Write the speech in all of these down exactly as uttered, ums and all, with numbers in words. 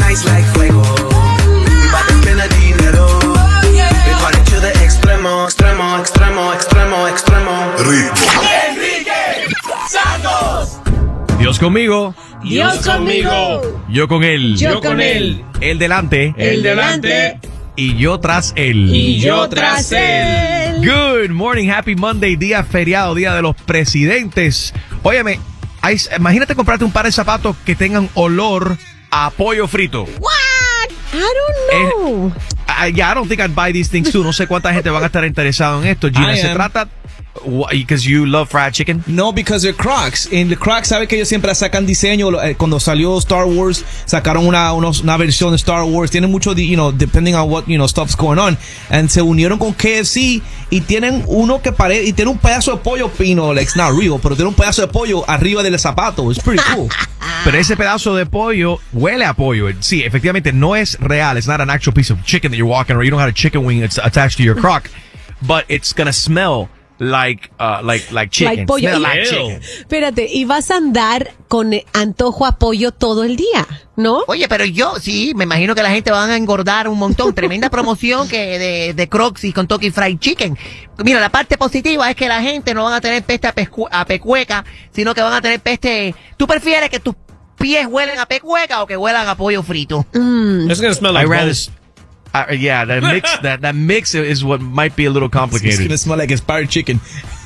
nice like fuego. We bout to spend the dinero. We party to the extremo, extremo, extremo, extremo, extremo. Ritmo. Enrique Santos. Dios conmigo. Dios conmigo. Yo con él. Yo con él. Él delante. El delante. Y yo tras él. Y yo tras él. Good morning, happy Monday, día feriado, día de los presidentes. Óyeme, hay, imagínate comprarte un par de zapatos que tengan olor a pollo frito. What? I don't know. Eh, I, yeah, I don't think I'd buy these things too. No sé cuánta gente van a estar interesado en esto. Gina, I ¿se am. trata? Because you love fried chicken? No, because they're Crocs. En the Crocs, ¿sabe que ellos siempre sacan diseño? Eh, Cuando salió Star Wars, sacaron una, unos, una versión de Star Wars. Tienen mucho, you know, depending on what, you know, stuff's going on. And se unieron con K F C y tienen uno que parece, y tiene un pedazo de pollo, you know, like, it's not real, pero tiene un pedazo de pollo arriba del zapato. It's pretty cool. Pero ese pedazo de pollo huele a pollo. Sí, efectivamente no es real. It's not an actual piece of chicken that you're walking around. You don't have a chicken wing that's attached to your Croc. But it's gonna smell like uh, like like chicken. Like pollo. Smell like Y- chicken. Espérate, y vas a andar con eh, antojo a pollo todo el día, ¿no? Oye, pero yo sí, me imagino que la gente va a engordar un montón. Tremenda promoción que de, de Crocs y con Kentucky Fried Chicken. Mira, la parte positiva es que la gente no van a tener peste a, pescu- a pecueca, sino que van a tener peste. ¿Tú prefieres que tus pies huelen a pecueca o que huelan a pollo frito? Mm. It's gonna smell I like rather. both. Uh, yeah, that mix that that mix is what might be a little It's complicated. gonna smell like expired chicken.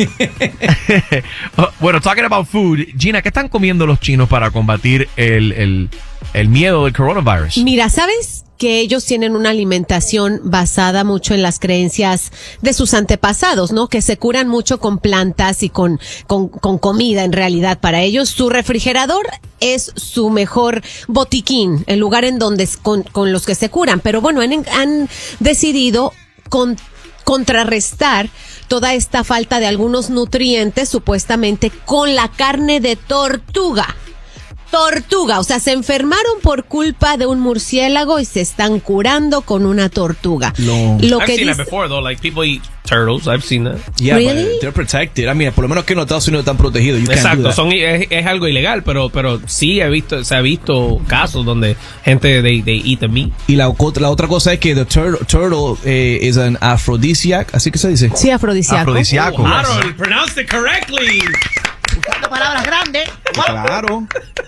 Uh, bueno, talking about food, Gina, ¿qué están comiendo los chinos para combatir el, el, el miedo del coronavirus? Mira, ¿sabes que ellos tienen una alimentación basada mucho en las creencias de sus antepasados, ¿no? Que se curan mucho con plantas y con, con, con comida en realidad. Para ellos, su refrigerador es su mejor botiquín, el lugar en donde es con, con los que se curan. Pero bueno, han, han decidido con, contrarrestar toda esta falta de algunos nutrientes, supuestamente, con la carne de tortuga. Tortuga, o sea, se enfermaron por culpa de un murciélago y se están curando con una tortuga. No. Lo I've que seen that dice, before though. Like people eat turtles. I've seen that. Yeah, Really? but they're protected. I mean, por lo menos que en los Estados Unidos están protegidos. You can't do Exacto, that. son es, es algo ilegal, pero pero sí he visto se ha visto casos donde gente they they eat the meat. Y la, co- la otra cosa es que the tur- turtle eh, is an aphrodisiac, así que se dice. sí, afrodisíaco. Afrodisíaco. Harold pronounced it correctly. Usando palabras grandes. Claro.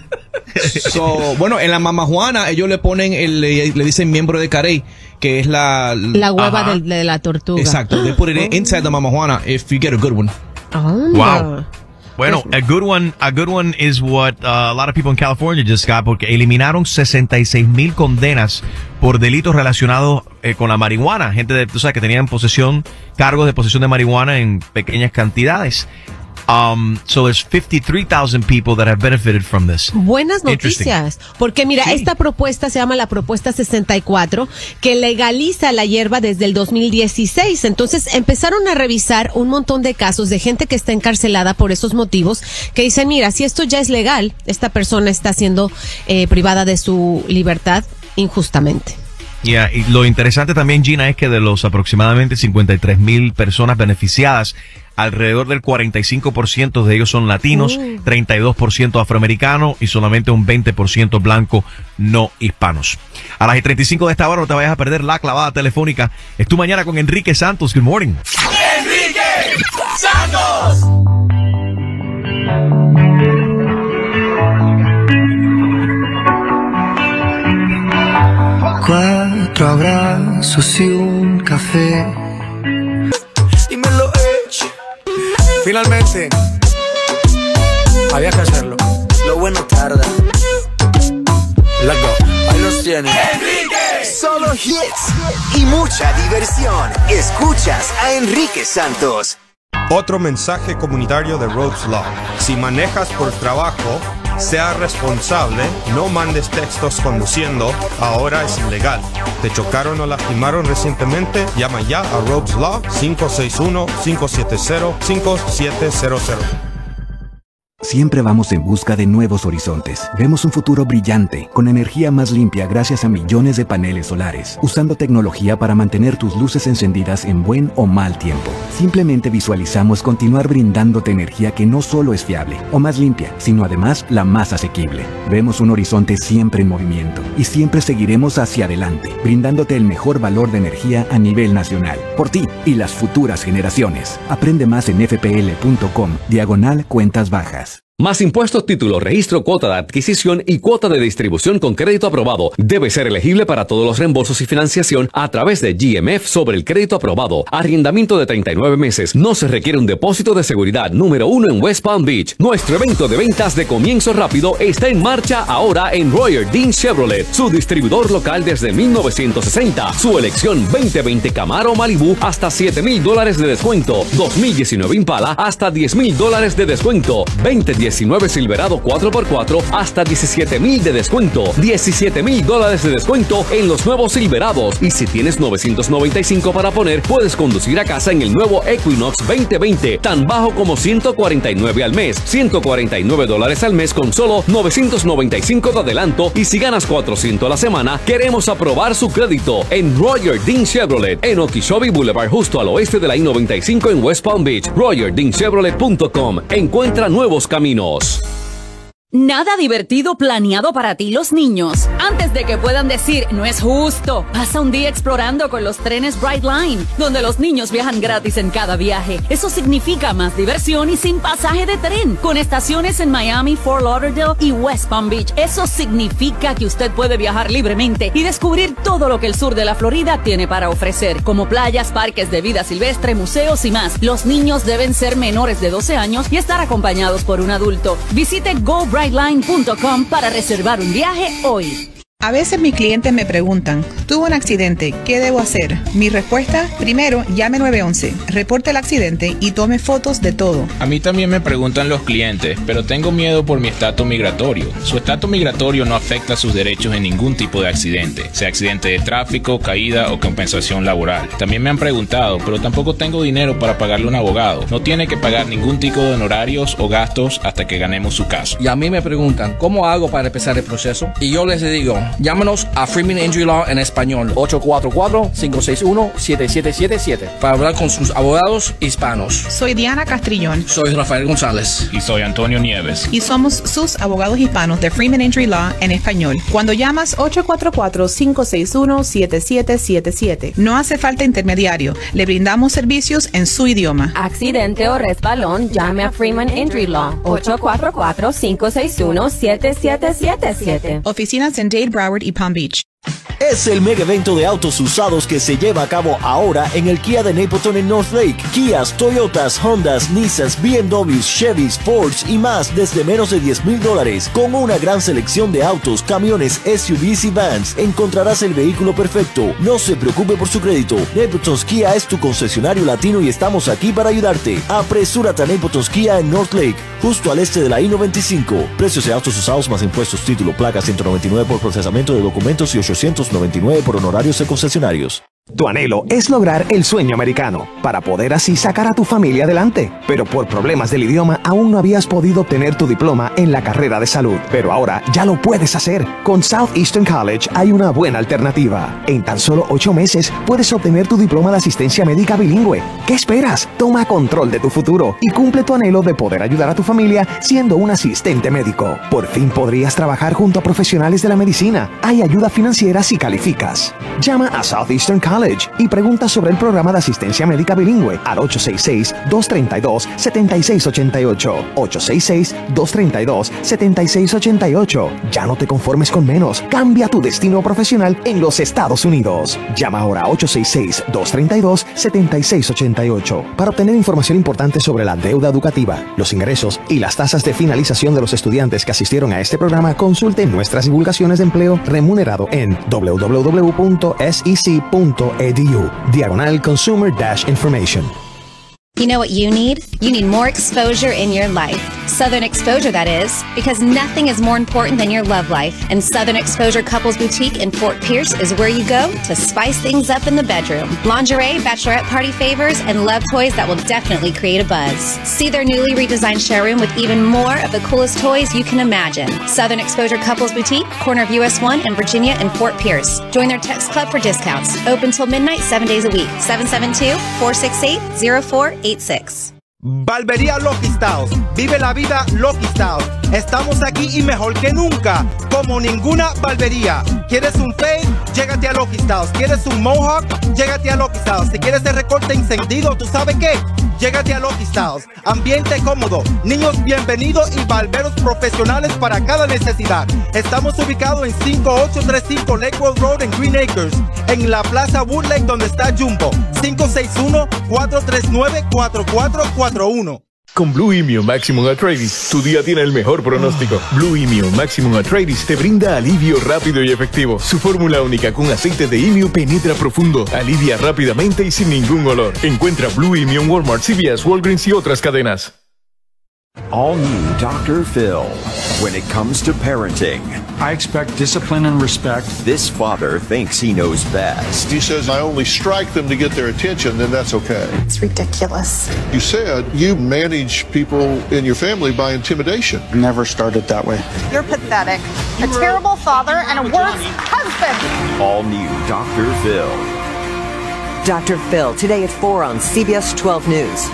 So, bueno, en la mamajuana ellos le ponen, el, le, le dicen miembro de carey, que es la... La hueva Ajá. del- de, la tortuga. Exacto. They put it inside the mamajuana if you get a good one. Anda. Wow. Bueno, a good one, a good one is what uh, a lot of people in California just got, porque eliminaron sesenta y seis mil condenas por delitos relacionados eh, con la marihuana. Gente de, tú sabes, que tenían posesión, cargos de posesión de marihuana en pequeñas cantidades. Um, so there's fifty-three thousand people that have benefited from this. Buenas Interesting. noticias, porque mira, Sí. esta propuesta se llama la propuesta sesenta y cuatro, que legaliza la hierba desde el dos mil dieciséis. Entonces empezaron a revisar un montón de casos de gente que está encarcelada por esos motivos, que dicen, mira, si esto ya es legal, esta persona está siendo eh, privada de su libertad injustamente. Yeah, y lo interesante también, Gina, es que de los aproximadamente cincuenta y tres mil personas beneficiadas, alrededor del cuarenta y cinco por ciento de ellos son latinos, Mm. treinta y dos por ciento afroamericanos y solamente un veinte por ciento blanco no hispanos. A las treinta y cinco de esta hora no te vayas a perder la clavada telefónica. Es tu mañana con Enrique Santos. Good morning. Enrique Santos. Cuatro abrazos y un café. Dímelo, Edge. Finalmente, había que hacerlo. Lo bueno tarda. Let's go. Ahí los tienes. Enrique. Solo hits y mucha diversión. Escuchas a Enrique Santos. Otro mensaje comunitario de Rhodes Law. Si manejas por trabajo, sea responsable, no mandes textos conduciendo, ahora es ilegal. ¿Te chocaron o lastimaron recientemente? Llama ya a Rhodes Law cinco seis uno, cinco siete cero, cinco siete cero cero. Siempre vamos en busca de nuevos horizontes. Vemos un futuro brillante, con energía más limpia gracias a millones de paneles solares, usando tecnología para mantener tus luces encendidas en buen o mal tiempo. Simplemente visualizamos continuar brindándote energía que no solo es fiable o más limpia, sino además la más asequible. Vemos un horizonte siempre en movimiento y siempre seguiremos hacia adelante, brindándote el mejor valor de energía a nivel nacional, por ti y las futuras generaciones. Aprende más en f p l punto com, diagonal cuentas bajas. Más impuestos, título, registro, cuota de adquisición y cuota de distribución con crédito aprobado. Debe ser elegible para todos los reembolsos y financiación a través de G M F sobre el crédito aprobado. Arrendamiento de treinta y nueve meses. No se requiere un depósito de seguridad. Número uno en West Palm Beach. Nuestro evento de ventas de comienzo rápido está en marcha ahora en Royer Dean Chevrolet, su distribuidor local desde mil novecientos sesenta. Su elección veinte veinte Camaro Malibu hasta siete mil dólares de descuento. dos mil diecinueve Impala hasta diez mil dólares de descuento. veinte diecinueve Silverado cuatro por cuatro hasta diecisiete mil de descuento. diecisiete mil dólares de descuento en los nuevos Silverados. Y si tienes novecientos noventa y cinco para poner, puedes conducir a casa en el nuevo Equinox veinte veinte, tan bajo como ciento cuarenta y nueve al mes. ciento cuarenta y nueve dólares al mes con solo novecientos noventa y cinco de adelanto. Y si ganas cuatrocientos a la semana, queremos aprobar su crédito en Royer Dean Chevrolet en Okeechobee Boulevard, justo al oeste de la I noventa y cinco en West Palm Beach. royer dean chevrolet punto com. Encuentra nuevos caminos. Nada divertido planeado para ti los niños. Antes de que puedan decir, no es justo, pasa un día explorando con los trenes Brightline, donde los niños viajan gratis en cada viaje. Eso significa más diversión y sin pasaje de tren, con estaciones en Miami, Fort Lauderdale y West Palm Beach. Eso significa que usted puede viajar libremente y descubrir todo lo que el sur de la Florida tiene para ofrecer, como playas, parques de vida silvestre, museos y más. Los niños deben ser menores de doce años y estar acompañados por un adulto. Visite go brightline punto com para reservar un viaje hoy. A veces mis clientes me preguntan, tuve un accidente, ¿qué debo hacer? Mi respuesta, primero, llame nueve once, reporte el accidente y tome fotos de todo. A mí también me preguntan los clientes, pero tengo miedo por mi estatus migratorio. Su estatus migratorio no afecta sus derechos en ningún tipo de accidente, sea accidente de tráfico, caída o compensación laboral. También me han preguntado, pero tampoco tengo dinero para pagarle a un abogado. No tiene que pagar ningún tipo de honorarios o gastos hasta que ganemos su caso. Y a mí me preguntan, ¿cómo hago para empezar el proceso? Y yo les digo, llámanos a Freeman Injury Law en español, ocho cuatro cuatro, cinco seis uno, siete siete siete siete, para hablar con sus abogados hispanos. Soy Diana Castrillón. Soy Rafael González. Y soy Antonio Nieves. Y somos sus abogados hispanos de Freeman Injury Law en español. Cuando llamas ocho cuatro cuatro, cinco seis uno, siete siete siete siete, no hace falta intermediario. Le brindamos servicios en su idioma. Accidente o resbalón, llame a Freeman Injury Law, ocho cuatro cuatro, cinco seis uno, siete siete siete siete. Oficinas en Dade, Broward y Palm Beach. Es el mega evento de autos usados que se lleva a cabo ahora en el Kia de Napleton en North Lake. Kias, Toyotas, Hondas, Nissans, B M Ws, Chevys, Fords y más desde menos de diez mil dólares. Con una gran selección de autos, camiones, S U Vs y vans, encontrarás el vehículo perfecto. No se preocupe por su crédito. Napleton's Kia es tu concesionario latino y estamos aquí para ayudarte. Apresúrate a Napleton's Kia en North Lake, justo al este de la I noventa y cinco. Precios de autos usados más impuestos, título, placa, ciento noventa y nueve por procesamiento de documentos y ochocientos noventa y nueve por honorarios de concesionarios. Tu anhelo es lograr el sueño americano, para poder así sacar a tu familia adelante. Pero por problemas del idioma aún no habías podido obtener tu diploma en la carrera de salud. Pero ahora ya lo puedes hacer. Con Southeastern College hay una buena alternativa. En tan solo ocho meses puedes obtener tu diploma de asistencia médica bilingüe. ¿Qué esperas? Toma control de tu futuro y cumple tu anhelo de poder ayudar a tu familia siendo un asistente médico. Por fin podrías trabajar junto a profesionales de la medicina. Hay ayuda financiera si calificas. Llama a Southeastern College y pregunta sobre el programa de asistencia médica bilingüe al ocho seis seis, dos tres dos, siete seis ocho ocho. ocho seis seis, dos tres dos, siete seis ocho ocho. Ya no te conformes con menos. Cambia tu destino profesional en los Estados Unidos. Llama ahora a ocho seis seis, dos tres dos, siete seis ocho ocho para obtener información importante sobre la deuda educativa, los ingresos y las tasas de finalización de los estudiantes que asistieron a este programa. Consulte nuestras divulgaciones de empleo remunerado en w w w punto s e c punto edu diagonal consumer dash information. You know what you need? You need more exposure in your life. Southern Exposure, that is, because nothing is more important than your love life. And Southern Exposure Couples Boutique in Fort Pierce is where you go to spice things up in the bedroom. Lingerie, bachelorette party favors, and love toys that will definitely create a buzz. See their newly redesigned showroom with even more of the coolest toys you can imagine. Southern Exposure Couples Boutique, corner of U S one and Virginia in Fort Pierce. Join their text club for discounts. Open till midnight, seven days a week. seven seven two, four six eight, zero four eight six. Barbería Lucky Styles. Vive la vida Lucky Styles. Estamos aquí y mejor que nunca, como ninguna barbería. ¿Quieres un fade? Llégate a Lucky Styles. ¿Quieres un mohawk? Llégate a Lucky Styles. Si quieres el recorte encendido, ¿tú sabes qué? Llégate a Lucky Styles. Ambiente cómodo, niños bienvenidos y barberos profesionales para cada necesidad. Estamos ubicados en cinco ocho tres cinco Lakewood Road en Green Acres, en la Plaza Woodlake donde está Jumbo. cinco seis uno, cuatro tres nueve, cuatro cuatro cuatro uno. Con Blue Immun Maximum Arthritis, tu día tiene el mejor pronóstico. Blue Immun Maximum Arthritis te brinda alivio rápido y efectivo. Su fórmula única con aceite de Immu penetra profundo, alivia rápidamente y sin ningún olor. Encuentra Blue Immun en Walmart, C V S, Walgreens y otras cadenas. All new Doctor Phil. When it comes to parenting, I expect discipline and respect. This father thinks he knows best. He says, I only strike them to get their attention, then that's okay. It's ridiculous. You said you manage people in your family by intimidation. Never started that way. You're pathetic. A terrible father and a worse husband. All new Doctor Phil. Doctor Phil, today at four on C B S twelve News.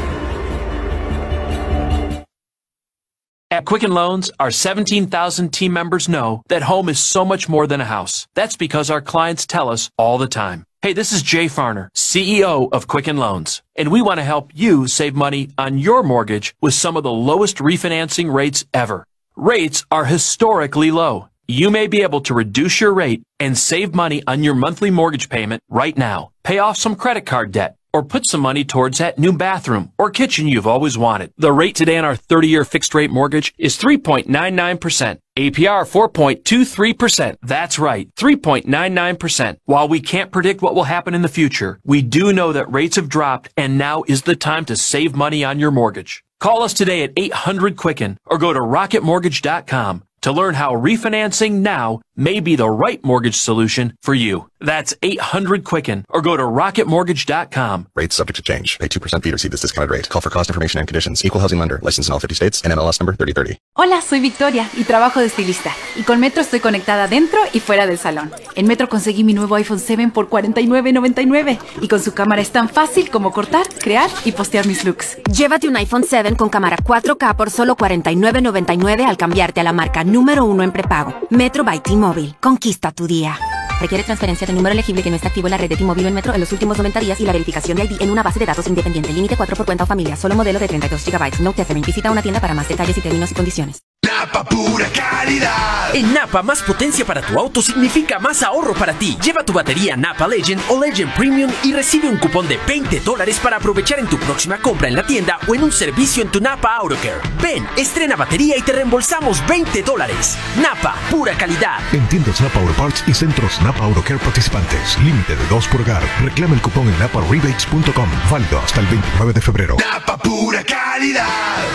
At Quicken Loans, our seventeen thousand team members know that home is so much more than a house. That's because our clients tell us all the time. Hey, this is Jay Farner, C E O of Quicken Loans, and we want to help you save money on your mortgage with some of the lowest refinancing rates ever. Rates are historically low. You may be able to reduce your rate and save money on your monthly mortgage payment right now. Pay off some credit card debt, or put some money towards that new bathroom or kitchen you've always wanted. The rate today on our thirty-year fixed-rate mortgage is three point nine nine percent. A P R four point two three percent. That's right, three point nine nine percent. While we can't predict what will happen in the future, we do know that rates have dropped and now is the time to save money on your mortgage. Call us today at eight hundred Quicken or go to rocket mortgage dot com to learn how refinancing now may be the right mortgage solution for you. That's eight hundred Quicken or go to rocket mortgage dot com. Rates subject to change. Pay two percent fee to receive this discounted rate. Call for cost information and conditions. Equal housing lender. Licensed in all fifty states. N M L S number thirty thirty. Hola, soy Victoria y trabajo de estilista. Y con Metro estoy conectada dentro y fuera del salón. En Metro conseguí mi nuevo iPhone siete por cuarenta y nueve noventa y nueve. Y con su cámara es tan fácil como cortar, crear y postear mis looks. Llévate un iPhone siete con cámara cuatro K por solo cuarenta y nueve noventa y nueve al cambiarte a la marca número uno en prepago. Metro by T-Mobile. Conquista tu día. Requiere transferencia de número elegible que no está activo en la red de T-Mobile en Metro en los últimos noventa días y la verificación de I D en una base de datos independiente. Límite cuatro por cuenta o familia. Solo modelo de treinta y dos gigabytes. No tethering. Visita una tienda para más detalles y términos y condiciones. Napa, pura calidad. En Napa, más potencia para tu auto significa más ahorro para ti. Lleva tu batería Napa Legend o Legend Premium y recibe un cupón de veinte dólares para aprovechar en tu próxima compra en la tienda o en un servicio en tu Napa AutoCare. Ven, estrena batería y te reembolsamos veinte dólares. Napa, pura calidad. En tiendas Napa Auto Parts y centros Napa AutoCare participantes. Límite de dos por hogar. Reclama el cupón en napa rebates punto com. Válido hasta el veintinueve de febrero. Napa, pura calidad.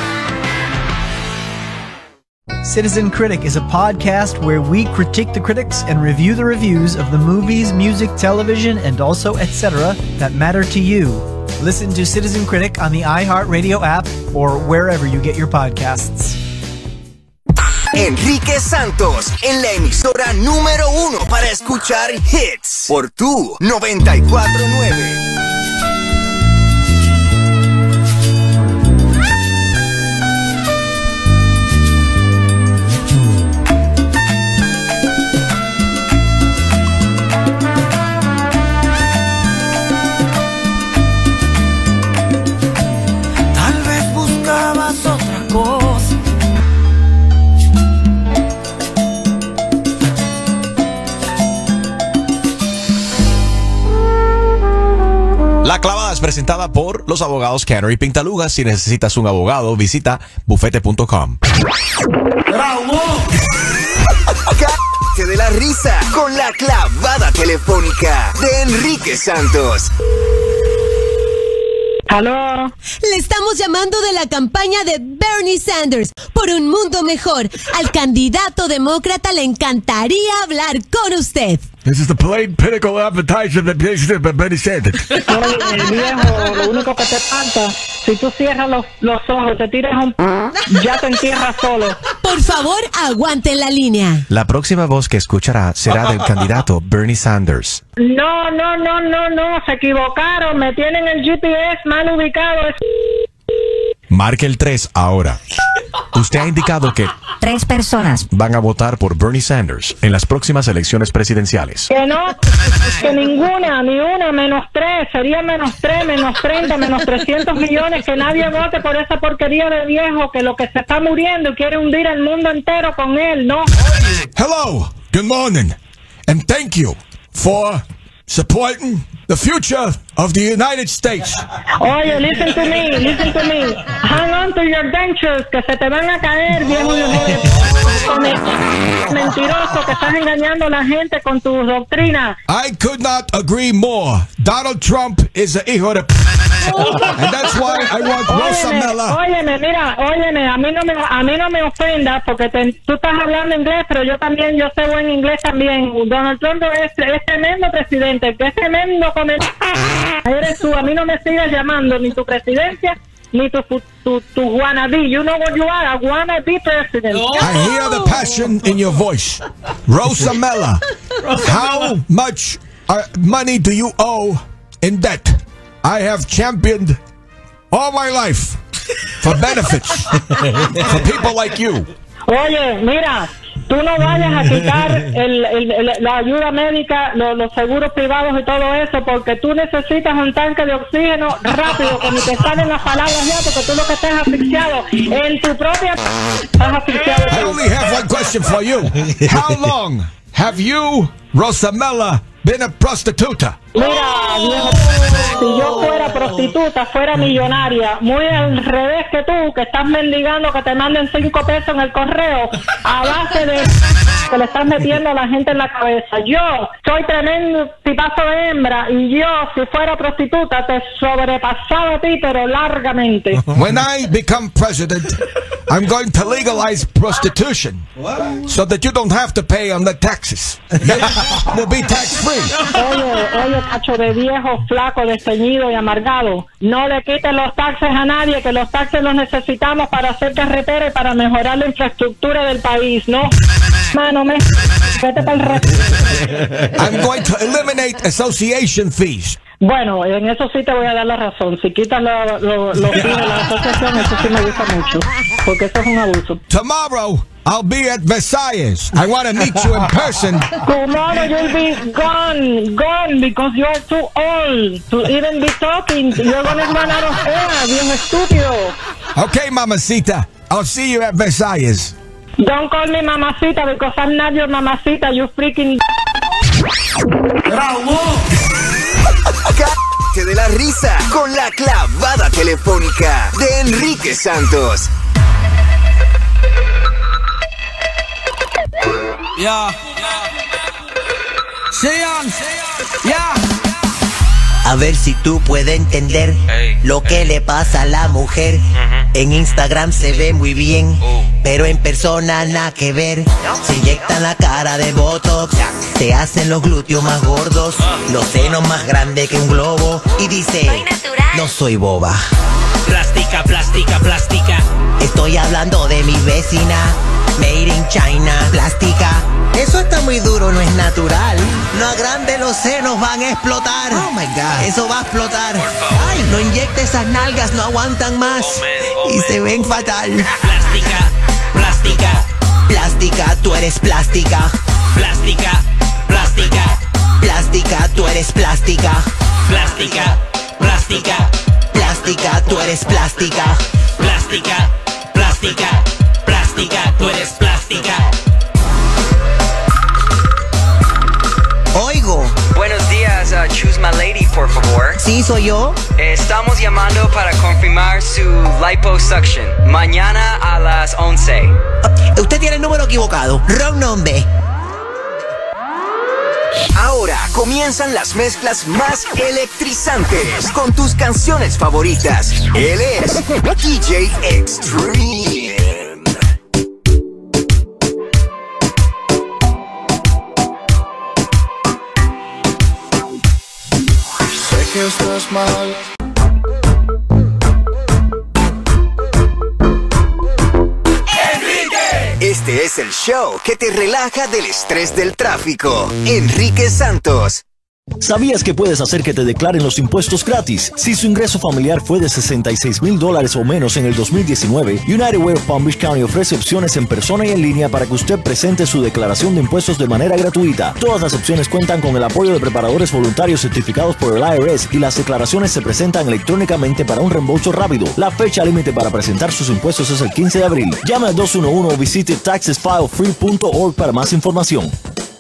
Citizen Critic is a podcast where we critique the critics and review the reviews of the movies, music, television, and also et cetera that matter to you. Listen to Citizen Critic on the iHeartRadio app or wherever you get your podcasts. Enrique Santos en la emisora número uno para escuchar hits por tu noventa y cuatro nueve. La clavada es presentada por los abogados Canary Pintaluga. Si necesitas un abogado, visita bufete punto com. Cállate de la risa con la clavada telefónica de Enrique Santos. ¿Aló? Le estamos llamando de la campaña de Bernie Sanders por un mundo mejor. Al candidato demócrata le encantaría hablar con usted. This is the plain pinnacle advertisement that Bernie Sanders. Oye, viejo, lo único que te falta, si tú cierras los, los ojos, te tiras un... ya te entierras solo. Por favor, aguante en la línea. La próxima voz que escuchará será del candidato Bernie Sanders. No, no, no, no, no, se equivocaron, me tienen el G P S mal ubicado. Marque el tres ahora. Usted ha indicado que tres personas van a votar por Bernie Sanders en las próximas elecciones presidenciales. Que no, que ninguna, ni una, menos tres, sería menos tres, menos treinta, menos trescientos millones, que nadie vote por esa porquería de viejo que lo que se está muriendo y quiere hundir el mundo entero con él, ¿no? Hello, good morning, and thank you for supporting the future of the United States. Oye, listen to me, listen to me. Hang on to your dentures, que se te van a caer, viejo mentiroso, que estás engañando a la gente con tus doctrinas. I could not agree more. Donald Trump is a hijo de... And that's why I want Rosamella. Óyeme, mira, óyeme, a mí no me, a mí no me ofendas porque te, tú estás hablando inglés, pero yo también, yo sé buen inglés también. Donald Trump es, es tremendo presidente, que es tremendo comer. Eres tú, a mí no me sigas llamando ni tu presidencia ni tu tu tu wannabe. You know what you are, a wannabe president. I hear the passion in your voice, Rosamella. How much uh, money do you owe in debt? I have championed all my life for benefits for people like you. Oye, mira, tú no vayas a quitar el, el, el, la ayuda médica, lo, los seguros privados y todo eso, porque tú necesitas un tanque de oxígeno rápido, que ni te salen las palabras ya, porque tú lo que estás asfixiado en tu propia... Estás asfixiado. I only have one question for you. How long have you, Rosamella, been a prostituta? Mira, viejo, si yo fuera prostituta, fuera millonaria, muy al revés que tú, que estás mendigando que te manden cinco pesos en el correo, a base de que le estás metiendo a la gente en la cabeza. Yo soy tremendo tipazo de hembra, y yo, si fuera prostituta, te sobrepasaba a ti, pero largamente. When I become president, I'm going to legalize prostitution, so that you don't have to pay on the taxes. You'll be tax free. Oye, oye, cacho de viejo, flaco, desteñido y amargado. No le quites los taxes a nadie, que los taxes los necesitamos para hacer carretera y para mejorar la infraestructura del país, ¿no? Mano, me... Vete para el re... I'm going to eliminate association fees. Bueno, en eso sí te voy a dar la razón. Si quitas los lo, lo fees de la asociación, eso sí me gusta mucho, porque eso es un abuso. Tomorrow, I'll be at Versailles. I want to meet you in person. Tomorrow you'll be gone, gone, because you are too old to even be talking. You're going to run out of air, viejo estúpido. Okay, mamacita. I'll see you at Versailles. Don't call me mamacita, because I'm not your mamacita, you freaking... ¡Bravo! Cállate de la risa con la clavada telefónica de Enrique Santos. Ya. Sigan. Ya. A ver si tú puedes entender hey, lo que hey. le pasa a la mujer. Uh-huh. En Instagram se ve muy bien, uh. pero en persona nada que ver. Se inyectan la cara de Botox, se hacen los glúteos más gordos, uh. los senos más grandes que un globo. Y dice, soy natural. No soy boba. Plástica, plástica, plástica. Estoy hablando de mi vecina, made in China. Plástica. Eso está muy duro, no es natural. No agrande los senos, van a explotar. Oh my God. Eso va a explotar. Ay, no inyecte esas nalgas, no aguantan más. Oh, man, oh, y man. Se ven fatal. Plástica, plástica. Plástica, tú eres plástica. Plástica, plástica. Plástica, tú eres plástica. Plástica, plástica. Plástica, tú eres plástica. Plástica, plástica. Plástica, tú eres plástica. Oigo. Buenos días, uh, Choose My Lady, por favor. Sí, soy yo. Eh, estamos llamando para confirmar su liposuction. Mañana a las once. Uh, usted tiene el número equivocado. Wrong number. Ahora, comienzan las mezclas más electrizantes con tus canciones favoritas. Él es D J Extreme. Sé que estás mal. Este es el show que te relaja del estrés del tráfico. Enrique Santos. ¿Sabías que puedes hacer que te declaren los impuestos gratis? Si su ingreso familiar fue de sesenta y seis mil dólares o menos en el dos mil diecinueve, United Way of Palm Beach County ofrece opciones en persona y en línea para que usted presente su declaración de impuestos de manera gratuita. Todas las opciones cuentan con el apoyo de preparadores voluntarios certificados por el I R S y las declaraciones se presentan electrónicamente para un reembolso rápido. La fecha límite para presentar sus impuestos es el quince de abril. Llame al dos uno uno o visite taxes file free punto org para más información.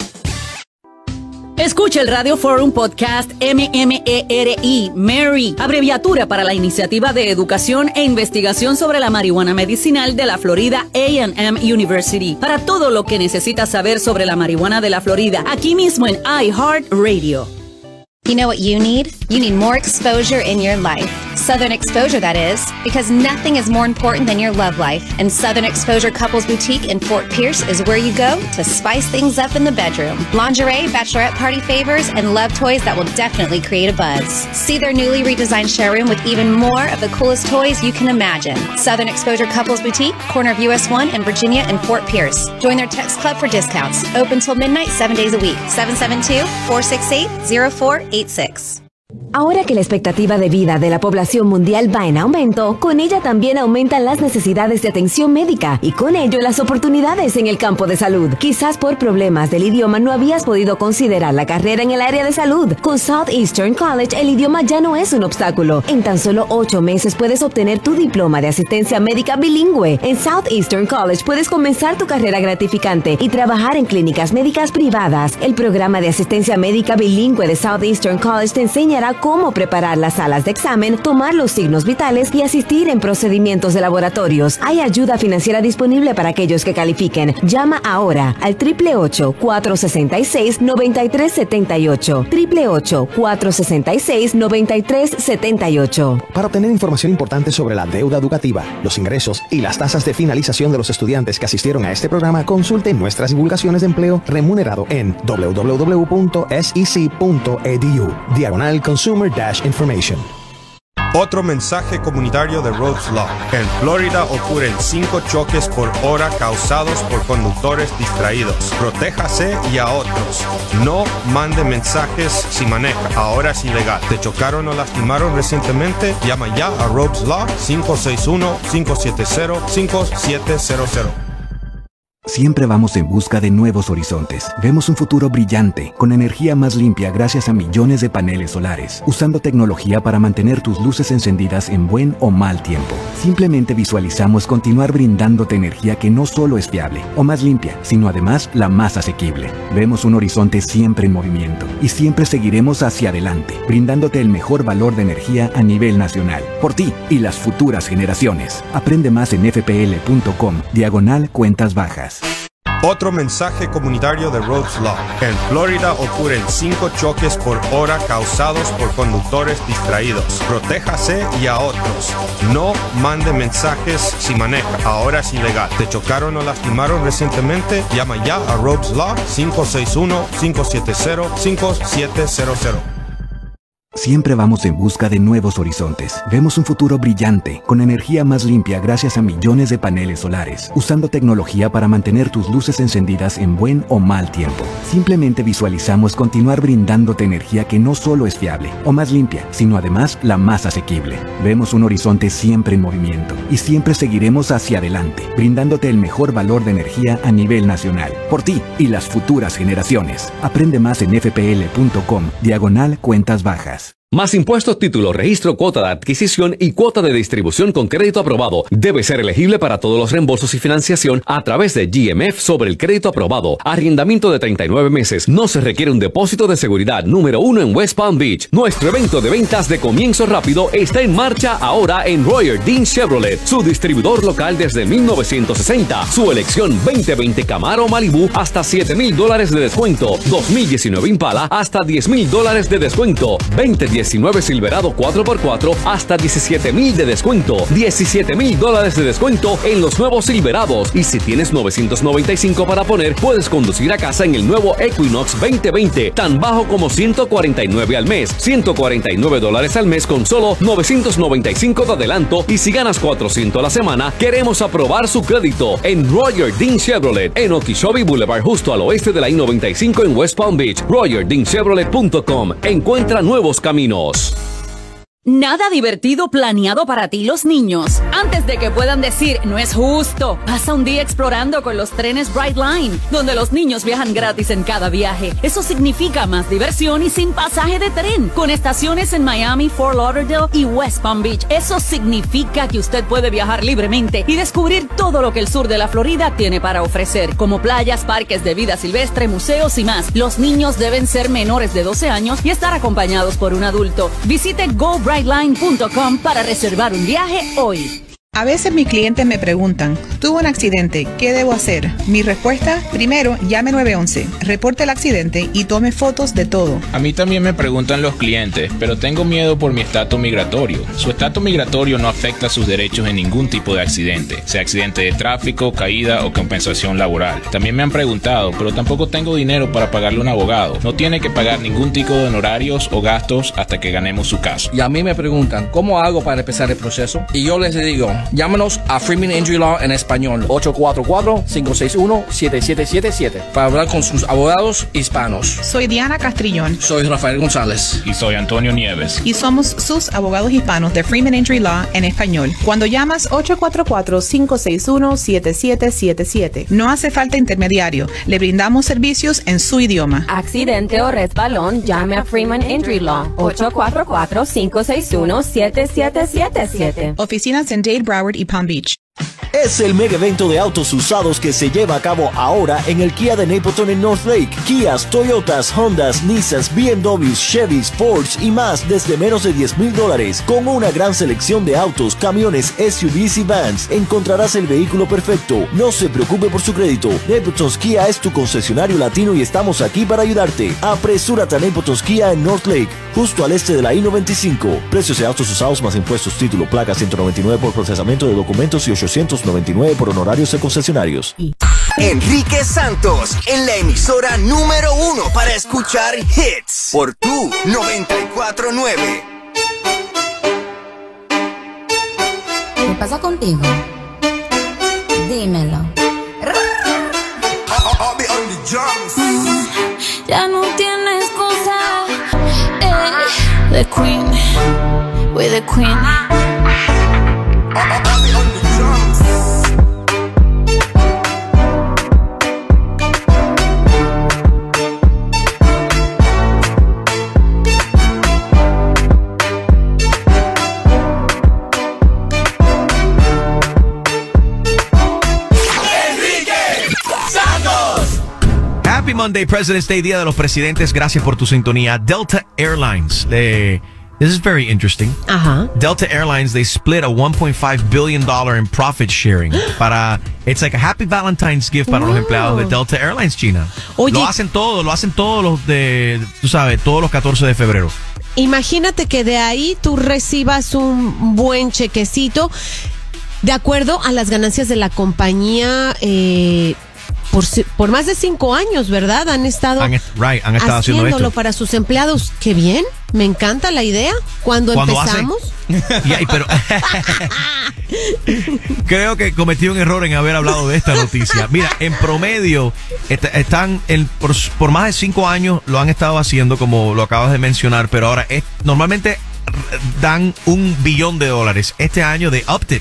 Escucha el Radio Forum Podcast M M E R I, Mary, abreviatura para la Iniciativa de Educación e Investigación sobre la Marihuana Medicinal de la Florida A and M University. Para todo lo que necesitas saber sobre la marihuana de la Florida, aquí mismo en iHeartRadio. You know what you need? You need more exposure in your life. Southern Exposure, that is. Because nothing is more important than your love life. And Southern Exposure Couples Boutique in Fort Pierce is where you go to spice things up in the bedroom. Lingerie, bachelorette party favors, and love toys that will definitely create a buzz. See their newly redesigned showroom with even more of the coolest toys you can imagine. Southern Exposure Couples Boutique, corner of U S one in Virginia and Fort Pierce. Join their text club for discounts. Open till midnight, seven days a week. seven seven two, four six eight, zero four eight six. Ahora que la expectativa de vida de la población mundial va en aumento, con ella también aumentan las necesidades de atención médica y con ello las oportunidades en el campo de salud. Quizás por problemas del idioma no habías podido considerar la carrera en el área de salud. Con Southeastern College el idioma ya no es un obstáculo. En tan solo ocho meses puedes obtener tu diploma de asistencia médica bilingüe. En Southeastern College puedes comenzar tu carrera gratificante y trabajar en clínicas médicas privadas. El programa de asistencia médica bilingüe de Southeastern College te enseñará cómo preparar las salas de examen, tomar los signos vitales y asistir en procedimientos de laboratorios. Hay ayuda financiera disponible para aquellos que califiquen. Llama ahora al ocho ocho ocho, cuatro seis seis, nueve tres siete ocho. ocho ocho ocho, cuatro seis seis, nueve tres siete ocho. Para obtener información importante sobre la deuda educativa, los ingresos y las tasas de finalización de los estudiantes que asistieron a este programa, consulte nuestras divulgaciones de empleo remunerado en w w w punto s e c punto e d u diagonal Consumer Dash Information. Otro mensaje comunitario de Rhodes Law. En Florida ocurren cinco choques por hora causados por conductores distraídos. Protéjase y a otros. No mande mensajes si maneja. Ahora es ilegal. ¿Te chocaron o lastimaron recientemente? Llama ya a Rhodes Law cinco seis uno, cinco siete cero, cinco siete cero cero. Siempre vamos en busca de nuevos horizontes. Vemos un futuro brillante, con energía más limpia gracias a millones de paneles solares, usando tecnología para mantener tus luces encendidas en buen o mal tiempo. Simplemente visualizamos continuar brindándote energía que no solo es fiable o más limpia, sino además la más asequible. Vemos un horizonte siempre en movimiento y siempre seguiremos hacia adelante, brindándote el mejor valor de energía a nivel nacional, por ti y las futuras generaciones. Aprende más en f p l punto com, diagonal cuentas bajas. Otro mensaje comunitario de Rhodes Law. En Florida ocurren cinco choques por hora causados por conductores distraídos. Protéjase y a otros. No mande mensajes si maneja. Ahora es ilegal. ¿Te chocaron o lastimaron recientemente? Llama ya a Rhodes Law cinco seis uno, cinco siete cero, cinco siete cero cero. Siempre vamos en busca de nuevos horizontes. Vemos un futuro brillante, con energía más limpia gracias a millones de paneles solares, usando tecnología para mantener tus luces encendidas en buen o mal tiempo. Simplemente visualizamos continuar brindándote energía que no solo es fiable o más limpia, sino además la más asequible. Vemos un horizonte siempre en movimiento y siempre seguiremos hacia adelante, brindándote el mejor valor de energía a nivel nacional, por ti y las futuras generaciones. Aprende más en f p l punto com, diagonal cuentas bajas. Más impuestos, título, registro, cuota de adquisición y cuota de distribución con crédito aprobado. Debe ser elegible para todos los reembolsos y financiación a través de G M F sobre el crédito aprobado. Arrendamiento de treinta y nueve meses. No se requiere un depósito de seguridad. Número uno en West Palm Beach. Nuestro evento de ventas de comienzo rápido está en marcha ahora en Royer Dean Chevrolet, su distribuidor local desde mil novecientos sesenta. Su elección veinte veinte Camaro Malibu hasta siete mil dólares de descuento. dos mil diecinueve Impala hasta diez mil dólares de descuento. veinte diecinueve Silverado cuatro por cuatro hasta diecisiete mil de descuento. diecisiete mil dólares de descuento en los nuevos Silverados. Y si tienes novecientos noventa y cinco para poner, puedes conducir a casa en el nuevo Equinox veinte veinte, tan bajo como ciento cuarenta y nueve al mes. ciento cuarenta y nueve dólares al mes con solo novecientos noventa y cinco de adelanto. Y si ganas cuatrocientos a la semana, queremos aprobar su crédito en Royer Dean Chevrolet en Okeechobee Boulevard, justo al oeste de la I noventa y cinco en West Palm Beach. royer dean chevrolet punto com. Encuentra nuevos caminos. Nada divertido planeado para ti los niños. Antes de que puedan decir, no es justo, pasa un día explorando con los trenes Brightline, donde los niños viajan gratis en cada viaje. Eso significa más diversión y sin pasaje de tren, con estaciones en Miami, Fort Lauderdale y West Palm Beach. Eso significa que usted puede viajar libremente y descubrir todo lo que el sur de la Florida tiene para ofrecer, como playas, parques de vida silvestre, museos y más. Los niños deben ser menores de doce años y estar acompañados por un adulto. Visite go brightline punto com para reservar un viaje hoy. A veces mis clientes me preguntan, tuve un accidente, ¿qué debo hacer? Mi respuesta, primero, llame nueve once, reporte el accidente y tome fotos de todo. A mí también me preguntan los clientes, pero tengo miedo por mi estatus migratorio. Su estatus migratorio no afecta sus derechos en ningún tipo de accidente, sea accidente de tráfico, caída o compensación laboral. También me han preguntado, pero tampoco tengo dinero para pagarle a un abogado. No tiene que pagar ningún tipo de honorarios o gastos hasta que ganemos su caso. Y a mí me preguntan, ¿cómo hago para empezar el proceso? Y yo les digo, llámanos a Freeman Injury Law en español, ocho cuatro cuatro, cinco seis uno, siete siete siete siete, para hablar con sus abogados hispanos. Soy Diana Castrillón. Soy Rafael González. Y soy Antonio Nieves. Y somos sus abogados hispanos de Freeman Injury Law en español. Cuando llamas ocho cuatro cuatro, cinco seis uno, siete siete siete siete, no hace falta intermediario. Le brindamos servicios en su idioma. Accidente o resbalón, llame a Freeman Injury Law, ocho cuatro cuatro, cinco seis uno, siete siete siete siete. Oficinas en Dade, Broward y Palm Beach. Es el mega evento de autos usados que se lleva a cabo ahora en el Kia de Napleton en North Lake. Kias, Toyotas, Hondas, Nissans, B M Ws, Chevys, Fords y más desde menos de diez mil dólares. Con una gran selección de autos, camiones, S U Vs y vans, encontrarás el vehículo perfecto. No se preocupe por su crédito. Napleton's Kia es tu concesionario latino y estamos aquí para ayudarte. Apresúrate a Napleton's Kia en North Lake, justo al este de la I noventa y cinco. Precios de autos usados más impuestos, título, placa, ciento noventa y nueve por procesamiento de documentos y ochocientos noventa y nueve por honorarios de concesionarios. Enrique Santos en la emisora número uno para escuchar hits por tu noventa y cuatro nueve. ¿Qué pasa contigo? Dímelo. Mm, ya no tienes excusa. Eh, the queen, we're the queen. Happy Monday, President's Day, Día de los Presidentes. Gracias por tu sintonía. Delta Airlines. They, this is very interesting. Ajá. Delta Airlines, they split a one point five billion dollars in profit sharing. para, it's like a happy Valentine's gift para wow. los empleados de Delta Airlines, China. Oye, lo hacen todo, lo hacen todos los de, tú sabes, todos los catorce de febrero. Imagínate que de ahí tú recibas un buen chequecito de acuerdo a las ganancias de la compañía. eh, Por, por más de cinco años, ¿verdad? Han estado, han, right, han estado haciéndolo haciendo para sus empleados. ¡Qué bien! Me encanta la idea. Cuando, ¿Cuándo empezamos... yeah, pero creo que cometí un error en haber hablado de esta noticia. Mira, en promedio, est están en, por, por más de cinco años lo han estado haciendo, como lo acabas de mencionar, pero ahora es, normalmente dan un billón de dólares. Este año de Uptit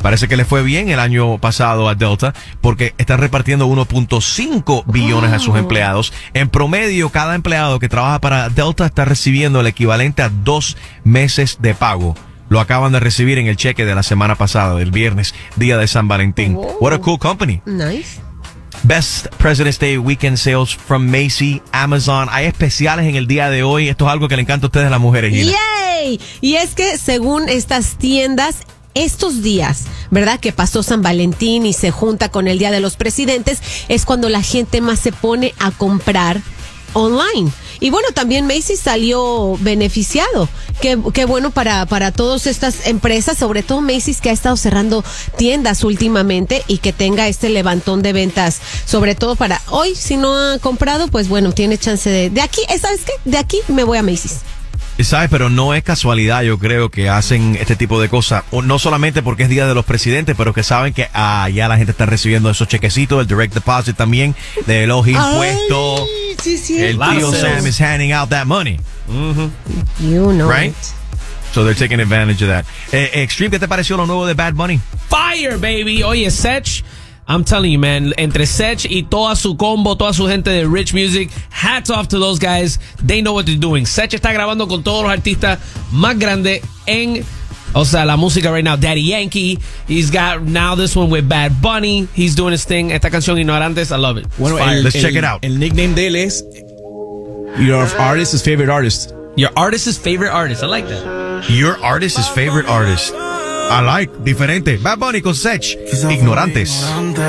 Parece que le fue bien el año pasado a Delta porque están repartiendo uno punto cinco billones a sus empleados. En promedio, cada empleado que trabaja para Delta está recibiendo el equivalente a dos meses de pago. Lo acaban de recibir en el cheque de la semana pasada, del viernes, día de San Valentín. Oh. What a cool company. Nice. Best President's Day Weekend Sales from Macy, Amazon. Hay especiales en el día de hoy. Esto es algo que le encanta a ustedes, las mujeres, Gina. ¡Yay! Y es que según estas tiendas, estos días, ¿verdad? Que pasó San Valentín y se junta con el Día de los Presidentes, es cuando la gente más se pone a comprar online. Y bueno, también Macy's salió beneficiado. Qué, qué bueno para, para todas estas empresas, sobre todo Macy's, que ha estado cerrando tiendas últimamente y que tenga este levantón de ventas, sobre todo para hoy. Si no ha comprado, pues bueno, tiene chance de, de aquí, ¿sabes qué? De aquí me voy a Macy's. ¿Sabes? Pero no es casualidad, yo creo, que hacen este tipo de cosas. O no solamente porque es Día de los Presidentes, pero que saben que ah, ya la gente está recibiendo esos chequecitos, el direct deposit también, de los impuestos. Ay, sí, sí. El tío Sam is handing out that money. Mm-hmm. You know right? it. So they're taking advantage of that. Eh, Extreme, ¿qué te pareció lo nuevo de Bad Bunny? Fire, baby. Oye, Sech, I'm telling you, man, entre Sech y toda su combo, toda su gente de Rich Music, hats off to those guys. They know what they're doing. Sech está grabando con todos los artistas más grandes en, o sea, la música right now. Daddy Yankee, he's got now this one with Bad Bunny. He's doing his thing. Esta canción Ignorantes, I love it. Bueno, el, Let's el, check it out. El nickname de él es Your Artist's Favorite Artist. Your artist's favorite artist. I like that. Your artist's favorite artist. I like, diferente. Bad Bunny con Sech, Ignorantes.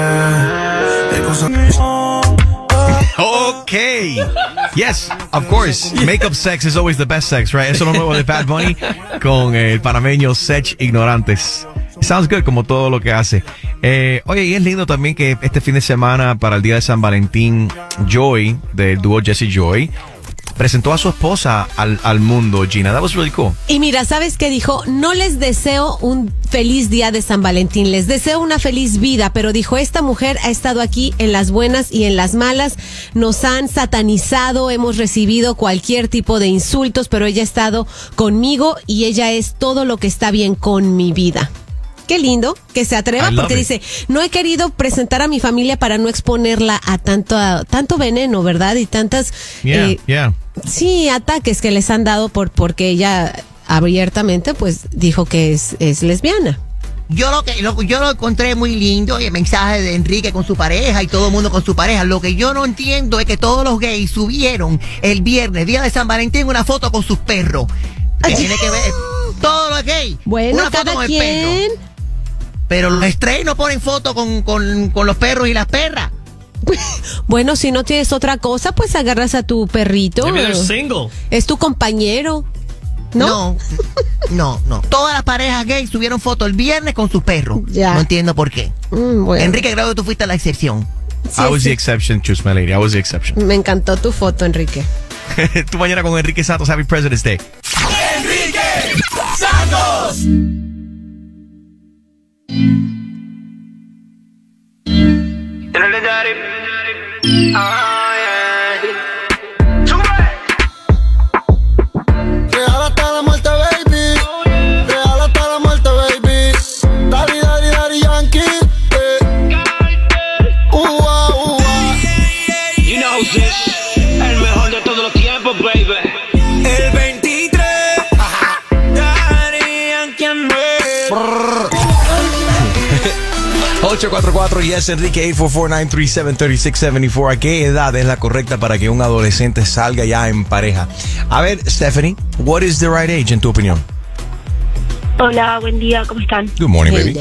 Okay. Yes, of course. Makeup sex is always the best sex, right? Eso es lo nuevo de Bad Bunny con el panameño Sech, Ignorantes. Sounds good, como todo lo que hace. Eh, oye, y es lindo también que este fin de semana, para el día de San Valentín, Joy, del dúo Jesse Joy, presentó a su esposa al, al mundo, Gina. That was really cool. Y mira, ¿sabes qué dijo? No les deseo un feliz día de San Valentín, les deseo una feliz vida, pero dijo, esta mujer ha estado aquí en las buenas y en las malas, nos han satanizado, hemos recibido cualquier tipo de insultos, pero ella ha estado conmigo y ella es todo lo que está bien con mi vida. Qué lindo que se atreva, porque dice, no he querido presentar a mi familia para no exponerla a tanto, a, tanto veneno, ¿verdad? Y tantas yeah, eh, yeah. sí, ataques que les han dado por porque ella abiertamente pues dijo que es, es lesbiana. Yo lo que lo, yo lo encontré muy lindo, el mensaje de Enrique con su pareja y todo el mundo con su pareja. Lo que yo no entiendo es que todos los gays subieron el viernes, día de San Valentín, una foto con sus perros. Que tiene que ver todos los gays. Bueno, una foto cada con el quien. perro. Pero los straight no ponen foto con, con, con los perros y las perras. Bueno, si no tienes otra cosa, pues agarras a tu perrito. Maybe they're single. Es tu compañero. ¿No? No, no, no. Todas las parejas gays subieron foto el viernes con sus perros. Ya. No entiendo por qué. Mm, bueno. Enrique, creo que tú fuiste la excepción. Sí, I was sí. the exception, choose my lady. I was the exception. Me encantó tu foto, Enrique. Tu mañana con Enrique Santos. Happy President's Day. Enrique Santos. Real hasta la muerte, baby. Real hasta la muerte, baby. Daddy, daddy, daddy Yankee. Eh. Ua, ua. You know who's this? El mejor de todos los tiempos, baby. El veintitrés. Daddy Yankee and me. ocho cuatro cuatro yes Enrique ocho cuatro cuatro, nueve tres siete, tres seis siete cuatro. ¿A qué edad es la correcta para que un adolescente salga ya en pareja? A ver, Stephanie, what is the right age en tu opinión? Hola, buen día, ¿cómo están? Good morning, baby.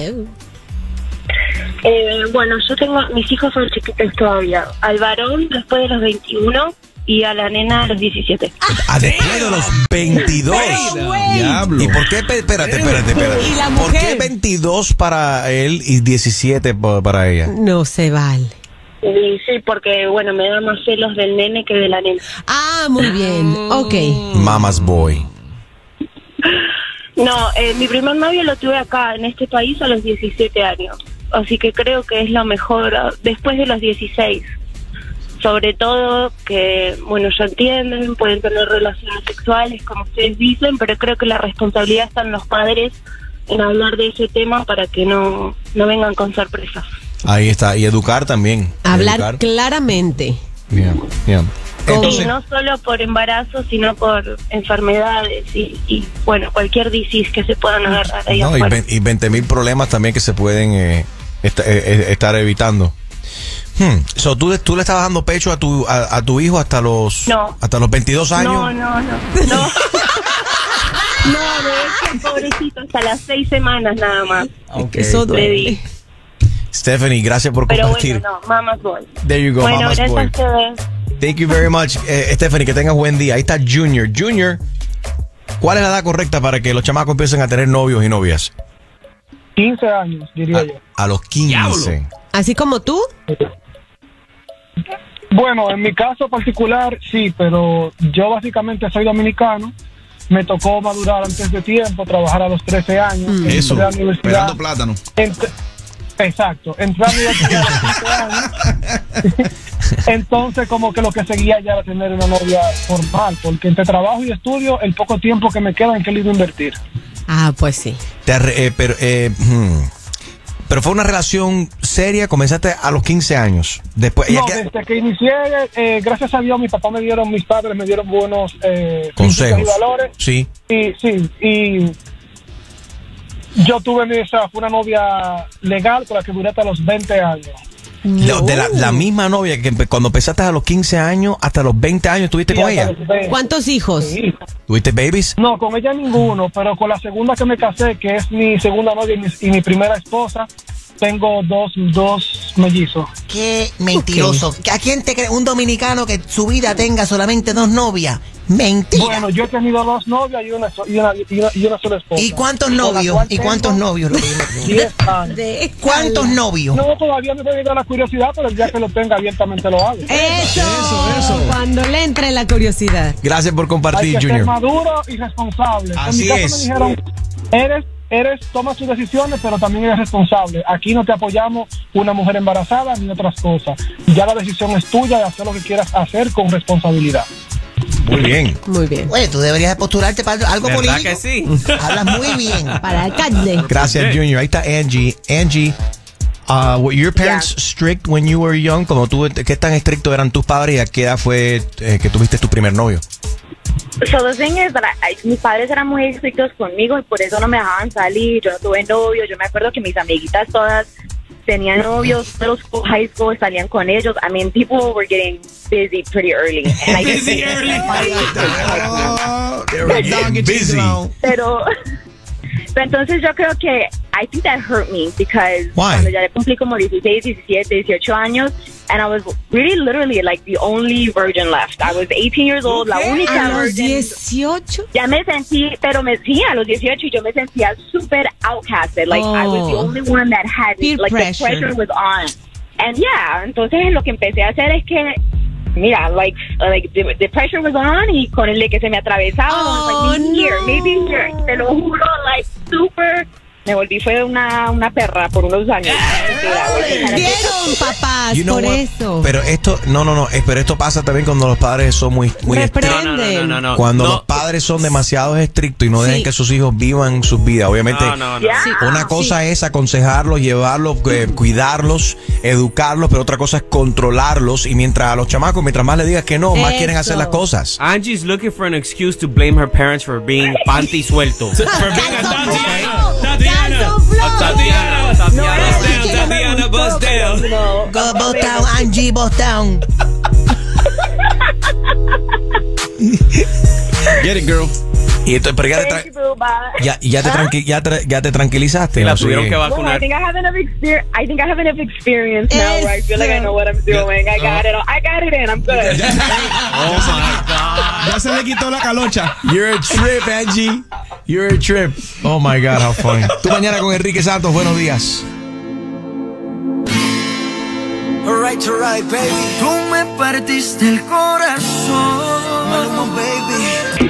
Eh, bueno, yo tengo, mis hijos son chiquitos todavía. Al varón después de los veintiuno y a la nena a los diecisiete. Ah, después de los veintidós. Diablo. ¿Y por qué? Espérate, espérate, espérate. ¿Y la ¿Por qué mujer? veintidós para él y diecisiete pa- para ella? No se vale. Y sí, porque bueno, me da más celos del nene que de la nena. Ah, muy bien. Ok. Mama's boy. No, eh, mi primer novio lo tuve acá en este país a los diecisiete años. Así que creo que es lo mejor ah, después de los dieciséis. Sobre todo que, bueno, ya entienden, pueden tener relaciones sexuales, como ustedes dicen, pero creo que la responsabilidad está en los padres en hablar de ese tema para que no, no vengan con sorpresas. Ahí está. Y educar también. Hablar Educar. claramente. Yeah, yeah. Y no solo por embarazo, sino por enfermedades y, y bueno, cualquier disease que se puedan agarrar ahí No, y, afuera. ve- y veinte mil problemas también que se pueden eh, est- eh, eh, estar evitando. Hmm. So, ¿tú, tú le estabas dando pecho a tu a, a tu hijo hasta los No. hasta los veintidós años? No, no, no. No, no de hecho, pobrecito, hasta las seis semanas nada más. Okay. Eso Le di. duele. Stephanie, gracias por Pero compartir. bueno, no, mama's boy. There you go, Bueno, mama's gracias boy. a ustedes. Thank you very much. Eh, Stephanie, que tengas buen día. Ahí está Junior. Junior, ¿cuál es la edad correcta para que los chamacos empiecen a tener novios y novias? quince años, diría yo. A los quince. ¿Así como tú? Bueno, en mi caso particular, sí, pero yo básicamente soy dominicano. Me tocó madurar antes de tiempo, trabajar a los trece años. Mm. entré Eso, a la universidad. pelando plátano. Entré- exacto, entré a la universidad a los quince años. Entonces, como que lo que seguía ya era tener una novia formal, porque entre trabajo y estudio, el poco tiempo que me queda, ¿en qué le iba a invertir? Ah, pues sí. Te arre- eh, pero, eh, hmm. pero fue una relación seria, comenzaste a los quince años. Después, ella No, queda- desde que inicié, eh, gracias a Dios, mi papá me dieron, mis padres me dieron buenos eh, Consejos. principios y valores. Sí. Y sí, y yo tuve mi- esa, fue una novia legal con la que duré hasta los veinte años. La- de la, la misma novia que empe- cuando empezaste a los quince años hasta los veinte años estuviste Sí, con hasta ella. los veinte. ¿Cuántos hijos? Sí. ¿Tuviste babies? No, con ella ninguno, pero con la segunda que me casé, que es mi segunda novia y mi, y mi primera esposa, tengo dos, dos mellizos. Qué mentiroso. ¿A quién te cree? Un dominicano que su vida tenga solamente dos novias. Mentira. Bueno, yo he tenido dos novias y una, so- y una, y una, y una sola esposa. ¿Y cuántos Con la novios? cual ¿Y cuántos tengo novios? diez años. ¿Cuántos novios? No, todavía no he tenido la curiosidad, pero el día que lo tenga abiertamente lo hago. Eso, cuando le entre la curiosidad. Gracias por Hay compartir, que ser Junior. maduro y responsable. Así en mi caso es. me dijeron, eres, eres, toma tus decisiones, pero también eres responsable. Aquí no te apoyamos una mujer embarazada ni otras cosas. Ya la decisión es tuya de hacer lo que quieras hacer con responsabilidad. Muy bien. Muy bien. Oye, tú deberías postularte para algo ¿Verdad político. que sí? Hablas muy bien. Para alcalde. Gracias, Junior. Ahí está Angie. Angie, uh, were your parents strict when you were young? Como tú, ¿qué tan estrictos eran tus padres y a qué edad fue eh, que tuviste tu primer novio? So the thing is that I- mis padres eran muy estrictos conmigo y por eso no me dejaban salir. Yo no tuve novio. Yo me acuerdo que mis amiguitas todas tenían novios, middle school, high school, salían con ellos. I mean, people were getting busy pretty early. And I just Busy early. Busy. Pero, pero entonces yo creo que I think that hurt me because Why? cuando ya cumplí como dieciséis, diecisiete, dieciocho años and I was really literally like the only virgin left. I was eighteen years old, la única ¿A los virgin. dieciocho? Ya me sentí, pero me sí, a los dieciocho yo me sentía super outcasted. Like I was the Oh. only one that had Peer like pressure. the pressure was on. And yeah, entonces lo que empecé a hacer es que mira, like, like the, the pressure was on y con el de que se me atravesaba, Oh, I was like, maybe here, no. maybe here. Te lo juro, like, super. Me volví fue una, una perra por unos años. ¿Vieron, papás? You know por what? eso. Pero esto, no, no, no, eh, pero esto pasa también cuando los padres son muy, muy estrictos. Reprenden. No, no, no, no, no. Cuando No. los padres son demasiado estrictos y no Sí. dejan que sus hijos vivan sus vidas. Obviamente, No, no, no. Yeah. Sí. una cosa es aconsejarlos, llevarlos, eh, cuidarlos, educarlos, pero otra cosa es controlarlos. Y mientras a los chamacos, mientras más le digas que no, más Eso. quieren hacer las cosas. Angie's looking for an excuse to blame her parents for being panty suelto. For being a Tatiana. Calzón Tatiana. Tatiana. Bust down, Tatiana, bust down. Go, bust down, Angie, bust down. Get it, girl. Y esto, pero ya te, Thank tra- you, boo, bye. ya, ya te, tranqui- ya tra- ya te tranquilizaste. La ¿no? tuvieron Sí. que Well, I vacunar. think I have enough experience. I think I have enough experience now where I feel like I know what I'm doing. I got it. I got it in. I'm good. Oh my God. Ya se le quitó la calocha. You're a trip, Angie. You're a trip. Oh my God, how funny. Tú mañana con Enrique Santos. Buenos días. Alright, alright, baby. Tú me partiste el corazón. Maluma, baby.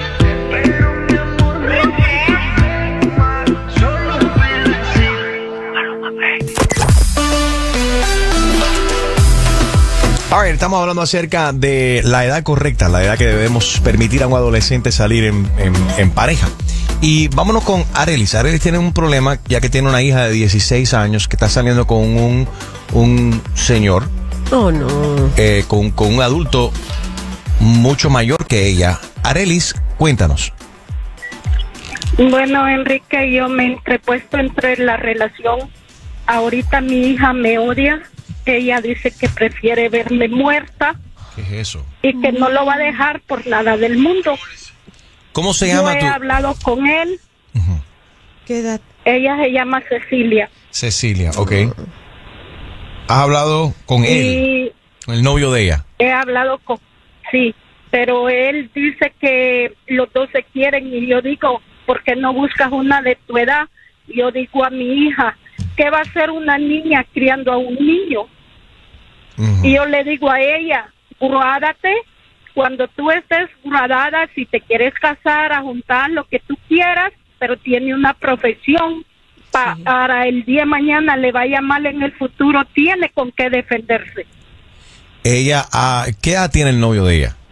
All right, estamos hablando acerca de la edad correcta, la edad que debemos permitir a un adolescente salir en, en, en pareja. Y vámonos con Arelis. Arelis tiene un problema, ya que tiene una hija de dieciséis años que está saliendo con un, un señor. Oh, no. Eh, con, con un adulto mucho mayor que ella. Arelis, cuéntanos. Bueno, Enrique, yo me he entrepuesto entre la relación. Ahorita mi hija me odia. Ella dice que prefiere verme muerta. ¿Qué es eso? Y que no lo va a dejar por nada del mundo. ¿Cómo se yo llama he tu...? hablado con él. Uh-huh. ¿Qué edad? Ella se llama Cecilia. Cecilia, ok. ¿Has hablado con él? Y Con el novio de ella. he hablado con... Sí, pero él dice que los dos se quieren y yo digo, ¿por qué no buscas una de tu edad? Yo digo a mi hija, ¿qué va a hacer una niña criando a un niño? Uh-huh. Y yo le digo a ella, guárdate, cuando tú estés guardada, si te quieres casar, a juntar lo que tú quieras, pero tiene una profesión, pa, sí. Para el día de mañana le vaya mal en el futuro, tiene con qué defenderse. Ella, uh, ¿qué edad tiene el novio de ella?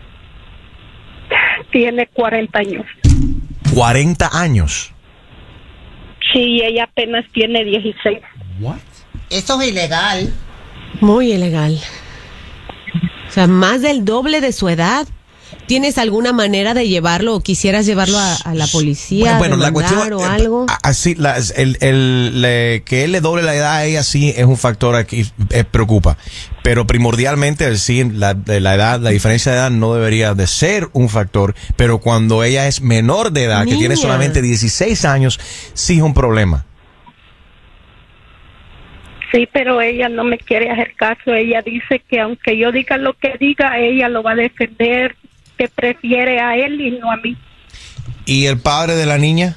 Tiene cuarenta años. cuarenta años. Sí, ella apenas tiene dieciséis. What? Eso es ilegal. Muy ilegal. O sea, más del doble de su edad. ¿Tienes alguna manera de llevarlo o quisieras llevarlo a, a la policía, bueno, la cuestión, o algo? Así, la, el, el, le, que él le doble la edad a ella sí es un factor aquí, eh, preocupa. Pero primordialmente, sí, la, la edad, la diferencia de edad no debería de ser un factor. Pero cuando ella es menor de edad, Niña. que tiene solamente dieciséis años, sí es un problema. Sí, pero ella no me quiere hacer caso. Ella dice que aunque yo diga lo que diga, ella lo va a defender, que prefiere a él y no a mí. ¿Y el padre de la niña?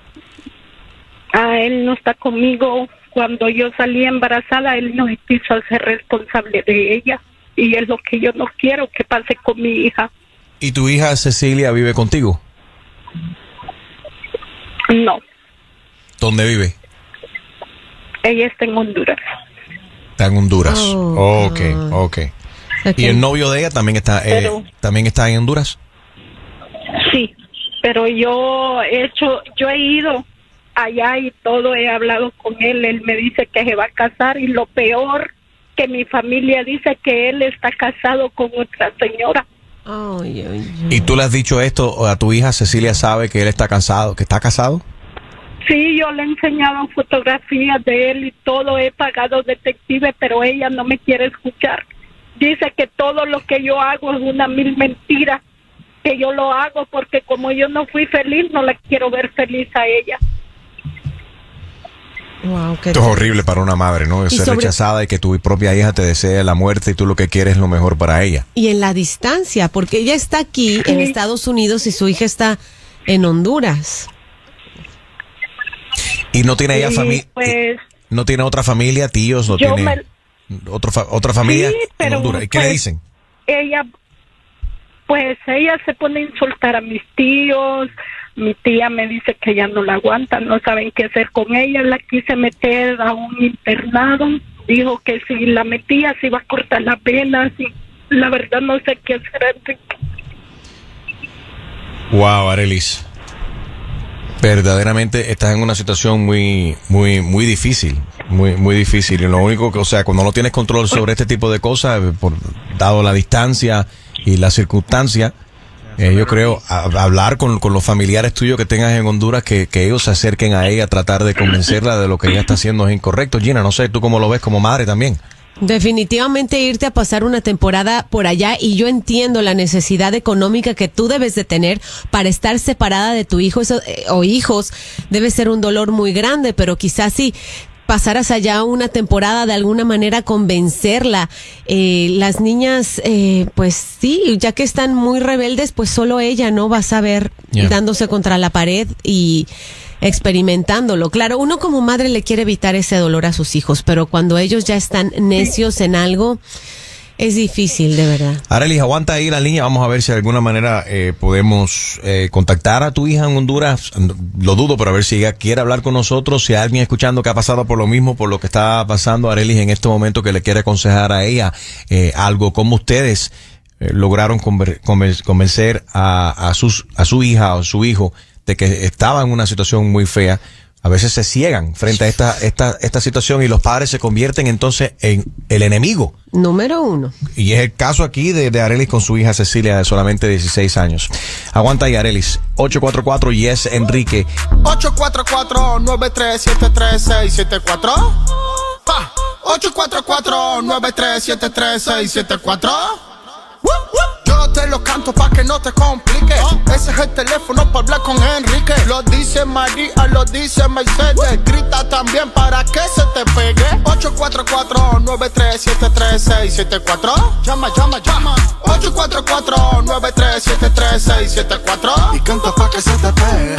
A él no está conmigo. Cuando yo salí embarazada, él no quiso ser responsable de ella. Y es lo que yo no quiero que pase con mi hija. ¿Y tu hija Cecilia vive contigo? No. ¿Dónde vive? Ella está en Honduras. Está en Honduras. Oh, ok, ok. ¿Y el novio de ella también está, eh, pero, también está en Honduras? Sí, pero yo he hecho, yo he ido allá y todo, he hablado con él, él me dice que se va a casar y lo peor que mi familia dice que él está casado con otra señora. Ay, ay, ay. ¿Y tú le has dicho esto a tu hija? Cecilia sabe que él está casado, que está casado. Sí, yo le he enseñado fotografías de él y todo, he pagado detective, pero ella no me quiere escuchar. Dice que todo lo que yo hago es una mil mentira, que yo lo hago porque como yo no fui feliz, no la quiero ver feliz a ella. Wow, qué Esto es horrible para una madre, ¿no? Ser sobre... rechazada y que tu propia hija te desee la muerte y tú lo que quieres es lo mejor para ella. Y en la distancia, porque ella está aquí sí. en Estados Unidos y su hija está en Honduras. ¿Y no tiene ella sí, familia? Pues, ¿No tiene otra familia, tíos? ¿No tiene me... otro fa otra familia sí, pero, en Honduras? ¿Y qué pues, le dicen? Ella, pues ella se pone a insultar a mis tíos. Mi tía me dice que ya no la aguantan, no saben qué hacer con ella. La quise meter a un internado. Dijo que si la metía se iba a cortar las venas. Y la verdad no sé qué hacer, Enrique. Wow, Arelis. Verdaderamente estás en una situación muy, muy, muy difícil, muy, muy difícil. Y lo único que, o sea, cuando no tienes control sobre este tipo de cosas, por dado la distancia y la circunstancia, eh, yo creo a, a hablar con, con los familiares tuyos que tengas en Honduras, que, que ellos se acerquen a ella, tratar de convencerla de lo que ella está haciendo es incorrecto. Gina, no sé, tú cómo lo ves como madre también. Definitivamente irte a pasar una temporada por allá, y yo entiendo la necesidad económica que tú debes de tener para estar separada de tu hijo eso, eh, o hijos. Debe ser un dolor muy grande, pero quizás si pasaras allá una temporada, de alguna manera convencerla. Eh, las niñas, eh, pues sí, ya que están muy rebeldes, pues solo ella no va a saber yeah. dándose contra la pared y experimentándolo. Claro, uno como madre le quiere evitar ese dolor a sus hijos, pero cuando ellos ya están necios en algo, Es difícil, de verdad. Arelis, aguanta ahí la línea. Vamos a ver si de alguna manera eh, podemos eh, contactar a tu hija en Honduras. Lo dudo, pero a ver si ella quiere hablar con nosotros. Si hay alguien escuchando que ha pasado por lo mismo, por lo que está pasando, Arelis, en este momento, que le quiere aconsejar a ella eh, algo, como ustedes eh, lograron conver- conven- convencer a, a, sus, a su hija o su hijo de que estaba en una situación muy fea. A veces se ciegan frente a esta, esta, esta situación y los padres se convierten entonces en el enemigo. Número uno. Y es el caso aquí de, de Arelis con su hija Cecilia, de solamente dieciséis años. Aguanta ahí, Arelis. ocho cuatro cuatro Yes Enrique. ocho cuatro cuatro, nueve tres siete tres, seis siete cuatro. Pa. ocho cuatro cuatro, nueve tres siete tres, seis siete cuatro. Yo te lo canto pa' que no te complique. Ese es el teléfono para hablar con Enrique. Lo dice María, lo dice Mercedes. Grita también para que se te pegue. ocho cuatro cuatro, nueve tres siete tres, seis siete cuatro. Llama, llama, llama. ocho cuatro cuatro, nueve tres siete tres, seis siete cuatro. Y canta pa' que se te pegue.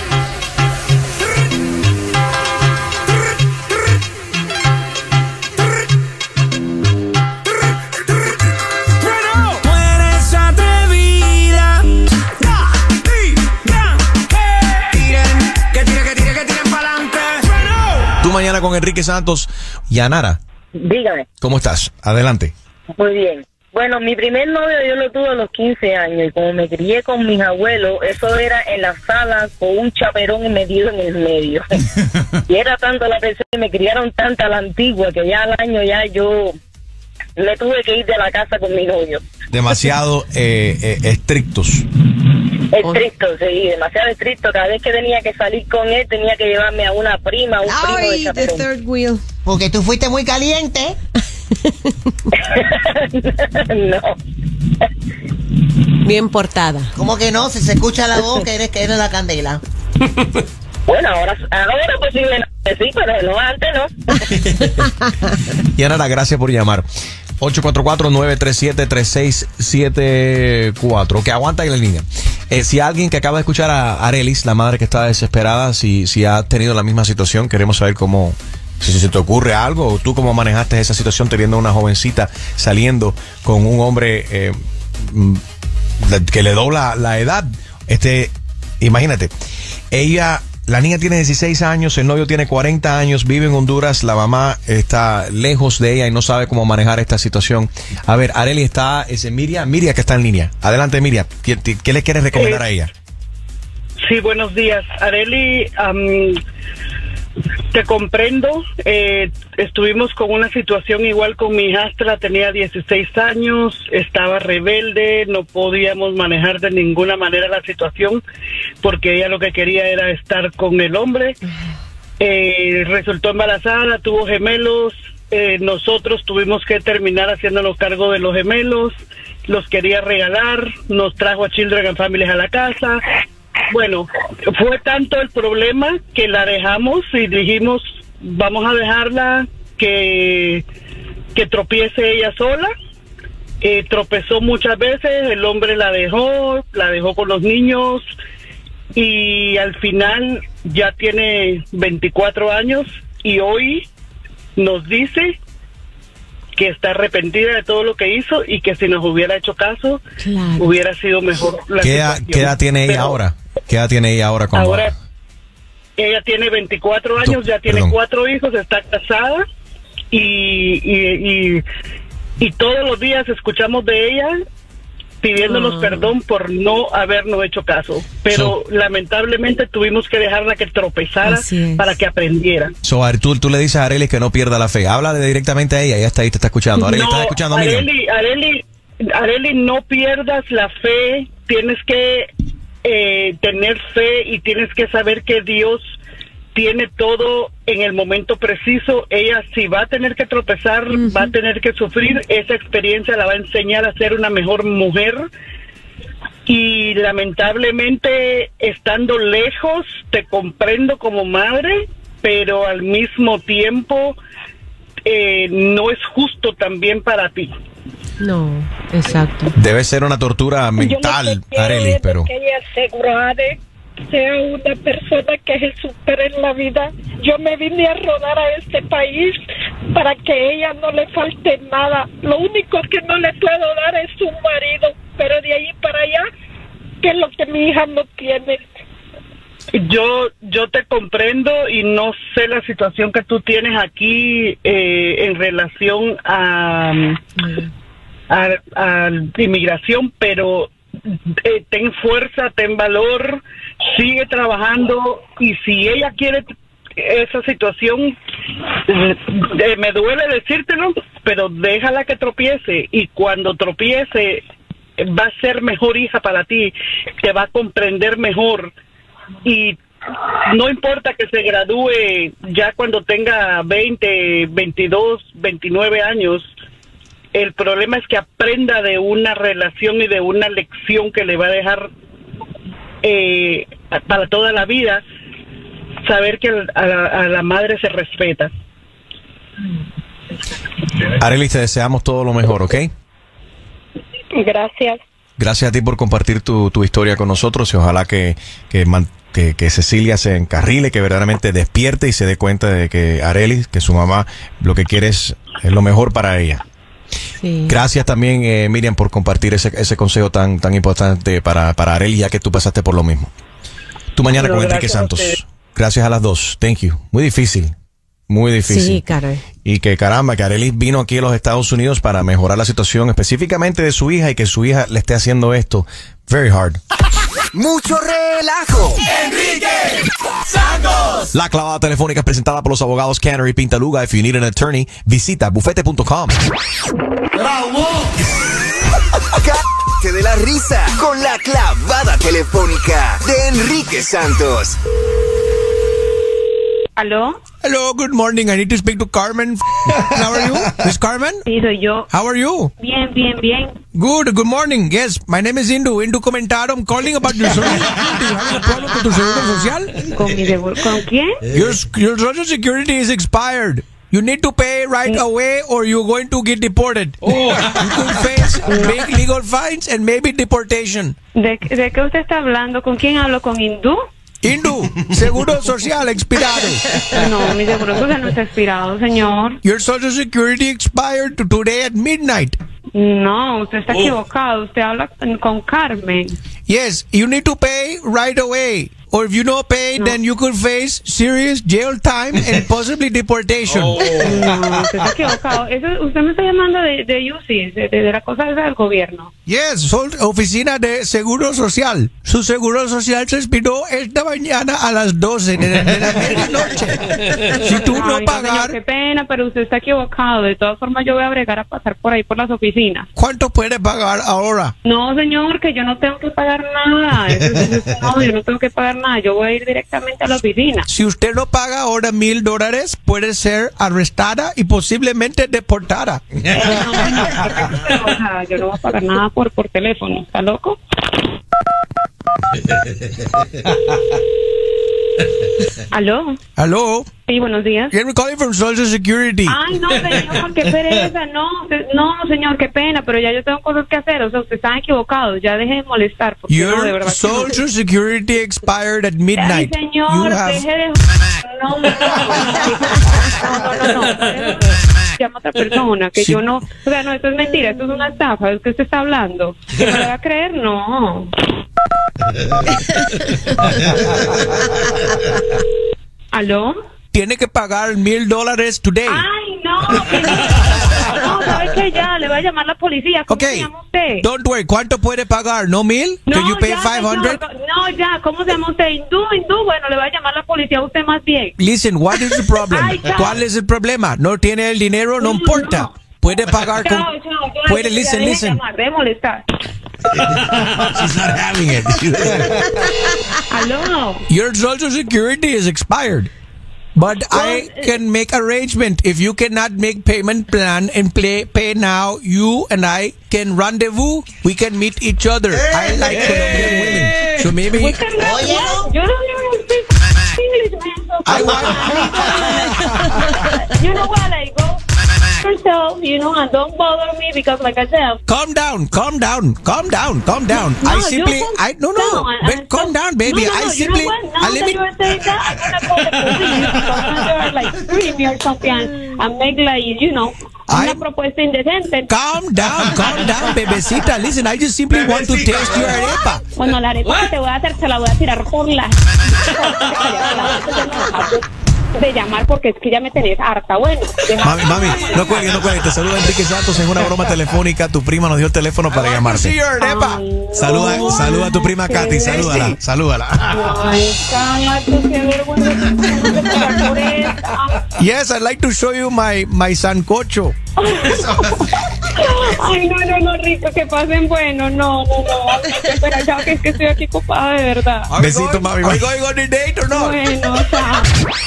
Mañana con Enrique Santos y Anara. Dígame. ¿Cómo estás? Adelante. Muy bien. Bueno, mi primer novio yo lo tuve a los quince años y como me crié con mis abuelos, eso era en la sala con un chaperón metido en el medio. Y era tanto la persona que me criaron tanta a la antigua que ya al año ya yo me tuve que ir de la casa con mi novio. Demasiado eh, eh, estrictos. Estricto, sí, demasiado estricto. Cada vez que tenía que salir con él, tenía que llevarme a una prima, un primo de Ay, the chaperón. third wheel. Porque tú fuiste muy caliente. No. Bien portada. ¿Cómo que no? Si se escucha la voz, que eres, que eres la candela. Bueno, ahora, ahora posiblemente sí, pero no, antes no. Y Anara, gracias por llamar. ocho cuatro cuatro, nueve tres siete, tres seis siete cuatro. Que aguanta ahí la línea. Eh, si alguien que acaba de escuchar a Arelis, la madre que está desesperada, si, si ha tenido la misma situación, queremos saber cómo, si se te ocurre algo, o tú cómo manejaste esa situación teniendo una jovencita saliendo con un hombre eh, que le dobla la edad. Este, imagínate, ella... La niña tiene dieciséis años, el novio tiene cuarenta años, vive en Honduras, la mamá está lejos de ella y no sabe cómo manejar esta situación. A ver, Areli, está, es Miriam, Miriam que está en línea. Adelante, Miriam, ¿qué, qué le quieres recomendar eh, a ella? Sí, buenos días. Areli, um, te comprendo. Eh, estuvimos con una situación igual con mi hijastra, tenía dieciséis años, estaba rebelde, no podíamos manejar de ninguna manera la situación porque ella lo que quería era estar con el hombre. Eh, resultó embarazada, tuvo gemelos, eh, nosotros tuvimos que terminar haciéndonos cargo de los gemelos, los quería regalar, nos trajo a Children and Families a la casa. Bueno, fue tanto el problema que la dejamos y dijimos, vamos a dejarla que, que tropiece ella sola. Eh, tropezó muchas veces, el hombre la dejó, la dejó con los niños y al final ya tiene veinticuatro años y hoy nos dice que está arrepentida de todo lo que hizo y que si nos hubiera hecho caso, claro, hubiera sido mejor la ¿Qué edad, ¿qué edad tiene ella Pero ahora? ¿Qué edad tiene ella ahora? Cuando... Ahora ella tiene veinticuatro años, ya tiene Perdón. cuatro hijos, está casada y, y, y, y todos los días escuchamos de ella pidiéndonos Ah. perdón por no habernos hecho caso, pero lamentablemente tuvimos que dejarla que tropezara para que aprendiera. So, a ver, tú, tú le dices a Areli que no pierda la fe. Habla de- directamente a ella, ella está ahí, te está escuchando. Areli, No, ¿estás escuchando a Miriam? Areli, Areli, Areli, no pierdas la fe, tienes que eh, tener fe y tienes que saber que Dios tiene todo en el momento preciso. Ella si va a tener que tropezar, va a tener que sufrir, esa experiencia la va a enseñar a ser una mejor mujer. Y lamentablemente, estando lejos, te comprendo como madre, pero al mismo tiempo eh, no es justo también para ti. No, exacto. Debe ser una tortura mental, Areli, pero... Que ella se coraje sea una persona que se supere en la vida. Yo me vine a rodar a este país para que ella no le falte nada. Lo único que no le puedo dar es un marido, pero de ahí para allá, que es lo que mi hija no tiene. Yo yo te comprendo y no sé la situación que tú tienes aquí eh, en relación a, a, a inmigración, pero eh, ten fuerza, ten valor, sigue trabajando, y si ella quiere esa situación, eh, eh, me duele decírtelo, pero déjala que tropiece, y cuando tropiece va a ser mejor hija para ti, te va a comprender mejor. Y no importa que se gradúe ya cuando tenga veinte, veintidós, veintinueve años, el problema es que aprenda de una relación y de una lección que le va a dejar eh, para toda la vida, saber que a la, a la madre se respeta. Arely, te deseamos todo lo mejor, ¿ok? Gracias. Gracias a ti por compartir tu, tu historia con nosotros, y ojalá que, que, man, que, que Cecilia se encarrile, que verdaderamente despierte y se dé cuenta de que Arely, que su mamá, lo que quiere es, es lo mejor para ella. Sí. Gracias también, eh, Miriam, por compartir ese, ese consejo tan, tan importante para, para Arely, ya que tú pasaste por lo mismo. Tu mañana Pero con Enrique Santos. Gracias a las dos. Thank you. Muy difícil. Muy difícil. Sí, caray. Y que caramba, que Arely vino aquí a los Estados Unidos para mejorar la situación específicamente de su hija, y que su hija le esté haciendo esto. Very hard. Mucho relajo. Enrique Santos. La clavada telefónica es presentada por los abogados Canary Pintaluga. If you need an attorney, visita bufete punto com. Cállate de la risa con la clavada telefónica de Enrique Santos. ¿Aló? Hello, good morning. I need to speak to Carmen. How are you? Miss Carmen? Sí, soy yo. How are you? Bien, bien, bien. Good, good morning. Yes, my name is Indu. Indu Comentario. I'm calling about your social security. You having a problem with your seguro social? ¿Con mi seguro? ¿Con quién? Your, your social security is expired. You need to pay right away or you're going to get deported. Oh. You could face big legal fines and maybe deportation. ¿De, ¿De qué usted está hablando? ¿Con quién hablo? ¿Con Hindú? Indu, seguro social expirado. No, mi seguro social no está expirado, señor. Your social security expired today at midnight. No, usted está oh. equivocado. Usted habla con Carmen. Yes, you need to pay right away. Or if you don't pay, no. then you could face serious jail time and possibly deportation. Oh. No, usted está equivocado. Eso, usted me está llamando de, de U C I S, de, de la cosa esa del gobierno. Yes, son oficina de Seguro Social. Su Seguro Social se expiró esta mañana a las doce de la, de la medianoche. Si tú no Ay, pagar... Señor, qué pena, pero usted está equivocado. De todas formas, yo voy a bregar a pasar por ahí por las oficinas. ¿Cuánto puede pagar ahora? No, señor, que yo no tengo que pagar nada. Eso, eso, eso, no, yo no tengo que pagar nada. Yo voy a ir directamente a la oficina. Si usted no paga ahora mil dólares, puede ser arrestada y posiblemente deportada. Eh, no, no, pero, o sea, yo no voy a pagar nada por, por teléfono. ¿Está loco? ¿Aló? ¿Aló? Sí, buenos días. You're calling from Social Security. Ay, no, señor, qué pereza. No, no, señor, qué pena, pero ya yo tengo cosas que hacer. O sea, usted está equivocado. Ya deje de molestar. Porque Your no, de verdad Social no. Security expired at midnight. Ay, señor, you have... deje de... No, no, no, no, no, no, no. Llama a otra persona, que sí. Yo no... O sea, no, esto es mentira, esto es una estafa. ¿Es que usted está hablando? ¿Que me lo va a creer? No. ¿Aló? Tiene que pagar mil dólares today. Ay, no, que no. No, ¿sabes qué? Ya, le voy a llamar a la policía. ¿Cómo okay. se llama usted? Don't worry, ¿cuánto puede pagar? ¿No mil? No, Can you pay ya, five hundred? señor, no, ya, ¿cómo se llama usted? Hindú, hindú, bueno, le voy a llamar a la policía a usted más bien. Listen, what is the problem? Ay, ¿Cuál es el problema? ¿No tiene el dinero? No, no importa. No. Puede pagar con... Chao, chao, chao, puede, listen, deje listen. Llamar, de molestar. She's not having it. Hello. Your social security is expired. But well, I can make arrangement. If you cannot make payment plan and play, pay now, you and I can rendezvous. We can meet each other. Hey, I like hey, Colombian women. So maybe... We can, oh, yeah. You don't even speak English, man. So I want... You know what? I go... yourself, you know, and don't bother me because, like I said, calm down, calm down, calm down, calm down. No, I simply, calm I no, no. down. But calm down, baby. No, no, I no, simply, you know what? Now I that you are saying that, I'm gonna call the police because now you're like screaming me or something and, and make like, you know, I- una propuesta indecente. Calm down, calm down, bebecita. Listen, I just simply want to taste your arepa. Bueno, la arepa que te voy a hacer se la voy a tirar por la... de llamar porque es que ya me tenés harta. Bueno, deja- Mami, mami, no cuelgues, no cuelgues. Te saluda Enrique Santos en una broma telefónica. Tu prima nos dio el teléfono para llamarte. Saluda, saluda a tu prima Katy, salúdala, salúdala. Ay, cállate, qué vergüenza. No te pagar por esta. Yes, I'd like to show you my, my sancocho. Ay, no, no, no, Rico, que pasen bueno. No, no, no. Espera, ya que es que estoy aquí ocupada de verdad. Besito, mami. Are we going on a date or not? Bueno, chao.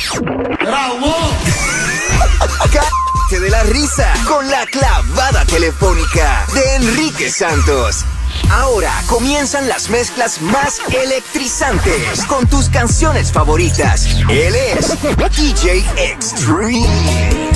Cállate de la risa con la clavada telefónica de Enrique Santos. Ahora comienzan las mezclas más electrizantes con tus canciones favoritas. Él es D J Extreme.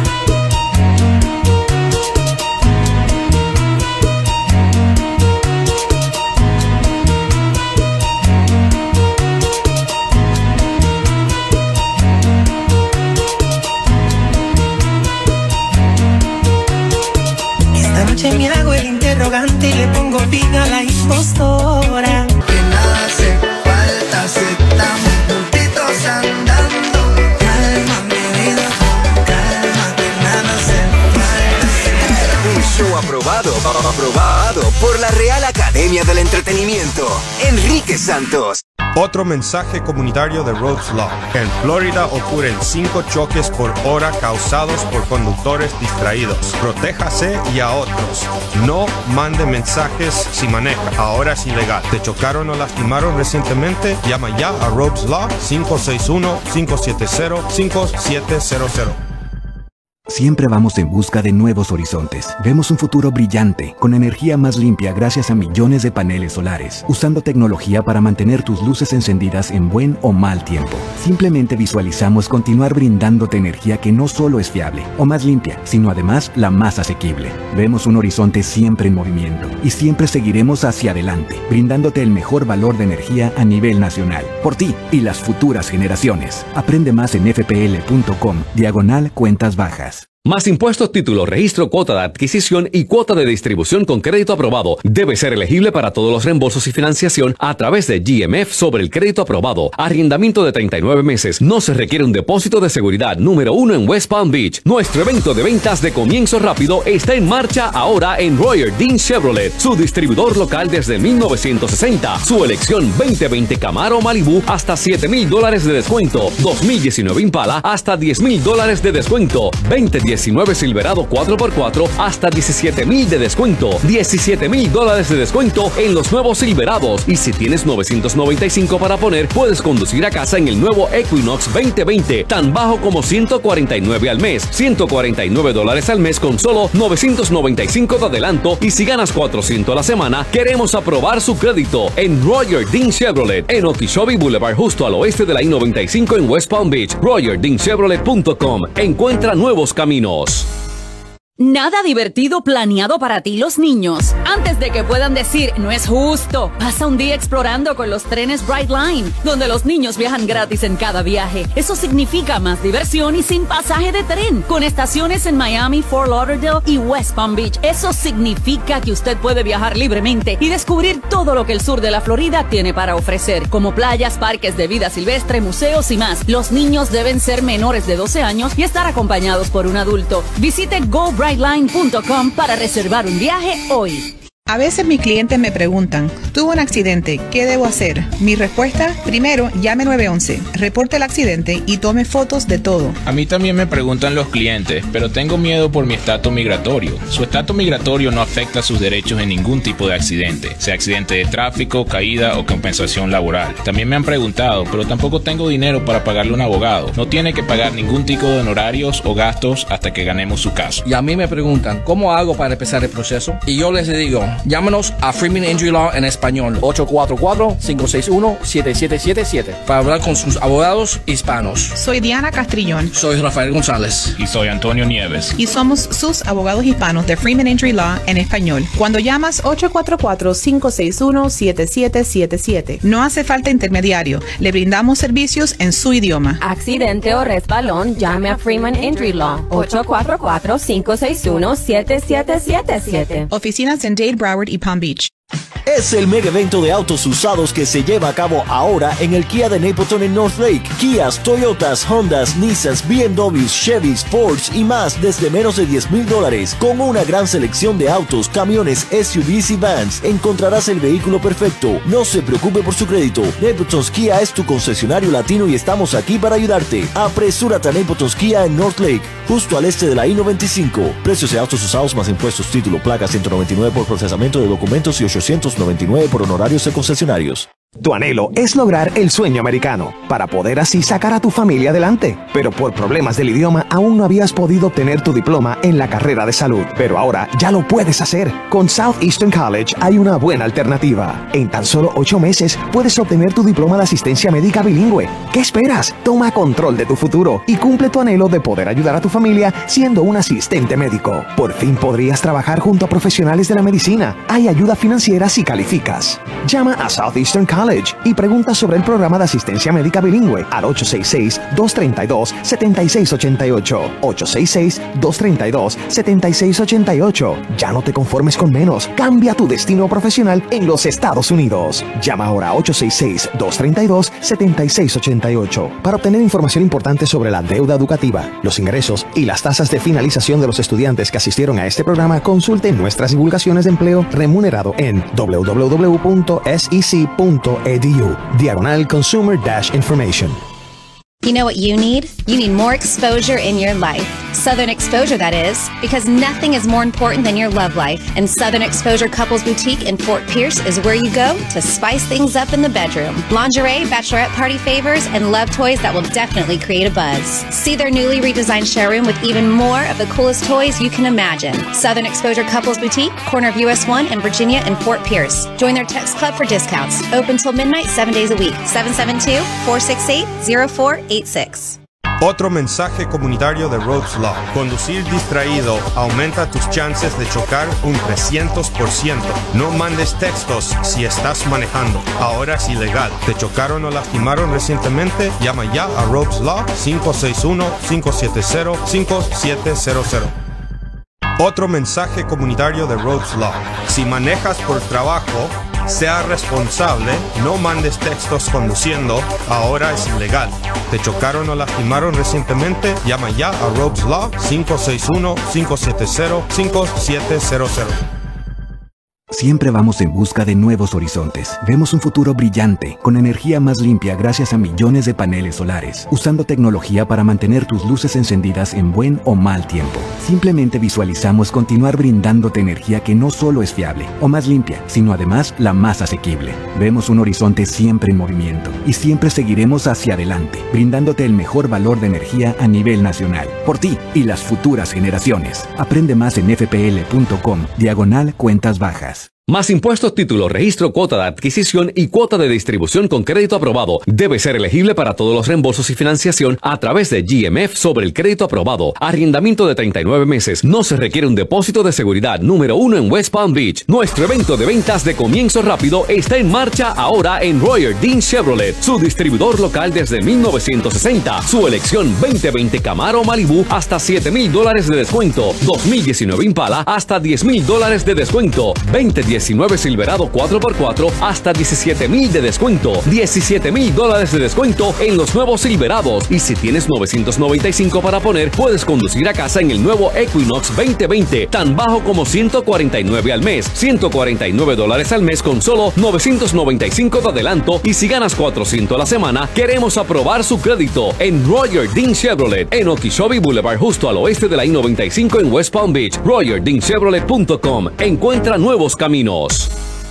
Esta noche me hago el interrogante y le pongo fin a la impostora. Que nada hace falta, se están juntitos andando. Calma, mi vida, calma, que nada hace falta. Un show aprobado, aprobado por la Real Academia del Entretenimiento. Enrique Santos. Otro mensaje comunitario de Roads Law. En Florida ocurren cinco choques por hora causados por conductores distraídos. Protéjase y a otros. No mande mensajes si maneja. Ahora es ilegal. ¿Te chocaron o lastimaron recientemente? Llama ya a Roads Law cinco seis uno, cinco siete cero, cinco siete cero cero. Siempre vamos en busca de nuevos horizontes. Vemos un futuro brillante, con energía más limpia gracias a millones de paneles solares, usando tecnología para mantener tus luces encendidas en buen o mal tiempo. Simplemente visualizamos continuar brindándote energía que no solo es fiable o más limpia, sino además la más asequible. Vemos un horizonte siempre en movimiento y siempre seguiremos hacia adelante, brindándote el mejor valor de energía a nivel nacional, por ti y las futuras generaciones. Aprende más en f p l punto com, diagonal cuentas bajas. Más impuestos, título, registro, cuota de adquisición y cuota de distribución con crédito aprobado. Debe ser elegible para todos los reembolsos y financiación a través de G M F sobre el crédito aprobado. Arrendamiento de treinta y nueve meses. No se requiere un depósito de seguridad. Número uno en West Palm Beach. Nuestro evento de ventas de comienzo rápido está en marcha ahora en Royer Dean Chevrolet, su distribuidor local desde mil novecientos sesenta. Su elección veinte veinte Camaro Malibu hasta siete mil dólares de descuento. dos mil diecinueve Impala hasta diez mil dólares de descuento. veinte diecinueve Silverado cuatro por cuatro hasta diecisiete mil de descuento. diecisiete mil dólares de descuento en los nuevos Silverados. Y si tienes novecientos noventa y cinco para poner, puedes conducir a casa en el nuevo Equinox veinte veinte, tan bajo como ciento cuarenta y nueve al mes. ciento cuarenta y nueve dólares al mes con solo novecientos noventa y cinco de adelanto. Y si ganas cuatrocientos a la semana, queremos aprobar su crédito en Royer Dean Chevrolet en Okeechobee Boulevard, justo al oeste de la I noventa y cinco en West Palm Beach. Royer Dean Chevrolet punto com. Encuentra nuevos caminos. Nada divertido planeado para ti los niños. Antes de que puedan decir, no es justo, pasa un día explorando con los trenes Brightline, donde los niños viajan gratis en cada viaje. Eso significa más diversión y sin pasaje de tren, con estaciones en Miami, Fort Lauderdale y West Palm Beach. Eso significa que usted puede viajar libremente y descubrir todo lo que el sur de la Florida tiene para ofrecer, como playas, parques de vida silvestre, museos y más. Los niños deben ser menores de doce años y estar acompañados por un adulto. Visite go brightline punto com para reservar un viaje hoy. A veces mis clientes me preguntan, tuve un accidente, ¿qué debo hacer? Mi respuesta, primero, llame nueve once, reporte el accidente y tome fotos de todo. A mí también me preguntan los clientes, pero tengo miedo por mi estatus migratorio. Su estatus migratorio no afecta sus derechos en ningún tipo de accidente, sea accidente de tráfico, caída o compensación laboral. También me han preguntado, pero tampoco tengo dinero para pagarle a un abogado. No tiene que pagar ningún tipo de honorarios o gastos hasta que ganemos su caso. Y a mí me preguntan, ¿cómo hago para empezar el proceso? Y yo les digo, Llámanos a Freeman Injury Law en español, ocho cuatro cuatro, cinco seis uno, siete siete siete siete, para hablar con sus abogados hispanos. Soy Diana Castrillón. Soy Rafael González. Y soy Antonio Nieves. Y somos sus abogados hispanos de Freeman Injury Law en español. Cuando llamas ocho cuatro cuatro, cinco seis uno, siete siete siete siete, no hace falta intermediario. Le brindamos servicios en su idioma. Accidente o resbalón, llame a Freeman Injury Law, ocho cuatro cuatro, cinco seis uno, siete siete siete siete. Oficinas en Dade, Broward y Palm Beach. Es el mega evento de autos usados que se lleva a cabo ahora en el Kia de Napleton en North Lake. Kias, Toyotas, Hondas, Nissans, B M Ws, Chevys, Fords y más desde menos de diez mil dólares. Con una gran selección de autos, camiones, S U Vs y vans, encontrarás el vehículo perfecto. No se preocupe por su crédito. Napleton's Kia es tu concesionario latino y estamos aquí para ayudarte. Apresúrate a Napleton's Kia en North Lake, justo al este de la I noventa y cinco. Precios de autos usados más impuestos, título, placa, ciento noventa y nueve por procesamiento de documentos y ochocientos noventa y nueve por honorarios de concesionarios. Tu anhelo es lograr el sueño americano, para poder así sacar a tu familia adelante. Pero por problemas del idioma aún no habías podido obtener tu diploma en la carrera de salud. Pero ahora ya lo puedes hacer. Con Southeastern College hay una buena alternativa. En tan solo ocho meses puedes obtener tu diploma de asistencia médica bilingüe. ¿Qué esperas? Toma control de tu futuro y cumple tu anhelo de poder ayudar a tu familia siendo un asistente médico. Por fin podrías trabajar junto a profesionales de la medicina. Hay ayuda financiera si calificas. Llama a Southeastern College y pregunta sobre el programa de asistencia médica bilingüe al ocho seis seis, dos tres dos, siete seis ocho ocho. ocho seis seis, dos tres dos, siete seis ocho ocho. Ya no te conformes con menos. Cambia tu destino profesional en los Estados Unidos. Llama ahora a ocho seis seis, dos tres dos, siete seis ocho ocho para obtener información importante sobre la deuda educativa, los ingresos y las tasas de finalización de los estudiantes que asistieron a este programa. Consulte nuestras divulgaciones de empleo remunerado en w w w punto s e c punto edu diagonal consumer dash information. You know what you need? You need more exposure in your life. Southern Exposure, that is, because nothing is more important than your love life. And Southern Exposure Couples Boutique in Fort Pierce is where you go to spice things up in the bedroom. Lingerie, bachelorette party favors, and love toys that will definitely create a buzz. See their newly redesigned showroom with even more of the coolest toys you can imagine. Southern Exposure Couples Boutique, corner of U S one and Virginia in Fort Pierce. Join their text club for discounts. Open till midnight, seven days a week. seven seven two, four six eight, zero four eight six. Otro mensaje comunitario de Rhodes Law. Conducir distraído aumenta tus chances de chocar un trescientos por ciento. No mandes textos si estás manejando. Ahora es ilegal. ¿Te chocaron o lastimaron recientemente? Llama ya a Rhodes Law cinco seis uno, cinco siete cero, cinco siete cero cero. Otro mensaje comunitario de Rhodes Law. Si manejas por trabajo, sea responsable, no mandes textos conduciendo, ahora es ilegal. ¿Te chocaron o lastimaron recientemente? Llama ya a Rhodes Law cinco seis uno, cinco siete cero, cinco siete cero cero. Siempre vamos en busca de nuevos horizontes. Vemos un futuro brillante, con energía más limpia gracias a millones de paneles solares, usando tecnología para mantener tus luces encendidas en buen o mal tiempo. Simplemente visualizamos continuar brindándote energía que no solo es fiable o más limpia, sino además la más asequible. Vemos un horizonte siempre en movimiento y siempre seguiremos hacia adelante, brindándote el mejor valor de energía a nivel nacional, por ti y las futuras generaciones. Aprende más en f p l punto com, diagonal cuentas bajas. Más impuestos, título, registro, cuota de adquisición y cuota de distribución con crédito aprobado. Debe ser elegible para todos los reembolsos y financiación a través de G M F sobre el crédito aprobado. Arrendamiento de treinta y nueve meses. No se requiere un depósito de seguridad. Número uno en West Palm Beach. Nuestro evento de ventas de comienzo rápido está en marcha ahora en Royer Dean Chevrolet, su distribuidor local desde mil novecientos sesenta. Su elección veinte veinte Camaro Malibu hasta siete mil dólares de descuento. dos mil diecinueve Impala hasta diez mil dólares de descuento. veinte diecinueve Silverado cuatro por cuatro hasta diecisiete mil de descuento. diecisiete mil dólares de descuento en los nuevos Silverados. Y si tienes novecientos noventa y cinco para poner, puedes conducir a casa en el nuevo Equinox veinte veinte, tan bajo como ciento cuarenta y nueve al mes. ciento cuarenta y nueve dólares al mes con solo novecientos noventa y cinco de adelanto. Y si ganas cuatrocientos a la semana, queremos aprobar su crédito en Royer Dean Chevrolet en Okeechobee Boulevard, justo al oeste de la I noventa y cinco en West Palm Beach. Royer Dean Chevrolet punto com. Encuentra nuevos caminos.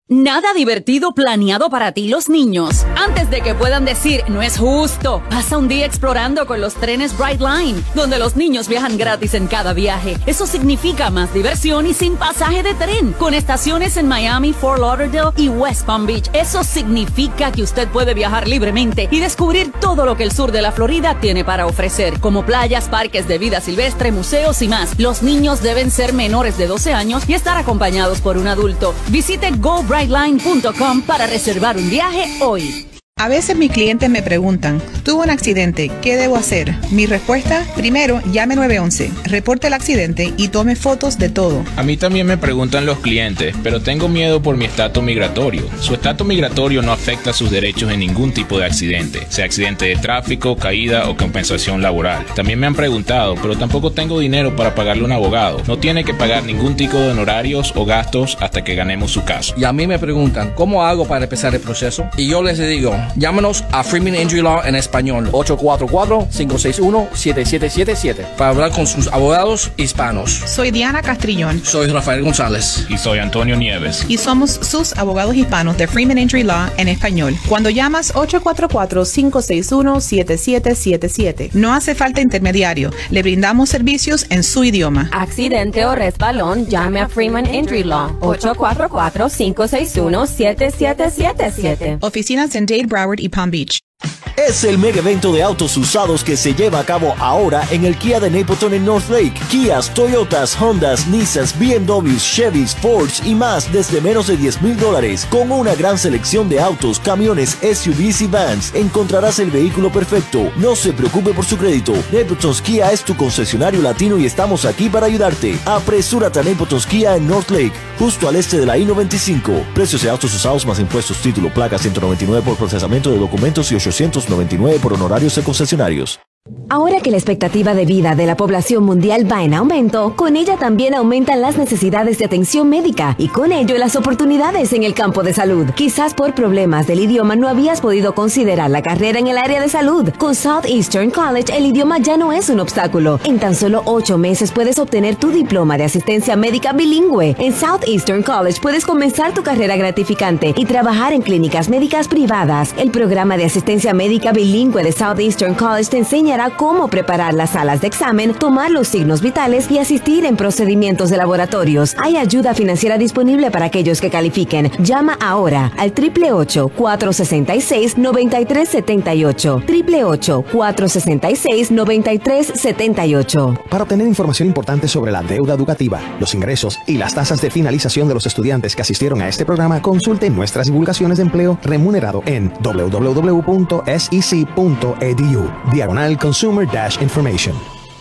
Nada divertido planeado para ti los niños. Antes de que puedan decir, no es justo, pasa un día explorando con los trenes Brightline, donde los niños viajan gratis en cada viaje. Eso significa más diversión y sin pasaje de tren, con estaciones en Miami, Fort Lauderdale y West Palm Beach. Eso significa que usted puede viajar libremente y descubrir todo lo que el sur de la Florida tiene para ofrecer, como playas, parques de vida silvestre, museos y más. Los niños deben ser menores de doce años y estar acompañados por un adulto. Visite go brightline punto com para reservar un viaje hoy. A veces mis clientes me preguntan, tuve un accidente, ¿qué debo hacer? Mi respuesta, primero, llame nueve once, reporte el accidente y tome fotos de todo. A mí también me preguntan los clientes, pero tengo miedo por mi estatus migratorio. Su estatus migratorio no afecta sus derechos en ningún tipo de accidente, sea accidente de tráfico, caída o compensación laboral. También me han preguntado, pero tampoco tengo dinero para pagarle a un abogado. No tiene que pagar ningún tipo de honorarios o gastos hasta que ganemos su caso. Y a mí me preguntan, ¿cómo hago para empezar el proceso? Y yo les digo, llámanos a Freeman Injury Law en español, ocho cuatro cuatro, cinco seis uno, siete siete siete siete, para hablar con sus abogados hispanos. Soy Diana Castrillón. Soy Rafael González. Y soy Antonio Nieves. Y somos sus abogados hispanos de Freeman Injury Law en español. Cuando llamas ocho cuatro cuatro, cinco seis uno, siete siete siete siete, no hace falta intermediario. Le brindamos servicios en su idioma. Accidente o resbalón, llame a Freeman Injury Law, ocho cuatro cuatro, cinco seis uno, siete siete siete siete. Oficinas en Dade, Broward y Palm Beach. Es el mega evento de autos usados que se lleva a cabo ahora en el Kia de Napleton en North Lake. Kias, Toyotas, Hondas, Nissans, B M Ws, Chevys, Fords y más desde menos de diez mil dólares. Con una gran selección de autos, camiones, S U Vs y vans, encontrarás el vehículo perfecto. No se preocupe por su crédito. Napleton's Kia es tu concesionario latino y estamos aquí para ayudarte. Apresúrate a Napleton's Kia en North Lake, justo al este de la I noventa y cinco. Precios de autos usados más impuestos, título, placa ciento noventa y nueve por procesamiento de documentos y ochocientos noventa y nueve por honorarios de concesionarios. Ahora que la expectativa de vida de la población mundial va en aumento, con ella también aumentan las necesidades de atención médica y con ello las oportunidades en el campo de salud. Quizás por problemas del idioma no habías podido considerar la carrera en el área de salud. Con Southeastern College el idioma ya no es un obstáculo. En tan solo ocho meses puedes obtener tu diploma de asistencia médica bilingüe. En Southeastern College puedes comenzar tu carrera gratificante y trabajar en clínicas médicas privadas. El programa de asistencia médica bilingüe de Southeastern College te enseñará cómo preparar las salas de examen, tomar los signos vitales y asistir en procedimientos de laboratorios. Hay ayuda financiera disponible para aquellos que califiquen. Llama ahora al ocho ocho ocho, cuatro seis seis, nueve tres siete ocho. ocho ocho ocho, cuatro seis seis, nueve tres siete ocho. Para obtener información importante sobre la deuda educativa, los ingresos y las tasas de finalización de los estudiantes que asistieron a este programa, consulte nuestras divulgaciones de empleo remunerado en w w w punto s e c punto e d u diagonal Consumer Dash Information.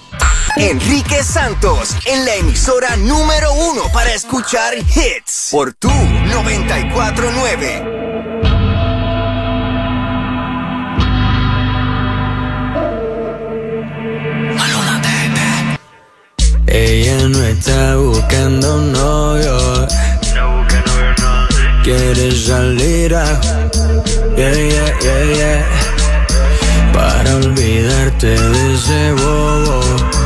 Enrique Santos en la emisora número uno para escuchar hits por tu noventa y cuatro nueve. Ella no está buscando un novio, quiere salir a yeah, yeah, yeah, yeah. Para olvidarte de ese bobo,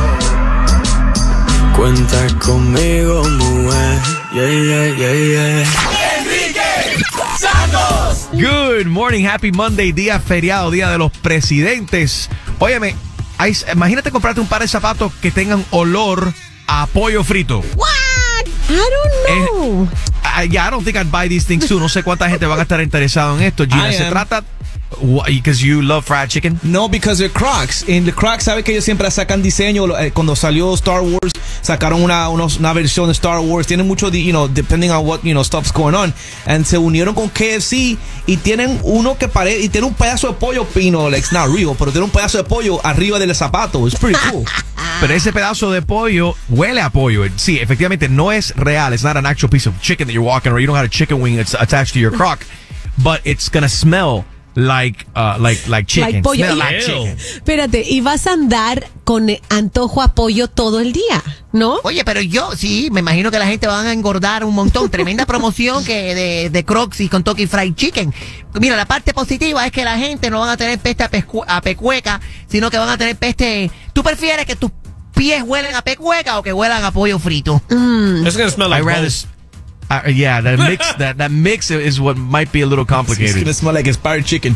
cuenta conmigo, mujer. Yeah, yeah, yeah, yeah. Enrique Santos. Good morning, happy Monday, día feriado, día de los presidentes. Óyeme, hay, imagínate comprarte un par de zapatos que tengan olor a pollo frito. What? I don't know. Eh, yeah, I don't think I'd buy these things too. No sé cuánta gente van a estar interesado en esto. Gina, se trata... Because you love fried chicken? No, because they're Crocs. En the Crocs, ¿sabe que ellos siempre sacan diseño? Cuando salió Star Wars, sacaron una, unos, una versión de Star Wars. Tienen mucho, de, you know, depending on what, you know, stuff's going on. And se unieron con K F C y tienen uno que parece, y tiene un pedazo de pollo, you know, like it's not real, pero tiene un pedazo de pollo arriba del zapato. It's pretty cool. Pero ese pedazo de pollo huele a pollo. Sí, efectivamente no es real. It's not an actual piece of chicken that you're walking, or you don't have a chicken wing that's attached to your Croc. But it's gonna smell like uh, like like chicken. Like pollo. Smell Y, like chicken. Espérate, y vas a andar con antojo a pollo todo el día, ¿no? Oye, pero yo sí, me imagino que la gente va a engordar un montón. Tremenda promoción que de, de Crocs y con Kentucky Fried Chicken. Mira, la parte positiva es que la gente no van a tener peste a, pescu- a pecueca, sino que van a tener peste... ¿Tú prefieres que tus pies huelen a pecueca o que huelan a pollo frito? Mm. It's gonna smell like I rather, both. Uh, yeah, that mix that, that mix is what might be a little complicated. It's gonna smell like expired chicken.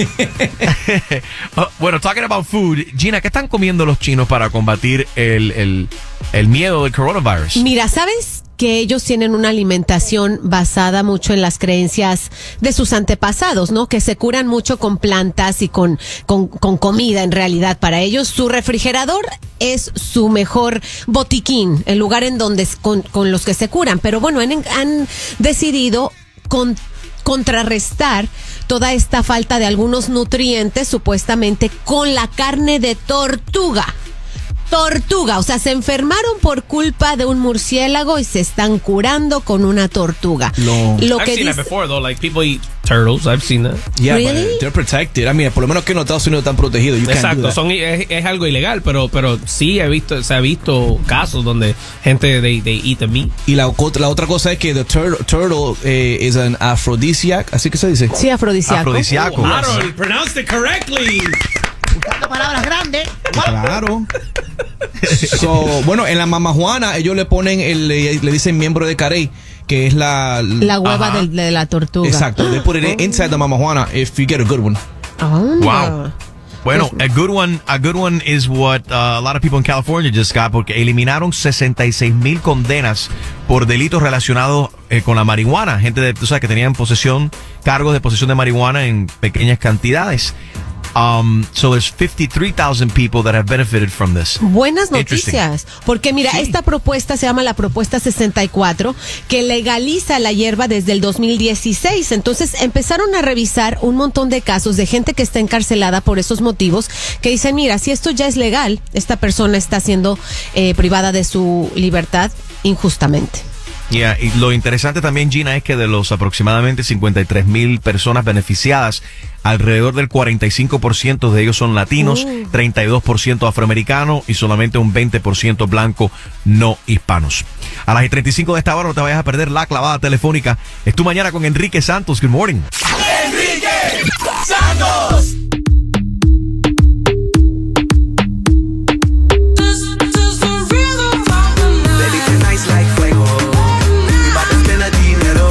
uh, bueno, talking about food, Gina, ¿qué están comiendo los chinos para combatir el, el, el miedo del coronavirus? Mira, ¿sabes que ellos tienen una alimentación basada mucho en las creencias de sus antepasados, ¿no? Que se curan mucho con plantas y con, con, con comida, en realidad. Para ellos, su refrigerador es su mejor botiquín, el lugar en donde con, con los que se curan. Pero bueno, han, han decidido con, contrarrestar toda esta falta de algunos nutrientes, supuestamente, con la carne de tortuga. Tortuga, o sea, se enfermaron por culpa de un murciélago y se están curando con una tortuga. No. Lo I've que seen dice, that before, though. Like, people eat turtles. I've seen that. Yeah, Really? but they're protected. I mean, por lo menos que en los Estados Unidos están protegidos. You can't do Exacto, that. son, es, es algo ilegal, pero pero sí he visto, se ha visto casos donde gente they, they eat the meat. Y la, la otra cosa es que the turtle, turtle eh, is an aphrodisiac, así que se dice. Sí, afrodisíaco. Afrodisíaco. Oh, Harold, pronounced it correctly. Usando palabras grandes. Claro. So, bueno, en la mamajuana ellos le ponen, el, le, le dicen miembro de carey, que es la... La hueva del- de, la tortuga. Exacto. They put it inside the mamajuana if you get a good one. Wow. Bueno, a good one, a good one is what uh, a lot of people in California just got, porque eliminaron sesenta y seis mil condenas por delitos relacionados eh, con la marihuana. Gente de, tú sabes, que tenían posesión, cargos de posesión de marihuana en pequeñas cantidades. Um, so there's fifty-three thousand people that have benefited from this. Buenas Interesting. noticias, porque mira, Sí. esta propuesta se llama la propuesta sesenta y cuatro, que legaliza la hierba desde el dos mil dieciséis. Entonces empezaron a revisar un montón de casos de gente que está encarcelada por esos motivos, que dicen, mira, si esto ya es legal, esta persona está siendo eh, privada de su libertad injustamente. Yeah, y lo interesante también, Gina, es que de los aproximadamente cincuenta y tres mil personas beneficiadas, alrededor del cuarenta y cinco por ciento de ellos son latinos, Mm. treinta y dos por ciento afroamericanos y solamente un veinte por ciento blanco no hispanos. A las treinta y cinco de esta hora no te vayas a perder la clavada telefónica. Es tu mañana con Enrique Santos. Good morning. Enrique Santos. Baby, tonight's like fuego. We bout to spend the dinero.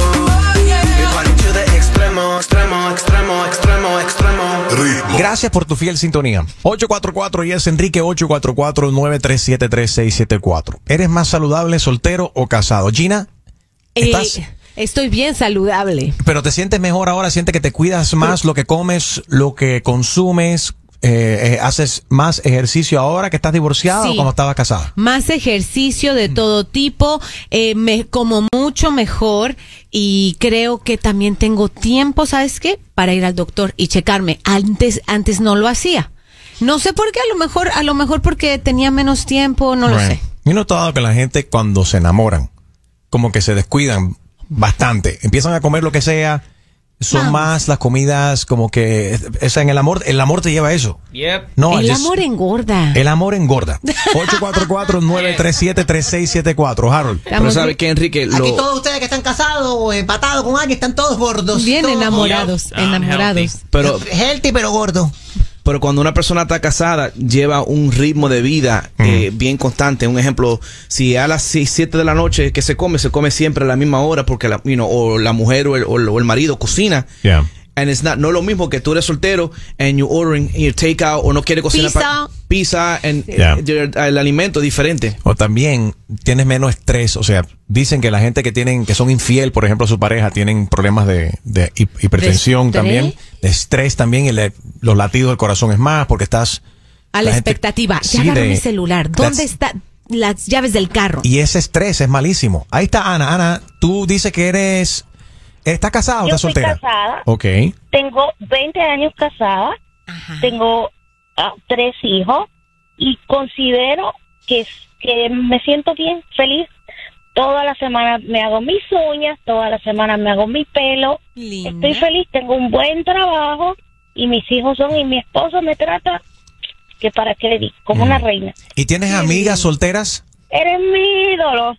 We party to the extremo, extremo, extremo, extremo, extremo. Gracias por tu fiel sintonía. ocho cuatro cuatro y es Enrique ocho cuatro cuatro, nueve tres siete, tres seis siete cuatro. ¿Eres más saludable, soltero o casado? Gina, ¿estás? Eh, estoy bien saludable. ¿Pero te sientes mejor ahora? ¿Sientes que te cuidas más lo que comes, lo que consumes? Eh, eh, ¿Haces más ejercicio ahora que estás divorciada Sí. o cuando estabas casada? Más ejercicio de todo tipo, eh, me como mucho mejor y creo que también tengo tiempo, ¿sabes qué? Para ir al doctor y checarme. Antes, antes no lo hacía. No sé por qué, a lo mejor, a lo mejor porque tenía menos tiempo, no lo Right. sé. Yo he notado que la gente cuando se enamoran, como que se descuidan bastante. Empiezan a comer lo que sea. Son Vamos. más las comidas como que esa en el amor, el amor te lleva a eso. Yep. No, El just- amor engorda. el amor engorda. ocho cuatro cuatro, nueve tres siete, tres seis siete cuatro. Harold. Estamos Pero sabe bien. que Enrique lo Aquí todos ustedes que están casados o empatados con alguien están todos gordos. Bien Todos enamorados, Unhealthy. enamorados. Pero, Healthy pero gordo. pero cuando una persona está casada, lleva un ritmo de vida eh, bien constante. Un ejemplo, si a las seis, siete de la noche que se come, se come siempre a la misma hora porque la, you know, o la mujer o el, o el- o el marido cocina. Yeah. And it's not, no es lo mismo que tú eres soltero and you ordering your takeout o no quieres cocinar Pizza. pa- pizza and Yeah. eh, el alimento es diferente. O también tienes menos estrés. O sea, dicen que la gente que tienen, que son infiel, por ejemplo, a su pareja, tienen problemas de, de hi- hipertensión ¿De estrés? también, de estrés también, y le- los latidos del corazón es más porque estás A la, la gente- expectativa. sí, Ya agarró de- mi celular. ¿Dónde that's- están las llaves del carro? y ese estrés es malísimo. Ahí está Ana. Ana, tú dices que eres, ¿estás casada o Yo estás soy soltera? casada. Ok. Tengo veinte años casada, tengo ah, tres hijos y considero que, que me siento bien, feliz. Toda la semana me hago mis uñas, toda la semana me hago mi pelo. Estoy feliz, tengo un buen trabajo y mis hijos son y mi esposo me trata que para qué le digo, como una reina. ¿Y tienes amigas solteras? Eres mi ídolo,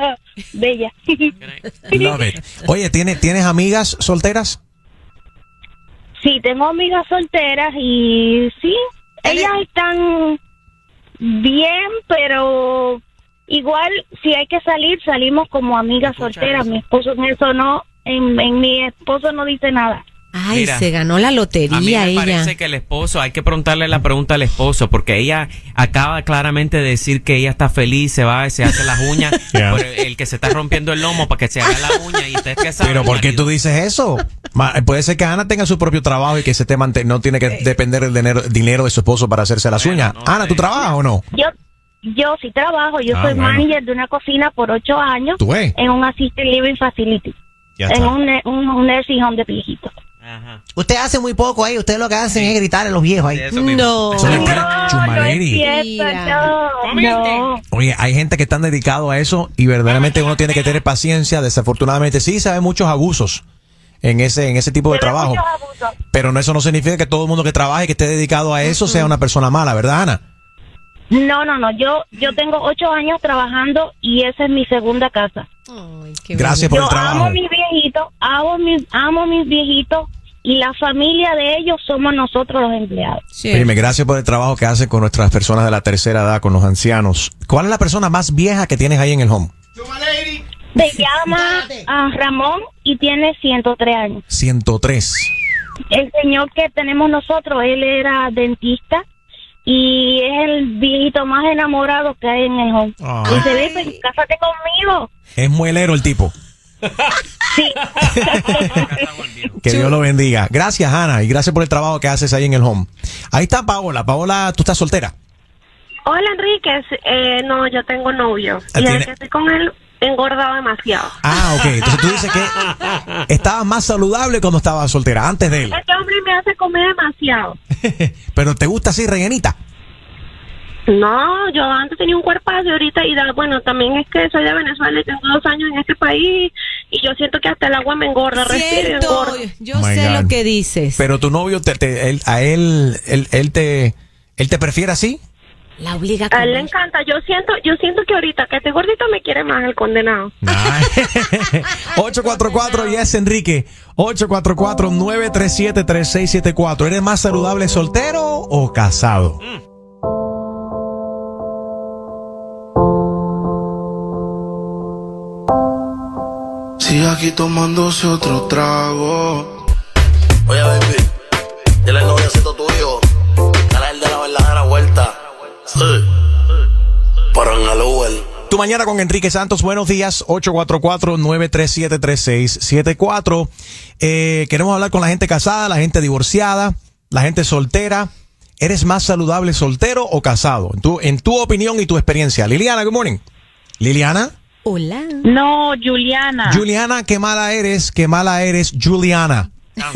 bella. Love it. Oye, ¿tienes, ¿tienes amigas solteras? Sí, tengo amigas solteras y sí, ellas están bien, pero igual, si hay que salir, salimos como amigas solteras. Mi esposo en eso no, en, en mi esposo no dice nada. Ay, Mira, se ganó la lotería a mí me ella. parece que el esposo, hay que preguntarle la pregunta al esposo, porque ella acaba claramente de decir que ella está feliz, se va, se hace las uñas, Yeah. por el, el que se está rompiendo el lomo para que se haga la uña y usted que sabe. Pero ¿por qué tú dices eso? Ma- Puede ser que Ana tenga su propio trabajo y que se esté mante- no tiene que depender del dinero, dinero de su esposo para hacerse las uñas. Ana, ¿tú trabajas o no? Yo yo sí trabajo, yo Ah, soy bueno. manager de una cocina por ocho años ¿Tú ves? en un assisted living facility, Ya en está. un, ne- un, un nursing home de viejitos. Usted hace muy poco ahí, usted lo que hacen es gritar a los viejos ahí. No. Eso es No, Chumaleri. no es cierto, no, no. Oye, hay gente que están dedicados a eso y verdaderamente uno tiene que tener paciencia. Desafortunadamente sí se ven muchos abusos en ese en ese tipo de trabajo. Pero no, eso no significa que todo el mundo que trabaje y que esté dedicado a eso sea una persona mala, ¿verdad, Ana? No, no, no, yo yo tengo ocho años trabajando y esa es mi segunda casa. Gracias por yo el trabajo. amo a mis viejitos, amo, mis, amo a mis viejitos y la familia de ellos somos nosotros los empleados. Prime, gracias por el trabajo que hacen con nuestras personas de la tercera edad, con los ancianos. ¿Cuál es la persona más vieja que tienes ahí en el home? Se llama ah, Ramón y tiene ciento tres años. ciento tres. El señor que tenemos nosotros, él era dentista y es el viejito más enamorado que hay en el home. Ay. Y se dice, cásate conmigo. Es muelero el tipo. Sí. Que Dios lo bendiga. Gracias, Ana, y gracias por el trabajo que haces ahí en el home. Ahí está Paola. Paola, ¿tú estás soltera? Hola, Enríquez. Eh, no, yo tengo novio. Ah, Y desde ¿tiene? que estoy con él, he engordado demasiado. Ah, ok. Entonces tú dices que estabas más saludable cuando estabas soltera, antes de él. Este hombre me hace comer demasiado. Pero ¿te gusta así rellenita? No, yo antes tenía un cuerpazo y ahorita, y da, bueno, también es que soy de Venezuela y tengo dos años en este país y yo siento que hasta el agua me engorda, respiro y Cierto, engordo. yo Oh my sé God. lo que dices. Pero tu novio, te, te- él, a él, él, él te, él te prefiere así. La obliga A él le encanta, yo siento, yo siento que ahorita que este gordito me quiere más el condenado. ocho cuatro cuatro, yes, Enrique. ocho cuatro cuatro, nueve tres siete, tres seis siete cuatro. ¿Eres más saludable soltero o casado? Sigue aquí tomándose otro trago. Oye, baby, dile al noviocito tuyo, dale el de la verdadera vuelta. Sí. Para en el Uber. Tu mañana con Enrique Santos, buenos días, ocho cuatro cuatro, nueve tres siete, tres seis siete cuatro. Eh, queremos hablar con la gente casada, la gente divorciada, la gente soltera. ¿Eres más saludable soltero o casado? En tu, en tu opinión y tu experiencia. Liliana, good morning. Liliana. Hola. No, Juliana. Juliana, qué mala eres, qué mala eres, Juliana.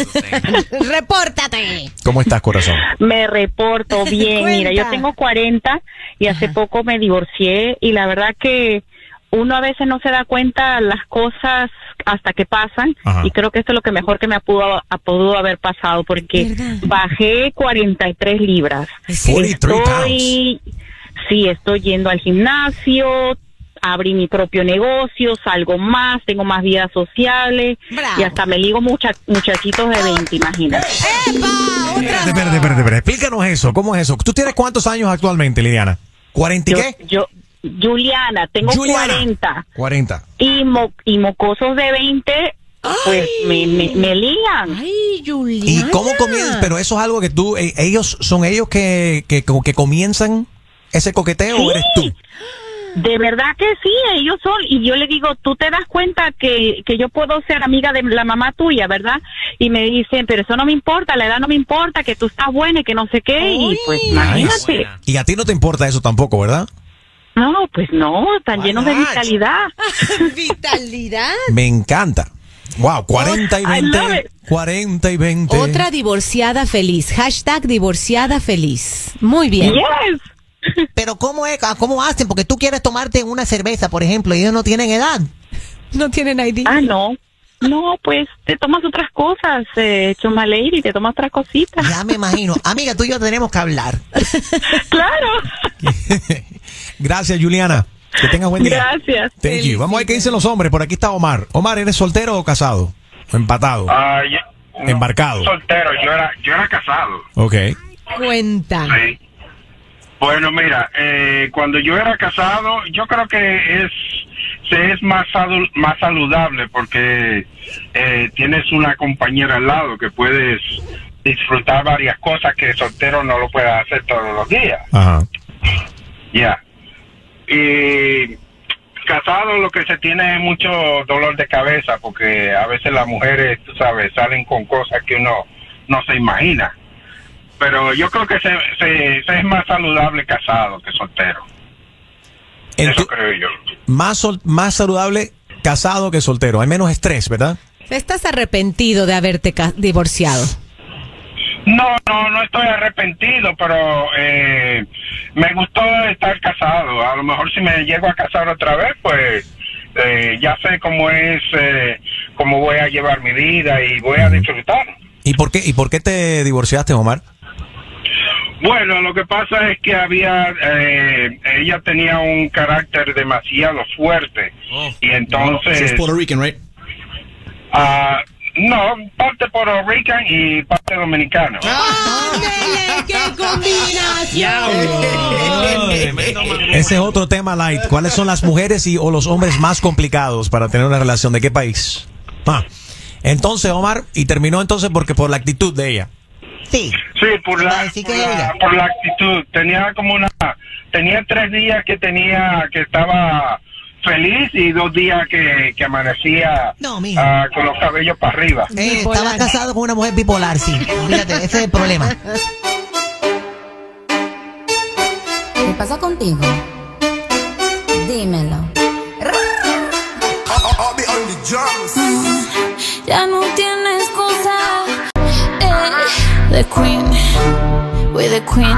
Repórtate. ¿Cómo estás, corazón? Me reporto bien. Mira, yo tengo cuarenta y hace poco me divorcié y la verdad que uno a veces no se da cuenta las cosas hasta que pasan. Ajá. Y creo que esto es lo que mejor que me pudo, ha- pudo haber pasado porque bajé cuarenta y tres libras. cuarenta y tres Estoy, sí, estoy yendo al gimnasio, abrí mi propio negocio, salgo más, tengo más vidas sociales y hasta me ligo mucha, muchachitos de veinte, imagínate. Espérate, espérate, espérate, espérate. Explícanos eso, ¿cómo es eso? ¿Tú tienes cuántos años actualmente, Liliana? ¿cuarenta y qué? Yo, Juliana, tengo Juliana. cuarenta cuarenta. y, mo- y mocosos de veinte, pues me, me, me ligan. Ay, Juliana. ¿Y cómo comienzas? Pero eso es algo que tú, eh, ellos, son ellos que, que, como que comienzan ese coqueteo o eres tú? De verdad que sí, ellos son, y yo le digo, tú te das cuenta que, que yo puedo ser amiga de la mamá tuya, ¿verdad? Y me dicen, pero eso no me importa, la edad no me importa, que tú estás buena y que no sé qué, y pues imagínate. Nice. Y a ti no te importa eso tampoco, ¿verdad? No, pues no, están llenos de vitalidad. Vitalidad. Me encanta. Wow, cuarenta y I love veinte. it. cuarenta y veinte. Otra divorciada feliz. Hashtag divorciada feliz. Muy bien. Pero ¿cómo es? Ah, ¿Cómo hacen? Porque tú quieres tomarte una cerveza, por ejemplo, y ellos no tienen edad. No tienen I D. Ah, no. No, pues te tomas otras cosas, eh, Choma Lady, te tomas otras cositas. Ya me imagino. Amiga, tú y yo tenemos que hablar. Claro. Gracias, Juliana. Que tengas buen día. Gracias. Thank you. Vamos a ver qué dicen los hombres. Por aquí está Omar. Omar, ¿eres soltero o casado? ¿O empatado? Ah, yo- Embarcado. Soltero, yo era, yo era casado. Ok. Cuenta. Sí. Bueno, mira, eh, cuando yo era casado, yo creo que es se es más sadu- más saludable porque eh, tienes una compañera al lado que puedes disfrutar varias cosas que soltero no lo puedes hacer todos los días. Ajá. Ya. Y casado lo que se tiene es mucho dolor de cabeza porque a veces las mujeres, tú sabes, salen con cosas que uno no se imagina. Pero yo creo que se, se, se es más saludable casado que soltero. En Eso tu- creo yo. Más, sol- más saludable casado que soltero. Hay menos estrés, ¿verdad? ¿Estás arrepentido de haberte ca- divorciado? No, no, no estoy arrepentido, pero eh, me gustó estar casado. A lo mejor si me llego a casar otra vez, pues eh, ya sé cómo es, eh, cómo voy a llevar mi vida y voy a disfrutar. ¿Y por qué, y por qué te divorciaste, Omar? Bueno, lo que pasa es que había, eh, ella tenía un carácter demasiado fuerte y entonces... She's Puerto Rican, right? ah, no, parte Puerto Rican y parte dominicano. ¡Qué combinación! Ese es otro tema light. ¿Cuáles son las mujeres y o los hombres más complicados para tener una relación? ¿De qué país? Ah. Entonces, Omar, y terminó entonces porque por la actitud de ella. Sí. Sí, por la, por la, por la actitud. Tenía como una... Tenía tres días que tenía... que estaba feliz y dos días que, que amanecía No, mijo. ah, con los cabellos para arriba. Eh, estaba casado con una mujer bipolar, sí. Fíjate, ese es el problema. ¿Qué pasa contigo? Dímelo. Mm, ya no tienes cosa. Eh, the queen, with the queen.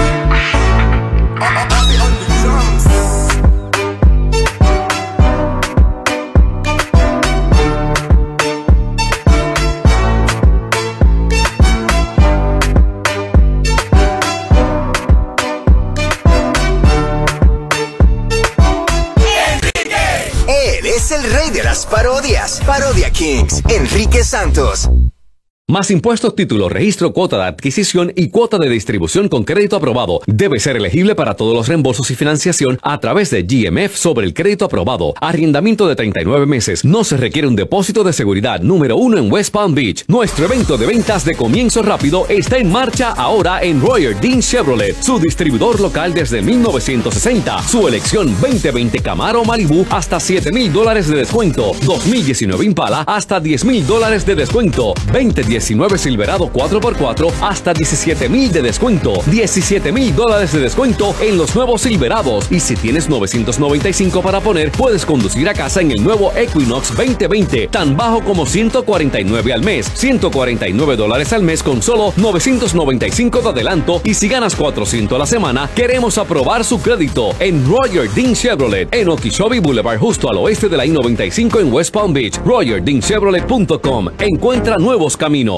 Él es el rey de las parodias. Parodia Kings, Enrique Santos. Más impuestos, título, registro, cuota de adquisición y cuota de distribución con crédito aprobado. Debe ser elegible para todos los reembolsos y financiación a través de G M F sobre el crédito aprobado. Arrendamiento de treinta y nueve meses. No se requiere un depósito de seguridad. Número uno en West Palm Beach. Nuestro evento de ventas de comienzo rápido está en marcha ahora en Royer Dean Chevrolet, su distribuidor local desde mil novecientos sesenta. Su elección veinte veinte Camaro Malibu hasta siete mil dólares de descuento. dos mil diecinueve Impala hasta diez mil dólares de descuento. veinte diecinueve Silverado cuatro por cuatro hasta diecisiete mil de descuento. diecisiete mil dólares de descuento en los nuevos Silverados. Y si tienes novecientos noventa y cinco para poner, puedes conducir a casa en el nuevo Equinox veinte veinte, tan bajo como ciento cuarenta y nueve al mes. ciento cuarenta y nueve dólares al mes con solo novecientos noventa y cinco de adelanto. Y si ganas cuatrocientos a la semana, queremos aprobar su crédito en Royer Dean Chevrolet en Okeechobee Boulevard, justo al oeste de la I noventa y cinco en West Palm Beach. royer dean chevrolet punto com. Encuentra nuevos caminos.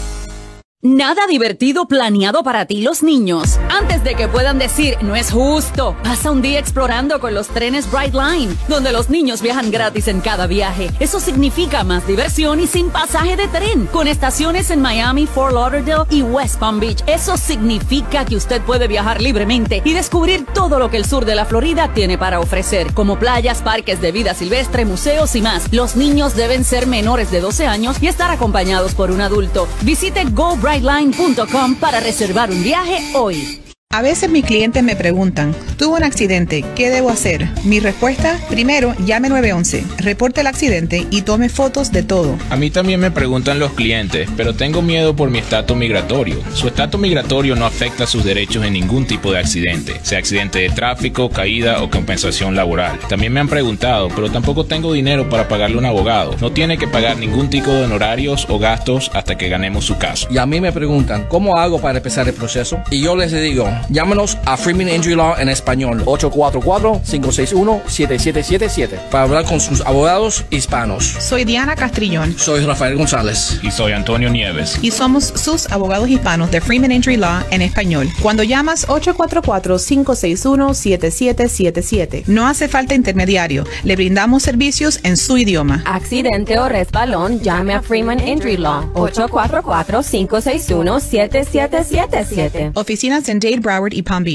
Nada divertido planeado para ti los niños. Antes de que puedan decir, no es justo, pasa un día explorando con los trenes Brightline, donde los niños viajan gratis en cada viaje. Eso significa más diversión y sin pasaje de tren, con estaciones en Miami, Fort Lauderdale y West Palm Beach. Eso significa que usted puede viajar libremente y descubrir todo lo que el sur de la Florida tiene para ofrecer, como playas, parques de vida silvestre, museos y más. Los niños deben ser menores de doce años y estar acompañados por un adulto. Visite go brightline punto com para reservar un viaje hoy. A veces mis clientes me preguntan, tuve un accidente, ¿qué debo hacer? Mi respuesta, primero, llame nueve once, reporte el accidente y tome fotos de todo. A mí también me preguntan los clientes, pero tengo miedo por mi estatus migratorio. Su estatus migratorio no afecta sus derechos en ningún tipo de accidente, sea accidente de tráfico, caída o compensación laboral. También me han preguntado, pero tampoco tengo dinero para pagarle a un abogado. No tiene que pagar ningún tipo de honorarios o gastos hasta que ganemos su caso. Y a mí me preguntan, ¿cómo hago para empezar el proceso? Y yo les digo, llámenos a Freeman Injury Law en español, ocho cuatro cuatro, cinco seis uno, siete siete siete siete, para hablar con sus abogados hispanos. Soy Diana Castrillón. Soy Rafael González. Y soy Antonio Nieves. Y somos sus abogados hispanos de Freeman Injury Law en español. Cuando llamas ocho cuatro cuatro, cinco seis uno, siete siete siete siete, no hace falta intermediario. Le brindamos servicios en su idioma. Accidente o resbalón, llame a Freeman Injury Law, ocho cuatro cuatro, cinco seis uno, siete siete siete siete. Oficinas en Dade, Broward y Palm Beach.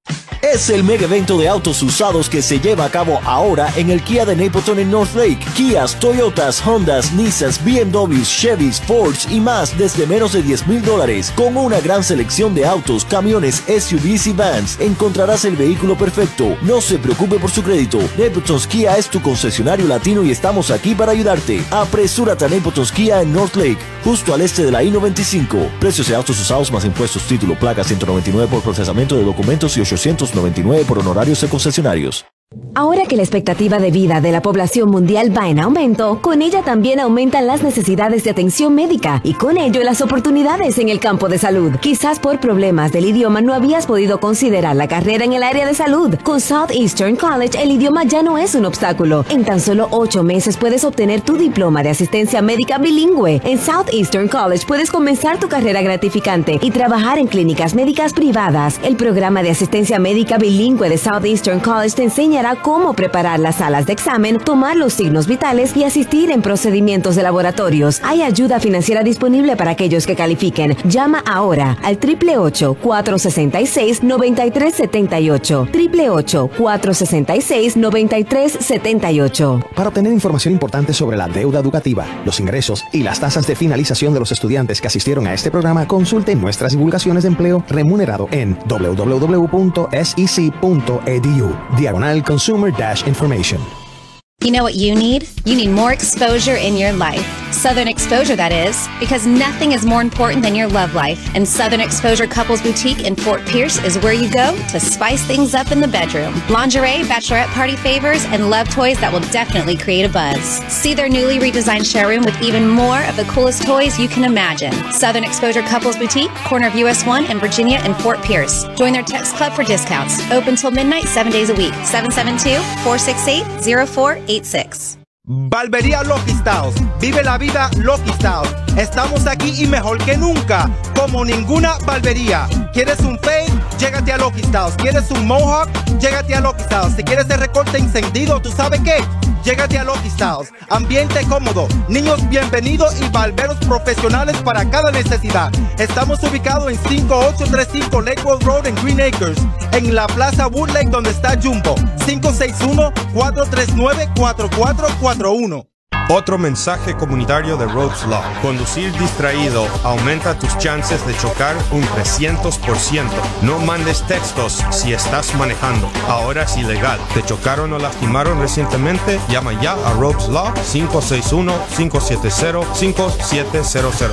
Es el mega evento de autos usados que se lleva a cabo ahora en el Kia de Napleton en North Lake. Kias, Toyotas, Hondas, Nissans, B M Ws, Chevys, Fords y más desde menos de diez mil dólares. Con una gran selección de autos, camiones, S U Vs y vans, encontrarás el vehículo perfecto. No se preocupe por su crédito. Napleton's Kia es tu concesionario latino y estamos aquí para ayudarte. Apresúrate a Napleton's Kia en North Lake, justo al este de la I noventa y cinco. Precios de autos usados más impuestos, título, placa, ciento noventa y nueve por procesamiento de documentos y ochocientos noventa y nueve por honorarios de concesionarios. Ahora que la expectativa de vida de la población mundial va en aumento, con ella también aumentan las necesidades de atención médica y con ello las oportunidades en el campo de salud. Quizás por problemas del idioma no habías podido considerar la carrera en el área de salud. Con Southeastern College el idioma ya no es un obstáculo. En tan solo ocho meses puedes obtener tu diploma de asistencia médica bilingüe. En Southeastern College puedes comenzar tu carrera gratificante y trabajar en clínicas médicas privadas. El programa de asistencia médica bilingüe de Southeastern College te enseña cómo preparar las salas de examen, tomar los signos vitales y asistir en procedimientos de laboratorios. Hay ayuda financiera disponible para aquellos que califiquen. Llama ahora al triple ocho, cuatro seis seis, nueve tres siete ocho. triple ocho, cuatro seis seis, nueve tres siete ocho. Para obtener información importante sobre la deuda educativa, los ingresos y las tasas de finalización de los estudiantes que asistieron a este programa, consulte nuestras divulgaciones de empleo remunerado en w w w punto s e c punto e d u diagonal Consumer Dash Information. You know what you need? You need more exposure in your life. Southern Exposure, that is, because nothing is more important than your love life. And Southern Exposure Couples Boutique in Fort Pierce is where you go to spice things up in the bedroom. Lingerie, bachelorette party favors, and love toys that will definitely create a buzz. See their newly redesigned showroom with even more of the coolest toys you can imagine. Southern Exposure Couples Boutique, corner of U S one and Virginia in Fort Pierce. Join their text club for discounts. Open till midnight, seven days a week. seven seven two, four six eight, zero four eight six. Barbería Lucky Styles. Vive la vida Lucky Styles. Estamos aquí y mejor que nunca, como ninguna barbería. ¿Quieres un fade? Llégate a Lucky Styles. ¿Quieres un mohawk? Llégate a Lucky Styles. Si quieres el recorte encendido, ¿tú sabes qué? Llégate a Lucky Styles. Ambiente cómodo, niños bienvenidos y barberos profesionales para cada necesidad. Estamos ubicados en cinco ocho tres cinco Lakewood Road en Green Acres, en la Plaza Woodlake donde está Jumbo. cinco seis uno, cuatro tres nueve, cuatro cuatro cuatro uno. Otro mensaje comunitario de Roads Law. Conducir distraído aumenta tus chances de chocar un trescientos por ciento. No mandes textos si estás manejando. Ahora es ilegal. ¿Te chocaron o lastimaron recientemente? Llama ya a Roads Law cinco seis uno, cinco siete cero, cinco siete cero cero.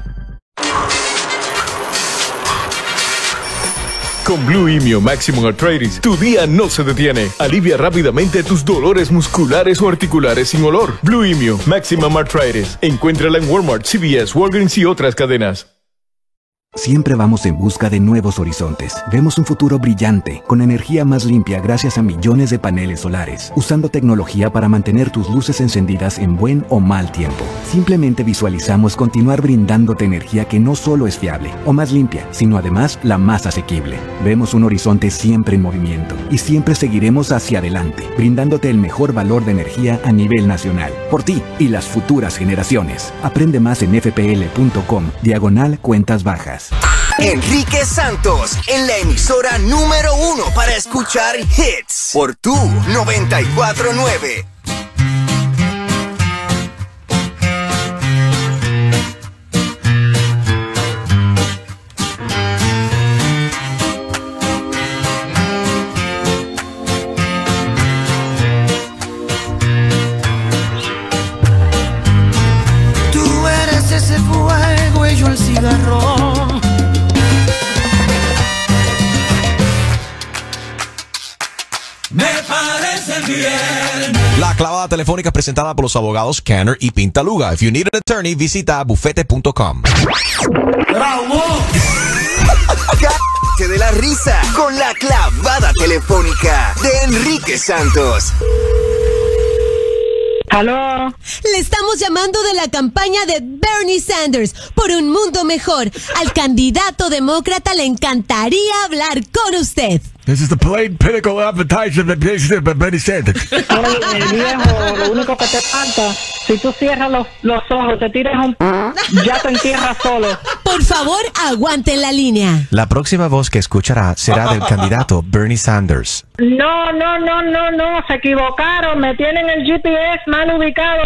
Con Blue Imio Maximum Arthritis, tu día no se detiene. Alivia rápidamente tus dolores musculares o articulares sin olor. Blue Imio Maximum Arthritis. Encuéntrala en Walmart, C V S, Walgreens y otras cadenas. Siempre vamos en busca de nuevos horizontes. Vemos un futuro brillante, con energía más limpia gracias a millones de paneles solares, usando tecnología para mantener tus luces encendidas en buen o mal tiempo. Simplemente visualizamos continuar brindándote energía que no solo es fiable o más limpia, sino además la más asequible. Vemos un horizonte siempre en movimiento y siempre seguiremos hacia adelante, brindándote el mejor valor de energía a nivel nacional, por ti y las futuras generaciones. Aprende más en f p l punto com, diagonal cuentas bajas. Enrique Santos, en la emisora número uno para escuchar hits, por tu noventa y cuatro nueve. Tú eres ese fuego y yo el cigarro. Me parece bien. La clavada telefónica es presentada por los abogados Canner y Pintaluga. If you need an attorney, visita bufete punto com. Cállate de la risa con la clavada telefónica de Enrique Santos. ¿Aló? Le estamos llamando de la campaña de Bernie Sanders por un mundo mejor. Al candidato demócrata le encantaría hablar con usted. This is the plain pinnacle advertisement that makes it Bernie Sanders. Oye, viejo, lo único que te falta, si tú cierras los, los ojos, te tiras un... ya te entierras solo. Por favor, aguanten la línea. La próxima voz que escuchará será del candidato Bernie Sanders. No, no, no, no, no, se equivocaron, me tienen el G P S mal ubicado.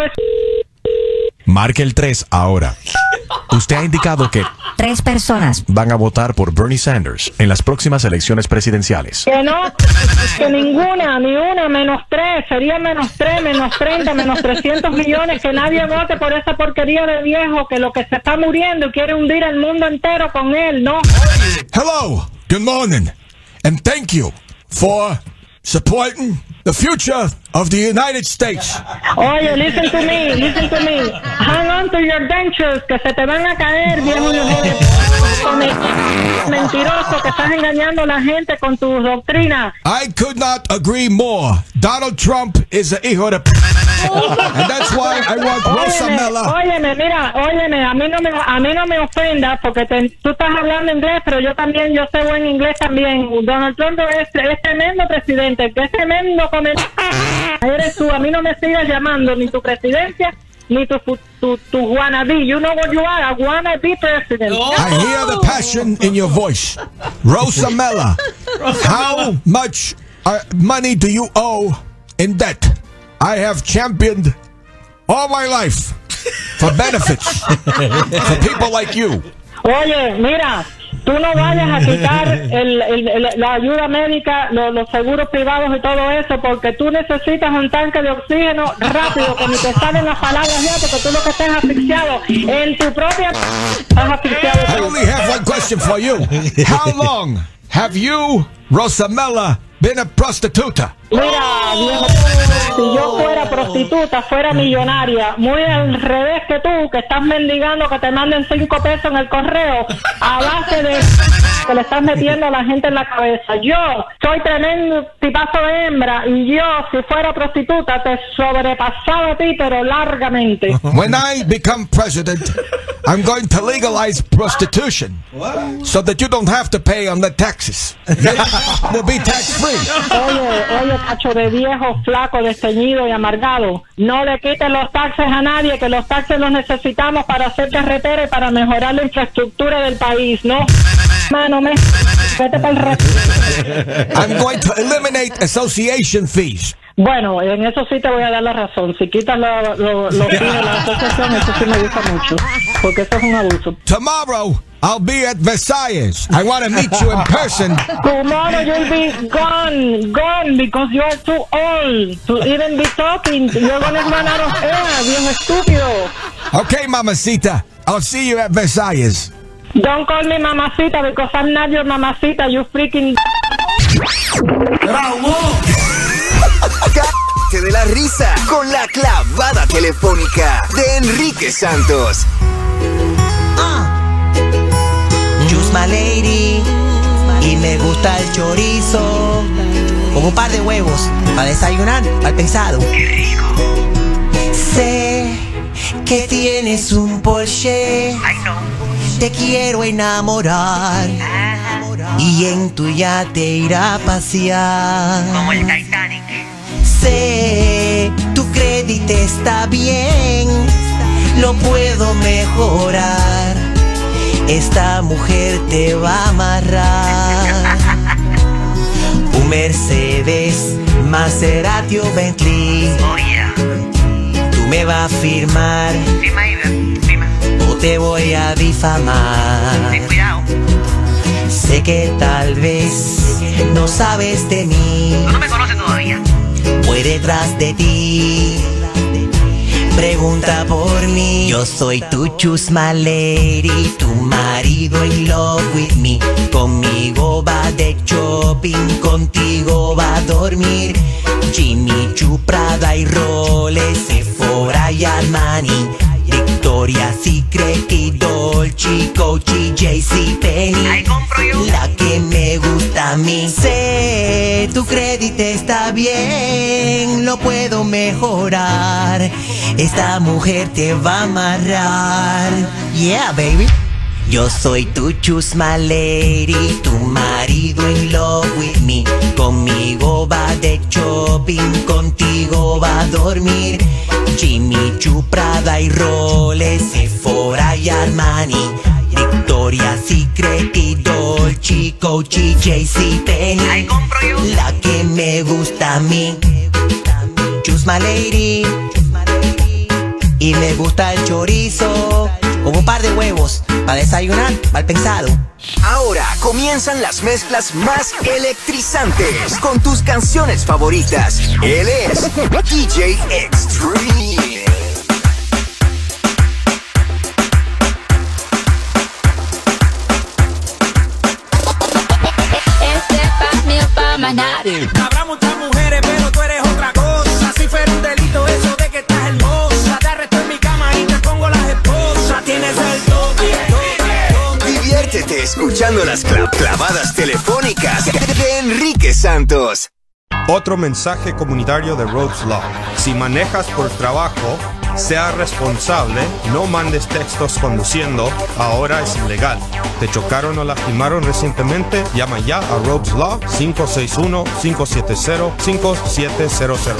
Marque el tres ahora. Usted ha indicado que tres personas van a votar por Bernie Sanders en las próximas elecciones presidenciales. Que no, que ninguna, ni una, menos tres, sería menos tres, menos treinta, menos trescientos millones, que nadie vote por esa porquería de viejo que lo que se está muriendo y quiere hundir el mundo entero con él, ¿no? Hello, good morning, and thank you for supporting the future of the United States. Oye, listen to me, listen to me. Hang on to your dentures, que se te van a caer, viejo mentiroso, que estás engañando a la gente con tus doctrinas. I could not agree more. Donald Trump is a hijo de p. And that's why I want Rosamella. Óyeme, mira, óyeme, a mí no me, a mí no me ofendas porque te, tú estás hablando inglés, pero yo también, yo sé buen inglés también. Donald Trump es, es tremendo presidente, que es tremendo comer. Eres tú, a mí no me sigas llamando ni tu presidencia ni tu, tu, tu wannabe. You know what you are, a wannabe president. I hear the passion in your voice. Rosamella, how much uh, money do you owe in debt? I have championed all my life for benefits for people like you. Oye, mira, tú no vayas a quitar el, el, el, la ayuda médica, lo, los seguros privados y todo eso, porque tú necesitas un tanque de oxígeno rápido, que ni te salen las palabras ya, porque tú lo que estás asfixiado en tu propia... Estás asfixiado. I only have one question for you. How long have you, Rosamella, been a prostituta? Mira, viejo, si yo fuera prostituta, fuera millonaria, muy al revés que tú, que estás mendigando que te manden cinco pesos en el correo, a base de que le estás metiendo a la gente en la cabeza. Yo soy tremendo tipazo de hembra, y yo, si fuera prostituta, te sobrepasaba a ti, pero largamente. When I become president, I'm going to legalize prostitution, so that you don't have to pay on the taxes. You'll be tax free. Oye, oye, cacho de viejo, flaco, desteñido y amargado. No le quites los taxes a nadie, que los taxes los necesitamos para hacer carretera y para mejorar la infraestructura del país, ¿no? Mano, me... Vete para el resto. I'm going to eliminate association fees. Bueno, en eso sí te voy a dar la razón. Si quitas los lo, lo fees de la asociación, eso sí me gusta mucho, porque eso es un abuso. Tomorrow, I'll be at Versailles. I want to meet you in person. Tomorrow you'll be gone, gone, because you are too old to even be talking. You're gonna run out of air, viejo estúpido. Okay, mamacita. I'll see you at Versailles. Don't call me mamacita, because I'm not your mamacita, you freaking... ¡Bravo! Cállate de la risa con la clavada telefónica de Enrique Santos. Just my lady, y me gusta el chorizo, con un par de huevos, para desayunar, al pensado. ¡Qué rico! Sé que tienes un Porsche. Ay, no. Te quiero enamorar, y en tu yate ir a pasear. Como el Titanic. Sé, tu crédito está bien, lo puedo mejorar. Esta mujer te va a amarrar. Un Mercedes, Maserati o Bentley. Oh, yeah. Tú me vas a firmar. Firma, firma. O te voy a difamar. Ten cuidado. Sé que tal vez no sabes de mí. Tú no me conoces todavía. Voy detrás de ti. Pregunta por mí. Yo soy tu chusma lady, tu marido in love with me. Conmigo va de shopping, contigo va a dormir. Jimmy Choo, Prada y Rolex, Sephora y Armani, Victoria's Secret y Dolce, Coachy, JCPenney. La que me gusta a mí. Sé, tu crédito está bien, lo puedo mejorar. Esta mujer te va a amarrar. Yeah, baby. Yo soy tu chusma lady, tu marido in love with me. Conmigo va de shopping, contigo va a dormir. Jimmy Choo, Prada y Rolex, Sephora y Armani, Victoria's Secret y Dolce, Coach, J C Penney. La que me gusta a mí, chusma lady. Y me gusta el chorizo con un par de huevos para desayunar, mal pensado. Ahora comienzan las mezclas más electrizantes con tus canciones favoritas. Él es D J Extreme. Este pa' mí o pa' más nadie. Habrá muchas mujeres, pero tú eres otra cosa. Si fuera un delito eso de que estás hermosa, te arresto en mi cama y te pongo las esposas. Tienes el toque. Diviértete escuchando las cla- clavadas telefónicas de Enrique Santos. Otro mensaje comunitario de Rhodes Law. Si manejas por trabajo, sea responsable, no mandes textos conduciendo, ahora es ilegal. ¿Te chocaron o lastimaron recientemente? Llama ya a Rhodes Law cinco seis uno, cinco siete cero, cinco siete cero cero.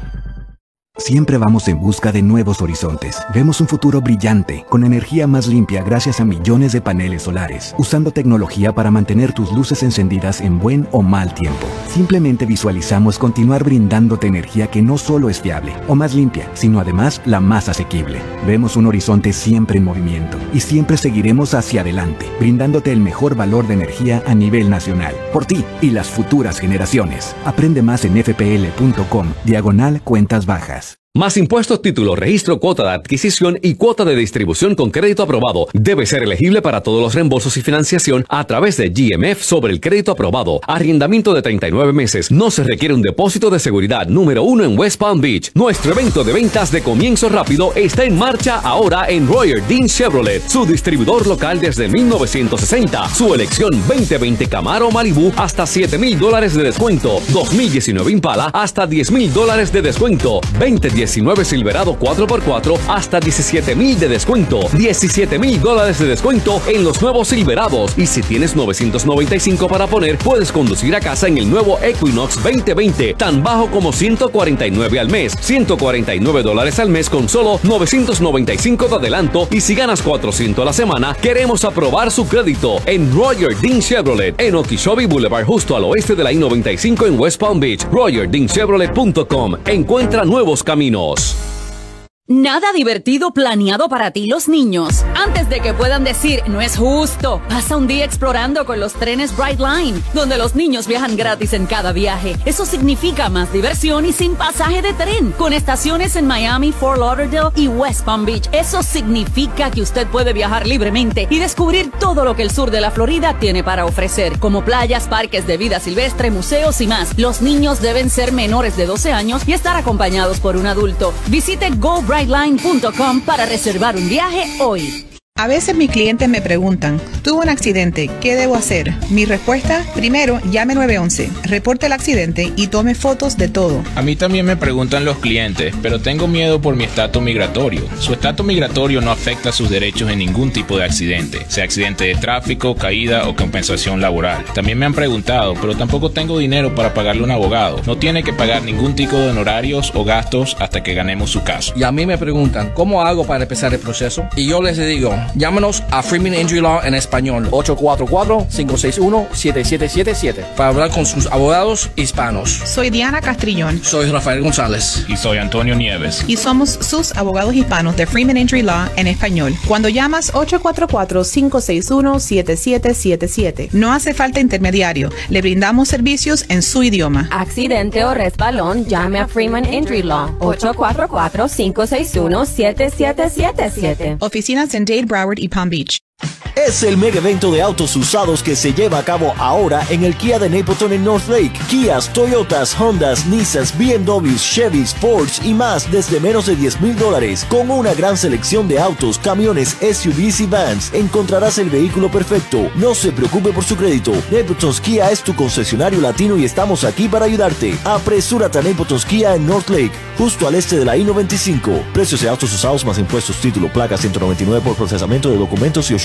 Siempre vamos en busca de nuevos horizontes. Vemos un futuro brillante, con energía más limpia gracias a millones de paneles solares, usando tecnología para mantener tus luces encendidas en buen o mal tiempo. Simplemente visualizamos continuar brindándote energía que no solo es fiable o más limpia, sino además la más asequible. Vemos un horizonte siempre en movimiento y siempre seguiremos hacia adelante, brindándote el mejor valor de energía a nivel nacional, por ti y las futuras generaciones. Aprende más en f p l punto com, diagonal cuentas bajas. Más impuestos, título, registro, cuota de adquisición y cuota de distribución con crédito aprobado. Debe ser elegible para todos los reembolsos y financiación a través de G M F sobre el crédito aprobado. Arrendamiento de treinta y nueve meses. No se requiere un depósito de seguridad. Número uno en West Palm Beach. Nuestro evento de ventas de comienzo rápido está en marcha ahora en Royer Dean Chevrolet, su distribuidor local desde mil novecientos sesenta. Su elección veinte veinte Camaro Malibu hasta siete mil dólares de descuento. dos mil diecinueve Impala hasta diez mil dólares de descuento. veinte diecinueve Silverado cuatro por cuatro hasta diecisiete mil de descuento. diecisiete mil dólares de descuento en los nuevos Silverados. Y si tienes novecientos noventa y cinco para poner, puedes conducir a casa en el nuevo Equinox veinte veinte, tan bajo como ciento cuarenta y nueve al mes. ciento cuarenta y nueve dólares al mes con solo novecientos noventa y cinco de adelanto. Y si ganas cuatrocientos a la semana, queremos aprobar su crédito en Royer Dean Chevrolet, en Okeechobee Boulevard, justo al oeste de la I noventa y cinco en West Palm Beach. Royer Dean Chevrolet punto com. Encuentra nuevos caminos. Nada divertido planeado para ti los niños. Antes de que puedan decir, no es justo, pasa un día explorando con los trenes Brightline, donde los niños viajan gratis en cada viaje. Eso significa más diversión y sin pasaje de tren, con estaciones en Miami, Fort Lauderdale y West Palm Beach. Eso significa que usted puede viajar libremente y descubrir todo lo que el sur de la Florida tiene para ofrecer, como playas, parques de vida silvestre, museos y más. Los niños deben ser menores de doce años y estar acompañados por un adulto. Visite go brightline punto com para reservar un viaje hoy. A veces mis clientes me preguntan, tuve un accidente, ¿qué debo hacer? Mi respuesta, primero, llame nueve once, reporte el accidente y tome fotos de todo. A mí también me preguntan los clientes, pero tengo miedo por mi estatus migratorio. Su estatus migratorio no afecta sus derechos en ningún tipo de accidente, sea accidente de tráfico, caída o compensación laboral. También me han preguntado, pero tampoco tengo dinero para pagarle a un abogado. No tiene que pagar ningún tipo de honorarios o gastos hasta que ganemos su caso. Y a mí me preguntan, ¿cómo hago para empezar el proceso? Y yo les digo, llámanos a Freeman Injury Law en español, ocho cuatro cuatro, cinco seis uno, siete siete siete siete, para hablar con sus abogados hispanos. Soy Diana Castrillón. Soy Rafael González. Y soy Antonio Nieves. Y somos sus abogados hispanos de Freeman Injury Law en español. Cuando llamas ocho cuatro cuatro, cinco seis uno, siete siete siete siete, no hace falta intermediario. Le brindamos servicios en su idioma. Accidente o resbalón, llame a Freeman Injury Law, ocho cuatro cuatro, cinco seis uno, siete siete siete siete. Oficinas en Dade, Broward y Palm Beach. Es el mega evento de autos usados que se lleva a cabo ahora en el Kia de Napleton en North Lake. Kias, Toyotas, Hondas, Nissans, B M Ws, Chevys, Fords y más desde menos de diez mil dólares. Con una gran selección de autos, camiones, S U Vs y vans, encontrarás el vehículo perfecto. No se preocupe por su crédito. Napleton's Kia es tu concesionario latino y estamos aquí para ayudarte. Apresúrate a Napleton's Kia en North Lake, justo al este de la I noventa y cinco. Precios de autos usados más impuestos, título, placa ciento noventa y nueve por procesamiento de documentos y ochocientos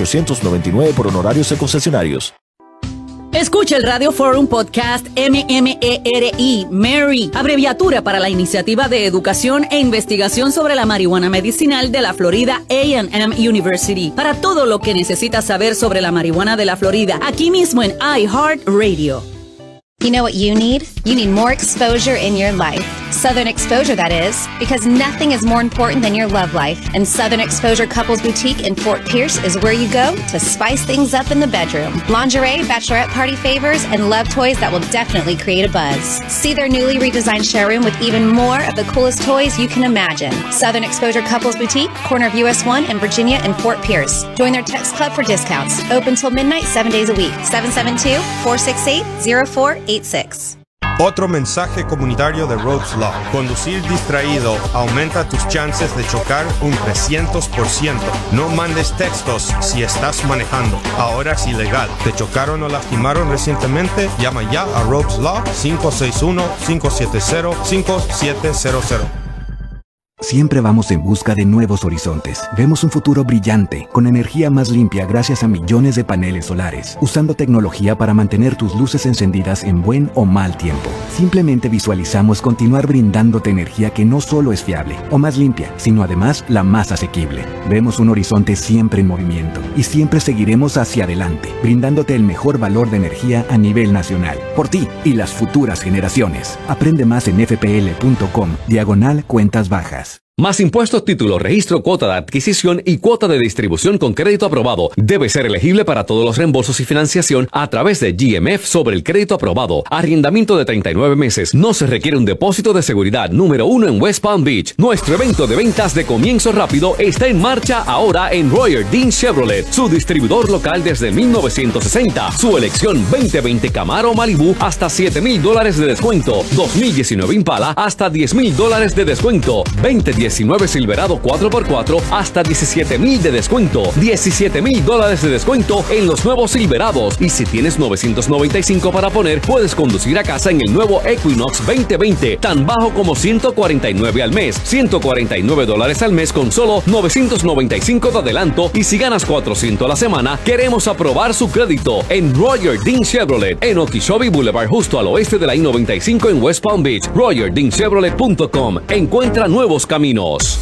noventa y nueve por honorarios de concesionarios. Escucha el Radio Forum Podcast M M E R I, Mary, abreviatura para la Iniciativa de Educación e Investigación sobre la Marihuana Medicinal de la Florida A and M University. Para todo lo que necesitas saber sobre la marihuana de la Florida, aquí mismo en iHeartRadio. You know what you need? You need more exposure in your life. Southern Exposure, that is. Because nothing is more important than your love life. And Southern Exposure Couples Boutique in Fort Pierce is where you go to spice things up in the bedroom. Lingerie, bachelorette party favors, and love toys that will definitely create a buzz. See their newly redesigned showroom with even more of the coolest toys you can imagine. Southern Exposure Couples Boutique, corner of U S one in Virginia and Fort Pierce. Join their text club for discounts. Open till midnight, seven days a week. seven seven two, four six eight, zero four eight six. Otro mensaje comunitario de Rhodes Law. Conducir distraído aumenta tus chances de chocar un trescientos por ciento. No mandes textos si estás manejando. Ahora es ilegal. ¿Te chocaron o lastimaron recientemente? Llama ya a Rhodes Law cinco seis uno, cinco siete cero, cinco siete cero cero. Siempre vamos en busca de nuevos horizontes. Vemos un futuro brillante, con energía más limpia gracias a millones de paneles solares, usando tecnología para mantener tus luces encendidas en buen o mal tiempo. Simplemente visualizamos continuar brindándote energía que no solo es fiable o más limpia, sino además la más asequible. Vemos un horizonte siempre en movimiento y siempre seguiremos hacia adelante, brindándote el mejor valor de energía a nivel nacional, por ti y las futuras generaciones. Aprende más en f p l punto com, diagonal cuentas bajas. Más impuestos, título, registro, cuota de adquisición y cuota de distribución con crédito aprobado. Debe ser elegible para todos los reembolsos y financiación a través de G M F sobre el crédito aprobado. Arrendamiento de treinta y nueve meses. No se requiere un depósito de seguridad. Número uno en West Palm Beach. Nuestro evento de ventas de comienzo rápido está en marcha ahora en Royer Dean Chevrolet, su distribuidor local desde mil novecientos sesenta. Su elección veinte veinte Camaro Malibu hasta siete mil dólares de descuento. dos mil diecinueve Impala hasta diez mil dólares de descuento. veinte diecinueve Silverado cuatro por cuatro hasta diecisiete mil de descuento. diecisiete mil dólares de descuento en los nuevos Silverados. Y si tienes novecientos noventa y cinco para poner, puedes conducir a casa en el nuevo Equinox veinte veinte, tan bajo como ciento cuarenta y nueve al mes. ciento cuarenta y nueve dólares al mes con solo novecientos noventa y cinco de adelanto. Y si ganas cuatrocientos a la semana, queremos aprobar su crédito en Royer Dean Chevrolet en Okeechobee Boulevard, justo al oeste de la I noventa y cinco en West Palm Beach. royer dean chevrolet punto com. Encuentra nuevos caminos.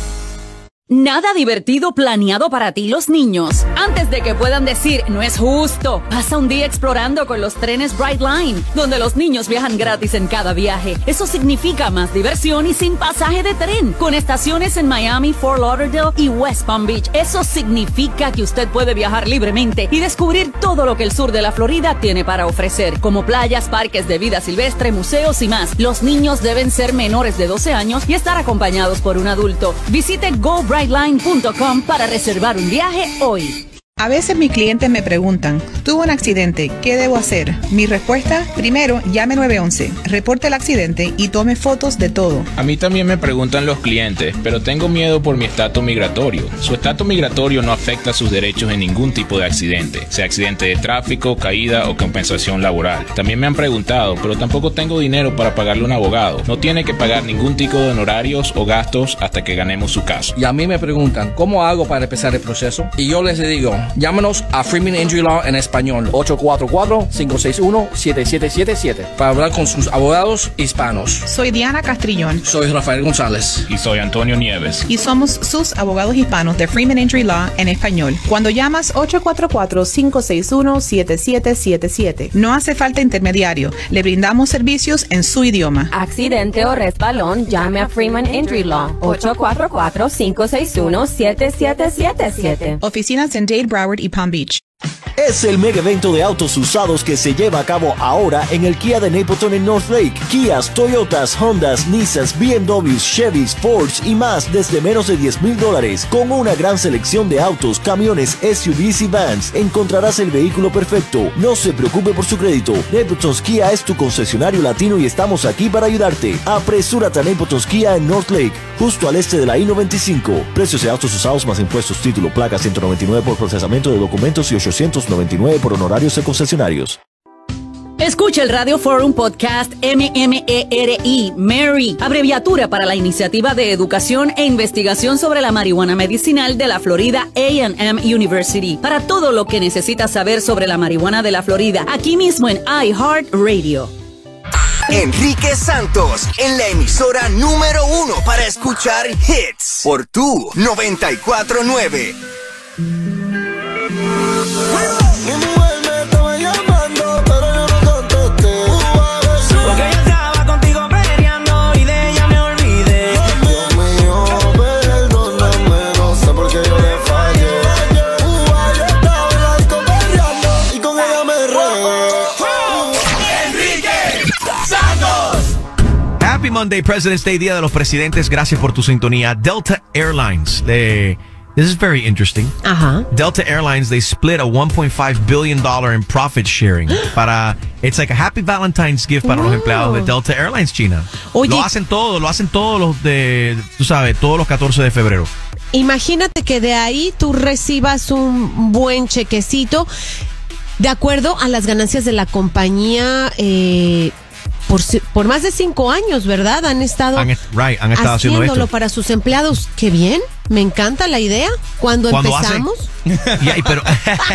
Nada divertido planeado para ti y los niños. Antes de que puedan decir, no es justo, pasa un día explorando con los trenes Brightline, donde los niños viajan gratis en cada viaje. Eso significa más diversión y sin pasaje de tren, con estaciones en Miami, Fort Lauderdale y West Palm Beach. Eso significa que usted puede viajar libremente y descubrir todo lo que el sur de la Florida tiene para ofrecer, como playas, parques de vida silvestre, museos y más. Los niños deben ser menores de doce años y estar acompañados por un adulto. Visite go brightline punto com para reservar un viaje hoy. A veces mis clientes me preguntan, tuve un accidente, ¿qué debo hacer? Mi respuesta, primero, llame nueve once, reporte el accidente y tome fotos de todo. A mí también me preguntan los clientes, pero tengo miedo por mi estatus migratorio. Su estatus migratorio no afecta sus derechos en ningún tipo de accidente, sea accidente de tráfico, caída o compensación laboral. También me han preguntado, pero tampoco tengo dinero para pagarle a un abogado. No tiene que pagar ningún tipo de honorarios o gastos hasta que ganemos su caso. Y a mí me preguntan, ¿cómo hago para empezar el proceso? Y yo les digo, llámenos a Freeman Injury Law en español, ocho cuatro cuatro, cinco seis uno, siete siete siete siete, para hablar con sus abogados hispanos. Soy Diana Castrillón. Soy Rafael González. Y soy Antonio Nieves. Y somos sus abogados hispanos de Freeman Injury Law en español. Cuando llamas ocho cuatro cuatro, cinco seis uno, siete siete siete siete, no hace falta intermediario. Le brindamos servicios en su idioma. Accidente o resbalón, llame a Freeman Injury Law, ocho cuatro cuatro, cinco seis uno, siete siete siete siete. Oficinas en Dade, Broward y Palm Beach. Es el mega evento de autos usados que se lleva a cabo ahora en el Kia de Napleton en North Lake. Kias, Toyotas, Hondas, Nissans, B M Ws, Chevys, Fords y más desde menos de diez mil dólares. Con una gran selección de autos, camiones, S U Vs y vans, encontrarás el vehículo perfecto. No se preocupe por su crédito. Napleton's Kia es tu concesionario latino y estamos aquí para ayudarte. Apresúrate a Napleton's Kia en North Lake, justo al este de la I noventa y cinco. Precios de autos usados más impuestos, título, placa, ciento noventa y nueve por procesamiento de documentos y ochocientos noventa y nueve por honorarios de concesionarios. Escucha el Radio Forum Podcast M M E R I, Mary, abreviatura para la Iniciativa de Educación e Investigación sobre la Marihuana Medicinal de la Florida A and M University. Para todo lo que necesitas saber sobre la marihuana de la Florida, aquí mismo en iHeartRadio. Enrique Santos, en la emisora número uno para escuchar hits, por tu noventa y cuatro nueve. Happy Monday, President's Day, Día de los Presidentes. Gracias por tu sintonía. Delta Airlines. Eh, this is very interesting. Ajá. Delta Airlines, they split a one point five billion dollars in profit sharing. para, it's like a happy Valentine's gift para wow. los empleados de Delta Airlines, China. Oye, lo hacen todo, lo hacen todos los de, tú sabes, todos los catorce de febrero. Imagínate que de ahí tú recibas un buen chequecito de acuerdo a las ganancias de la compañía. eh, Por, por más de cinco años, ¿verdad? Han estado, han, right, han estado haciéndolo haciendo esto. para sus empleados. ¡Qué bien! Me encanta la idea. Cuando empezamos... Yeah, pero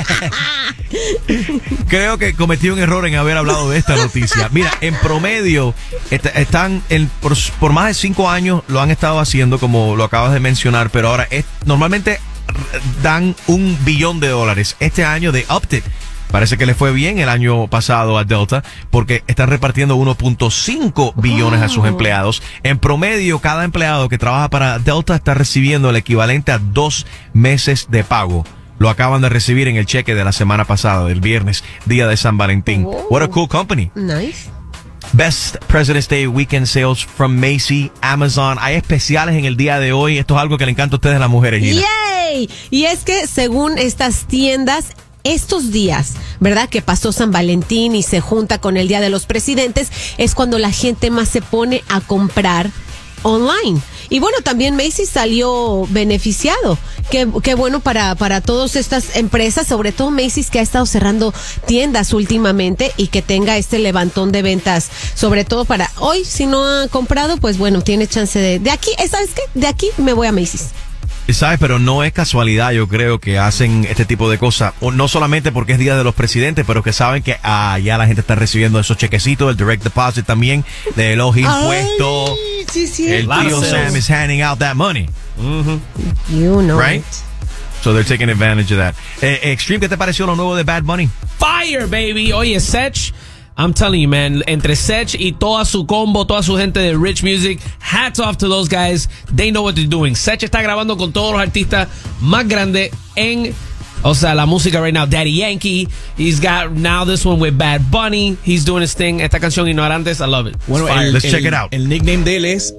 creo que cometí un error en haber hablado de esta noticia. Mira, en promedio, est están en, por, por más de cinco años lo han estado haciendo, como lo acabas de mencionar, pero ahora es, normalmente dan un billón de dólares. Este año de Uptit parece que le fue bien el año pasado a Delta porque están repartiendo uno punto cinco billones a sus empleados. En promedio, cada empleado que trabaja para Delta está recibiendo el equivalente a dos meses de pago. Lo acaban de recibir en el cheque de la semana pasada, del viernes, día de San Valentín. Oh. What a cool company. Nice. Best President's Day Weekend Sales from Macy, Amazon. Hay especiales en el día de hoy. Esto es algo que le encanta a ustedes, las mujeres, Gina. ¡Yay! Y es que según estas tiendas, estos días, ¿verdad? Que pasó San Valentín y se junta con el Día de los Presidentes, es cuando la gente más se pone a comprar online. Y bueno, también Macy's salió beneficiado. Qué, qué bueno para, para todas estas empresas, sobre todo Macy's, que ha estado cerrando tiendas últimamente y que tenga este levantón de ventas, sobre todo para hoy. Si no ha comprado, pues bueno, tiene chance de, de aquí, ¿sabes qué? De aquí me voy a Macy's. ¿Sabes? Pero no es casualidad, yo creo, que hacen este tipo de cosas. O no solamente porque es Día de los Presidentes, pero que saben que ah, ya la gente está recibiendo esos chequecitos, el direct deposit también, de los impuestos. Ay, sí, sí. El tío Sam is handing out that money. Mm-hmm. You know right? it. So they're taking advantage of that. Eh, Extreme, ¿qué te pareció lo nuevo de Bad Bunny? Fire, baby. Oye, Sech, I'm telling you, man, entre Sech y toda su combo, toda su gente de Rich Music, hats off to those guys. They know what they're doing. Sech está grabando con todos los artistas más grandes en, o sea, la música right now. Daddy Yankee, he's got now this one with Bad Bunny. He's doing his thing. Esta canción Ignorantes, I love it. Bueno, el, let's el, check it out. El nickname de él es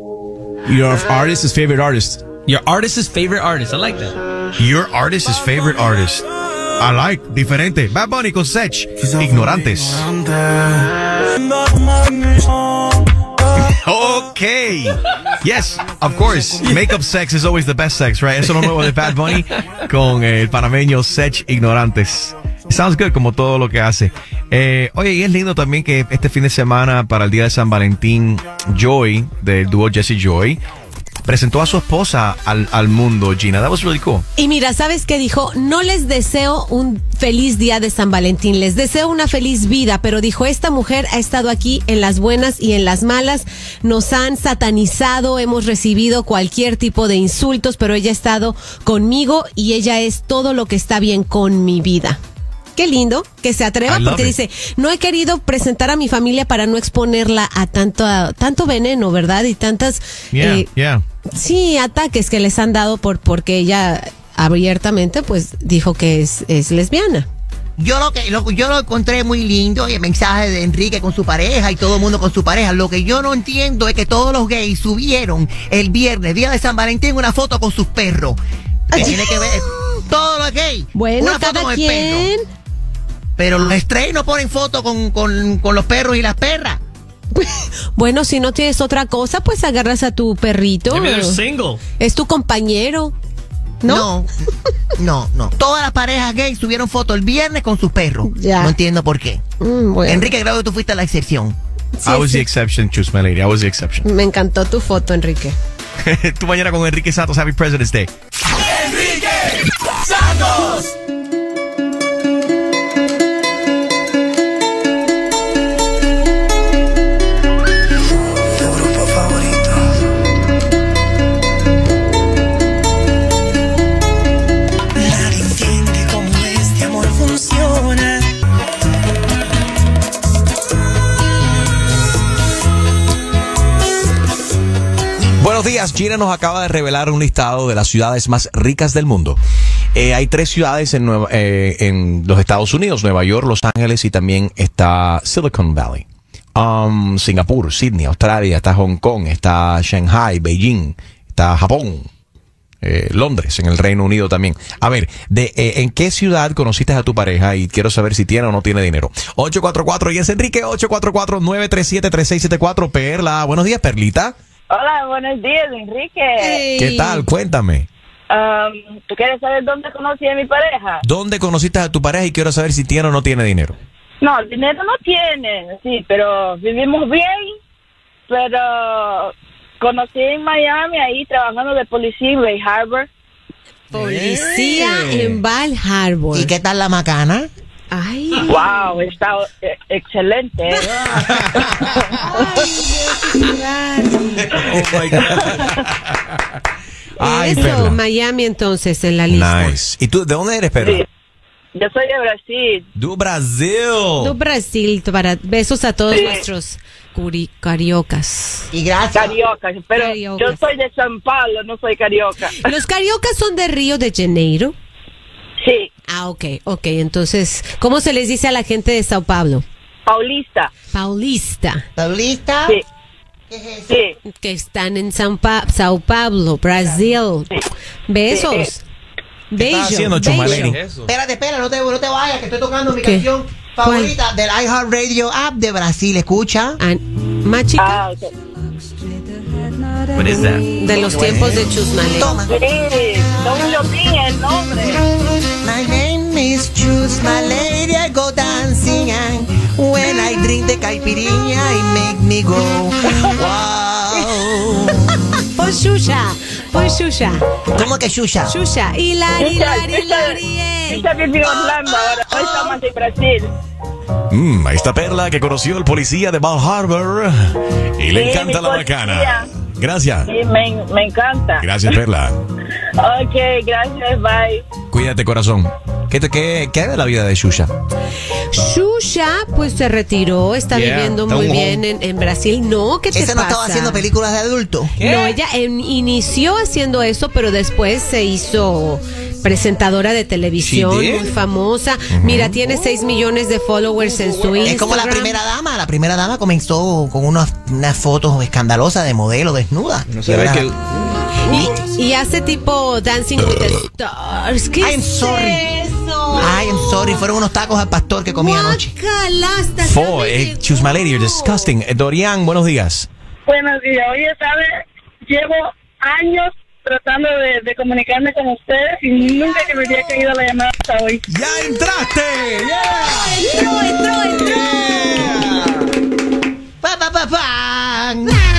Your Artist's Favorite Artist. Your Artist's Favorite Artist. I like that. Your Artist's Favorite Artist. I like, diferente. Bad Bunny con Sech, Ignorantes. Okay. Yes, of course. Makeup sex is always the best sex, right? Eso es lo nuevo de Bad Bunny con el panameño Sech, Ignorantes. Sounds good, como todo lo que hace. Eh, oye, y es lindo también que este fin de semana, para el día de San Valentín, Joy, del dúo Jesse Joy, presentó a su esposa al, al mundo, Gina. That was really cool. Y mira, ¿sabes qué dijo? No les deseo un feliz día de San Valentín, les deseo una feliz vida, pero dijo, esta mujer ha estado aquí en las buenas y en las malas, nos han satanizado, hemos recibido cualquier tipo de insultos, pero ella ha estado conmigo y ella es todo lo que está bien con mi vida. Qué lindo que se atreva, porque it. dice, no he querido presentar a mi familia para no exponerla a tanto, a, tanto veneno, ¿verdad? Y tantas yeah, eh, yeah. sí, ataques que les han dado por porque ella abiertamente pues dijo que es, es lesbiana. Yo lo que lo, yo lo encontré muy lindo, y el mensaje de Enrique con su pareja y todo el mundo con su pareja. Lo que yo no entiendo es que todos los gays subieron el viernes, día de San Valentín, una foto con sus perros. Que tiene que ver todos los gays. Bueno, una foto cada con quien. El perro. Pero los straight no ponen foto con, con, con los perros y las perras. Bueno, si no tienes otra cosa, pues agarras a tu perrito. Maybe they're single. Es tu compañero. No, no, no. Todas las parejas gays subieron fotos el viernes con sus perros. Ya. No entiendo por qué. Mm, bueno. Enrique, creo que tú fuiste la excepción. Sí, I was sí. the exception, choose my lady. I was the exception. Me encantó tu foto, Enrique. Tú mañana con Enrique Santos. Happy President's Day. Enrique Santos. Buenos días, Gina nos acaba de revelar un listado de las ciudades más ricas del mundo. Eh, hay tres ciudades en, Nueva, eh, en los Estados Unidos, Nueva York, Los Ángeles y también está Silicon Valley. Um, Singapur, Sydney, Australia, está Hong Kong, está Shanghai, Beijing, está Japón, eh, Londres, en el Reino Unido también. A ver, de, eh, ¿en qué ciudad conociste a tu pareja? Y quiero saber si tiene o no tiene dinero. ocho cuatro cuatro, y es Enrique, ocho cuatro cuatro, nueve tres siete, tres seis siete cuatro, Perla. Buenos días, Perlita. Hola, buenos días, Enrique. Hey. ¿Qué tal? Cuéntame. Um, ¿Tú quieres saber dónde conocí a mi pareja? ¿Dónde conociste a tu pareja? Y quiero saber si tiene o no tiene dinero. No, dinero no tiene, sí, pero vivimos bien. Pero conocí en Miami, ahí trabajando de policía en Bay Harbor. Policía Eh. en Val Harbor. ¿Y qué tal la macana? Ay. Wow, está eh, excelente. Oh my God. Ay, Eso, Perla. Miami entonces en la lista. Nice. ¿Y tú de dónde eres, Perla? Sí. Yo soy de Brasil. Do Brasil. Do Brasil, para besos a todos Sí. nuestros curi- cariocas. Y gracias. Carioca, pero Cariocas. yo soy de San Pablo, no soy carioca. ¿Los cariocas son de Río de Janeiro? Sí. Ah, ok, ok. Entonces, ¿cómo se les dice a la gente de Sao Paulo? Paulista. Paulista. ¿Paulista? Sí. Sí. Que están en Sao, pa- Sao Paulo, Brasil. Besos. Sí. ¿Qué Bello, estás haciendo, bello. Chumaleri? Espérate, espera, no te, no te vayas, que estoy tocando mi ¿Qué? canción favorita del iHeartRadio app de Brasil. Escucha. Ah, ¿Más chica? Ah, ok. What is that? De los tiempos de Chusmale. Toma. Sí, Don Lopín es el nombre. My name is Choose My Lady. I go dancing and when I drink the caipirinha, it make me go wow. Por Xuxa, por Xuxa. ¿Cómo que Xuxa? Xuxa. Hilari, hilari, hilari. Ella vive en Orlando ahora. Hoy estamos en Brasil. Mm, ahí está Perla, que conoció al policía de Val Harbor. Y le Sí, encanta mi la policía. bacana. Gracias. Sí, me, me encanta. Gracias, Perla. Ok, gracias, bye. Cuídate, corazón. ¿Qué, te, qué, qué hay de la vida de Xuxa? Xuxa, pues se retiró, está Yeah, viviendo está muy un bien en, en Brasil. No, ¿qué te ¿Esa no pasa? estaba haciendo películas de adulto? No, ella en- inició haciendo eso, pero después se hizo presentadora de televisión, She did? muy famosa. Mira, tiene seis millones de followers en su Instagram. Es como la primera dama. La primera dama comenzó con unas, unas fotos escandalosas de modelo desnuda. No se ve que- Y, y hace tipo Dancing with the Stars. ¿Qué I'm es sorry. eso? Ay, I'm sorry. Fueron unos tacos al pastor que comí anoche. Calasta, Fo, eh, Choose My Lady, you're disgusting. Eh, Dorian, buenos días. Buenos días. Oye, ¿sabes? Llevo años tratando de, de comunicarme con ustedes y nunca que me había caído la llamada hasta hoy. ¡Ya entraste! Entró, entró, entró. Pa, pa, pa, pa.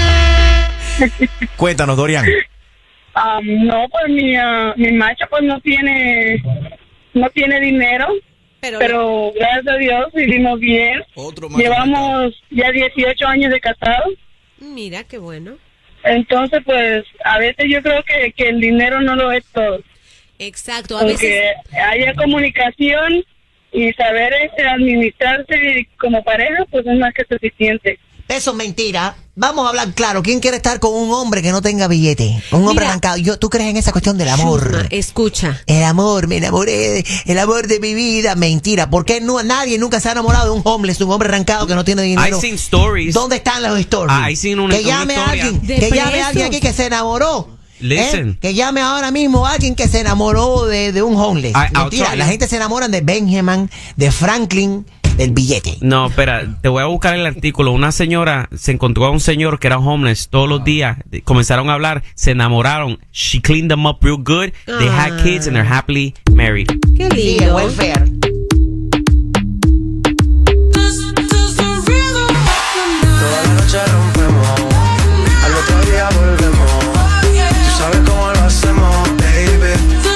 Cuéntanos, Dorian. Ah, no, pues mi, ah, mi macho pues no tiene no tiene dinero, pero, pero gracias a Dios vivimos bien. Llevamos ya dieciocho años de casados. Mira, qué bueno. Entonces, pues a veces yo creo que, que el dinero no lo es todo. Exacto, a Porque veces. haya comunicación y saber este, administrarse como pareja, pues es más que suficiente. Eso es mentira. Vamos a hablar claro. ¿Quién quiere estar con un hombre que no tenga billete? Un hombre Mira. arrancado. Yo, ¿Tú crees en esa cuestión del amor? Chusma, escucha. El amor, me enamoré, de- el amor de mi vida. Mentira. ¿Por qué no, nadie nunca se ha enamorado de un homeless, un hombre arrancado que no tiene dinero? I've seen stories. ¿Dónde están los stories? Ah, I've seen una- que una llame a historia. alguien, De que llame a presos. alguien aquí que se enamoró. Listen. ¿Eh? Que llame ahora mismo a alguien que se enamoró de, de un homeless. I- I'll Mentira, tell la you. gente se enamoran de Benjamin, de Franklin, del billete. No, espera, te voy a buscar el artículo. Una señora se encontró a un señor que era homeless todos los días. Comenzaron a hablar, se enamoraron. She cleaned them up real good. They had kids and they're happily married. Qué Sí, lindo. welfare. Toda la noche rompemos, al otro día volvemos. Tú sabes cómo lo hacemos, baby.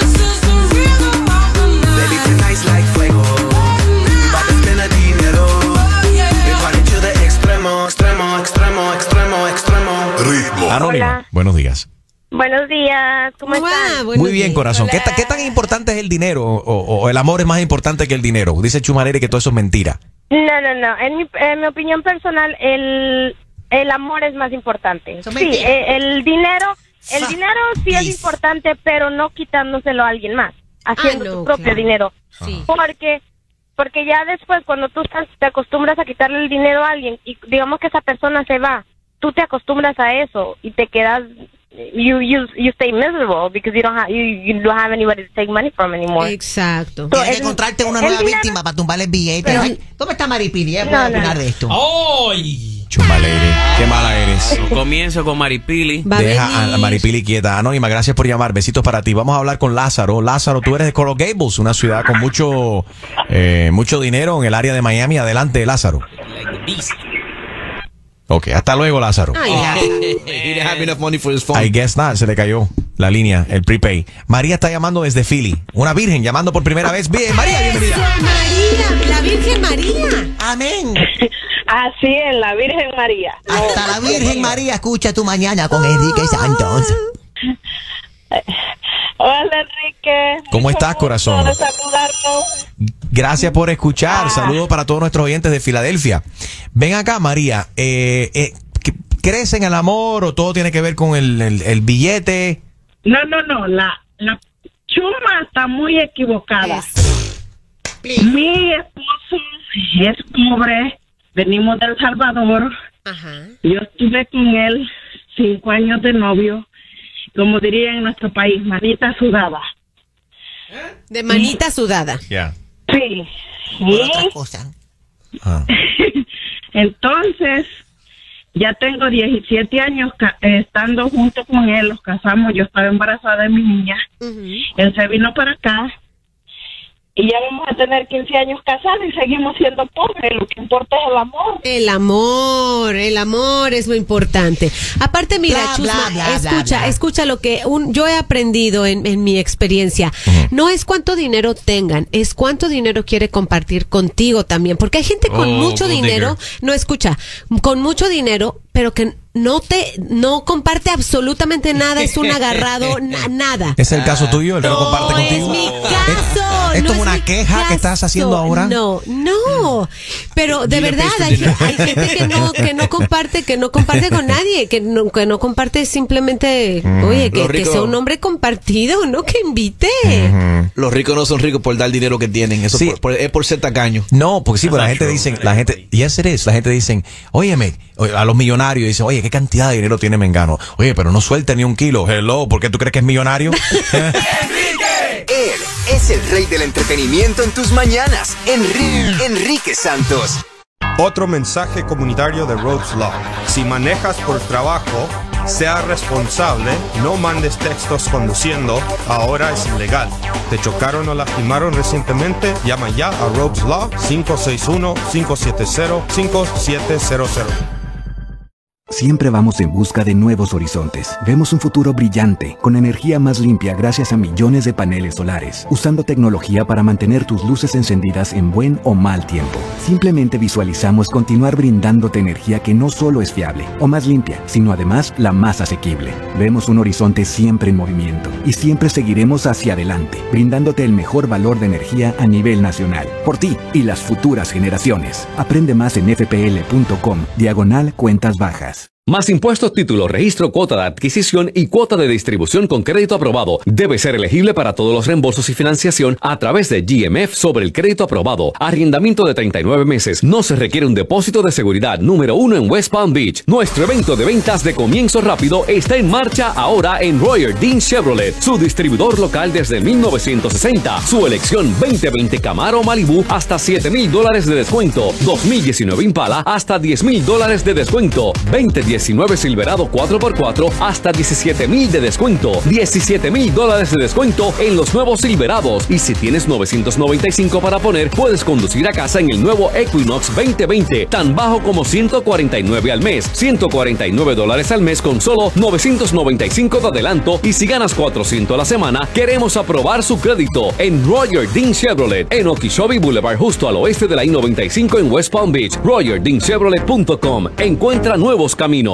Baby, tonight's like fuego. We bout to spend the dinero. We party to the extremo, extremo, extremo, extremo, extremo. Ritmo. Anónima, buenos días. Buenos días, ¿cómo están? Muy bien, corazón. ¿Qué, ta- ¿Qué tan importante es el dinero o, o- o el amor es más importante que el dinero? Dice Chumarere que todo eso es mentira. No, no, no. En mi, en mi opinión personal, el, el amor es más importante. Sí, eh, el dinero, el dinero sí es importante, pero no quitándoselo a alguien más, haciendo Ah, no, tu propio claro. dinero. Sí. Porque, porque ya después, cuando tú estás, te acostumbras a quitarle el dinero a alguien y digamos que esa persona se va, tú te acostumbras a eso y te quedas. You you you stay miserable because you don't have you, you don't have anybody to take money from anymore. Exacto. Tienes que el- encontrarte una el nueva dinero- víctima para tumbarle el billete. Pero- Ay, ¿dónde está Maripili? Eh? No, Vamos a no, opinar no. de esto. ¡Ay! Chumalere, qué mala eres. Comienzo con Maripili. Deja a la Maripili quieta. Anónima, gracias por llamar. Besitos para ti. Vamos a hablar con Lázaro. Lázaro, tú eres de Coral Gables, una ciudad con mucho, eh, mucho dinero en el área de Miami. Adelante, Lázaro. Ok, hasta luego, Lázaro. He didn't have enough money for his phone. I guess not, se le cayó la línea, el prepay. María está llamando desde Philly. Una virgen llamando por primera vez. Bien, María, bienvenida. María, la Virgen María. Amén. Así es, la Virgen María. Hasta la Virgen María escucha tu mañana con Enrique Santos. Hola, Enrique. ¿Cómo estás, corazón? Para saludarnos. Gracias por escuchar. Saludos para todos nuestros oyentes de Filadelfia. Ven acá, María. Eh, eh, ¿Crees en el amor o todo tiene que ver con el, el, el billete? No, no, no, la, la Chuma está muy equivocada. Mi esposo es pobre, venimos de El Salvador. Yo estuve con él cinco años de novio, como diría en nuestro país, manita sudada. De manita sudada. Ya. Sí. Por otra cosa. Entonces, ya tengo diecisiete años ca- eh, estando junto con él, los casamos, yo estaba embarazada de mi niña. Él se vino para acá y ya vamos a tener quince años casados y seguimos siendo pobres. Lo que importa es el amor. El amor, el amor es lo importante. Aparte, mira, Bla, Chusma, bla, bla, escucha, bla, bla. escucha lo que un, yo he aprendido en, en mi experiencia. No es cuánto dinero tengan, es cuánto dinero quiere compartir contigo también. Porque hay gente con Oh, mucho gold dinero, digger. no escucha, con mucho dinero, pero que no te, no comparte absolutamente nada, es un agarrado, na- nada. ¿Es el caso tuyo? ¿El que no comparte contigo? mi caso. ¿Esto no es una mi queja que estás haciendo caso. ahora? No, no. Pero de Dile verdad, peso, hay, dile. hay gente que no, que no comparte, que no comparte con nadie, que no, que no comparte simplemente, Mm. oye, que, Los que ricos- sea un hombre compartido, no que invite. Los ricos no son ricos por dar dinero que tienen. Eso por- por- es por ser tacaño. No, porque sí, pero la gente dice, la gente, yes it is, la gente dicen, óyeme, oye, a los millonarios dicen, oye, ¿qué cantidad de dinero tiene Mengano? Oye, pero no suelta ni un kilo. Hello, ¿por qué tú crees que es millonario? Él es el rey del entretenimiento en tus mañanas. Enrique, Enrique Santos. Otro mensaje comunitario de Rhodes Law. Si manejas por trabajo, sea responsable, no mandes textos conduciendo, ahora es ilegal. ¿Te chocaron o lastimaron recientemente? Llama ya a Rhodes Law cinco seis uno, cinco siete cero, cinco siete cero cero. Siempre vamos en busca de nuevos horizontes. Vemos un futuro brillante, con energía más limpia gracias a millones de paneles solares, usando tecnología para mantener tus luces encendidas en buen o mal tiempo. Simplemente visualizamos continuar brindándote energía que no solo es fiable o más limpia, sino además la más asequible. Vemos un horizonte siempre en movimiento y siempre seguiremos hacia adelante, brindándote el mejor valor de energía a nivel nacional, por ti y las futuras generaciones. Aprende más en f p l punto com, diagonal cuentas bajas. Más impuestos, título, registro, cuota de adquisición y cuota de distribución con crédito aprobado. Debe ser elegible para todos los reembolsos y financiación a través de G M F sobre el crédito aprobado. Arrendamiento de treinta y nueve meses. No se requiere un depósito de seguridad. Número uno en West Palm Beach. Nuestro evento de ventas de comienzo rápido está en marcha ahora en Royer Dean Chevrolet, su distribuidor local desde mil novecientos sesenta. Su elección veinte veinte Camaro Malibu hasta siete mil dólares de descuento. dos mil diecinueve Impala hasta diez mil dólares de descuento. veinte diecinueve Silverado cuatro por cuatro hasta diecisiete mil de descuento. diecisiete mil dólares de descuento en los nuevos Silverados. Y si tienes novecientos noventa y cinco para poner, puedes conducir a casa en el nuevo Equinox veinte veinte, tan bajo como ciento cuarenta y nueve al mes. ciento cuarenta y nueve dólares al mes con solo novecientos noventa y cinco de adelanto. Y si ganas cuatrocientos a la semana, queremos aprobar su crédito en Royer Dean Chevrolet en Okeechobee Boulevard, justo al oeste de la I noventa y cinco en West Palm Beach. Royer Dean Chevrolet punto com. Encuentra nuevos caminos.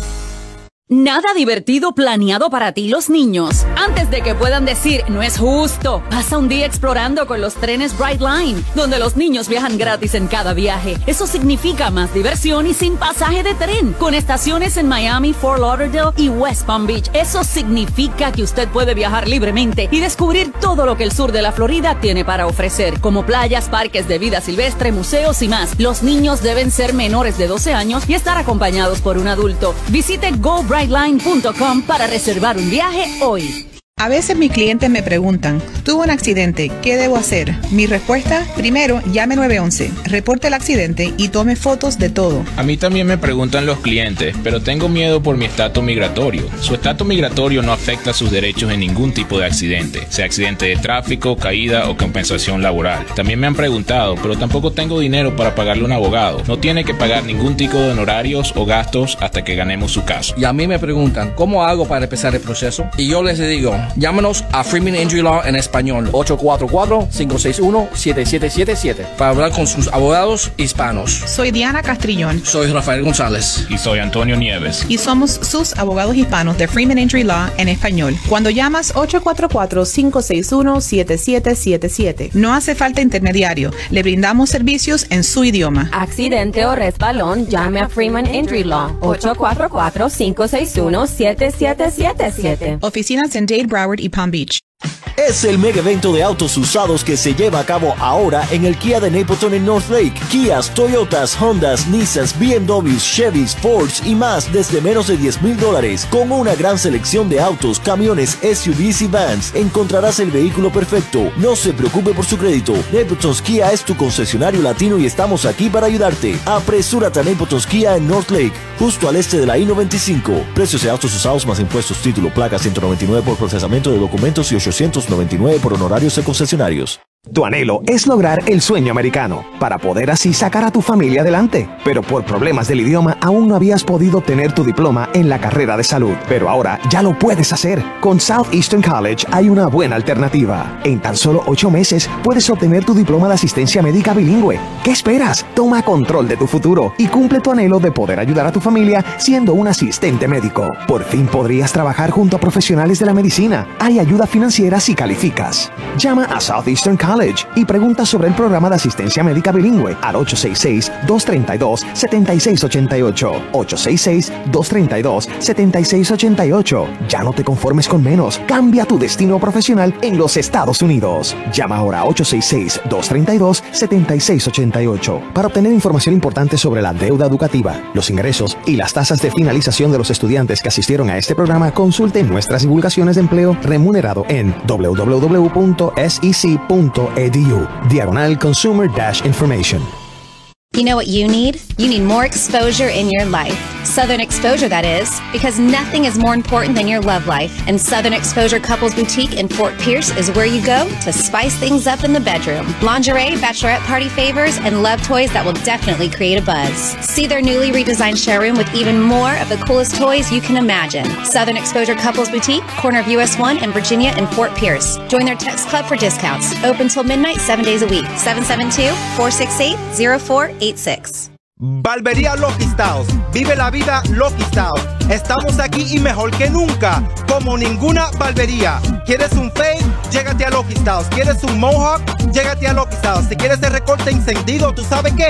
Nada divertido planeado para ti y los niños. Antes de que puedan decir, no es justo, pasa un día explorando con los trenes Brightline, donde los niños viajan gratis en cada viaje. Eso significa más diversión y sin pasaje de tren, con estaciones en Miami, Fort Lauderdale y West Palm Beach. Eso significa que usted puede viajar libremente y descubrir todo lo que el sur de la Florida tiene para ofrecer, como playas, parques de vida silvestre, museos y más. Los niños deben ser menores de doce años y estar acompañados por un adulto. Visite go brightline punto com para reservar un viaje hoy. A veces mis clientes me preguntan, tuve un accidente, ¿qué debo hacer? Mi respuesta, primero, llame nueve once, reporte el accidente y tome fotos de todo. A mí también me preguntan los clientes, pero tengo miedo por mi estatus migratorio. Su estatus migratorio no afecta sus derechos en ningún tipo de accidente, sea accidente de tráfico, caída o compensación laboral. También me han preguntado, pero tampoco tengo dinero para pagarle a un abogado. No tiene que pagar ningún tipo de honorarios o gastos hasta que ganemos su caso. Y a mí me preguntan, ¿cómo hago para empezar el proceso? Y yo les digo, llámanos a Freeman Injury Law en español, ocho cuatro cuatro, cinco seis uno, siete siete siete siete, para hablar con sus abogados hispanos. Soy Diana Castrillón. Soy Rafael González. Y soy Antonio Nieves. Y somos sus abogados hispanos de Freeman Injury Law en español. Cuando llamas ocho cuatro cuatro, cinco seis uno, siete siete siete siete, no hace falta intermediario. Le brindamos servicios en su idioma. Accidente o resbalón, llame a Freeman Injury Law, ocho cuatro cuatro, cinco seis uno, siete siete siete siete. Oficinas en Dade, Broward y Palm Beach. Es el mega evento de autos usados que se lleva a cabo ahora en el Kia de Napleton en North Lake. Kias, Toyotas, Hondas, Nissans, B M Ws, Chevys, Fords y más desde menos de diez mil dólares. Con una gran selección de autos, camiones, S U Vs y vans, encontrarás el vehículo perfecto. No se preocupe por su crédito. Napleton's Kia es tu concesionario latino y estamos aquí para ayudarte. Apresúrate a Napleton's Kia en North Lake, justo al este de la I noventa y cinco. Precios de autos usados más impuestos, título, placa, ciento noventa y nueve por procesamiento de documentos y ochocientos noventa y nueve por honorarios de concesionarios. Tu anhelo es lograr el sueño americano, para poder así sacar a tu familia adelante. Pero por problemas del idioma aún no habías podido obtener tu diploma en la carrera de salud. Pero ahora ya lo puedes hacer. Con Southeastern College hay una buena alternativa. En tan solo ocho meses puedes obtener tu diploma de asistencia médica bilingüe. ¿Qué esperas? Toma control de tu futuro y cumple tu anhelo de poder ayudar a tu familia siendo un asistente médico. Por fin podrías trabajar junto a profesionales de la medicina. Hay ayuda financiera si calificas. Llama a Southeastern College y pregunta sobre el programa de asistencia médica bilingüe al ocho seis seis, dos tres dos, siete seis ocho ocho. ocho seis seis, dos tres dos, siete seis ocho ocho. Ya no te conformes con menos. Cambia tu destino profesional en los Estados Unidos. Llama ahora a ocho seis seis, dos tres dos, siete seis ocho ocho para obtener información importante sobre la deuda educativa, los ingresos y las tasas de finalización de los estudiantes que asistieron a este programa. Consulte nuestras divulgaciones de empleo remunerado en w w w punto s e c punto edu diagonal consumer dash information. You know what you need? You need more exposure in your life. Southern Exposure, that is, because nothing is more important than your love life. And Southern Exposure Couples Boutique in Fort Pierce is where you go to spice things up in the bedroom. Lingerie, bachelorette party favors, and love toys that will definitely create a buzz. See their newly redesigned showroom with even more of the coolest toys you can imagine. Southern Exposure Couples Boutique, corner of U S one and Virginia in Fort Pierce. Join their text club for discounts. Open till midnight, seven days a week. seven seven two, four six eight, zero four eight six. Barbería Lucky Styles. Vive la vida Lucky Styles. Estamos aquí y mejor que nunca, como ninguna barbería. ¿Quieres un fade? Llégate a Lucky Styles. ¿Quieres un mohawk? Llégate a Lucky Styles. Si quieres el recorte encendido, ¿tú sabes qué?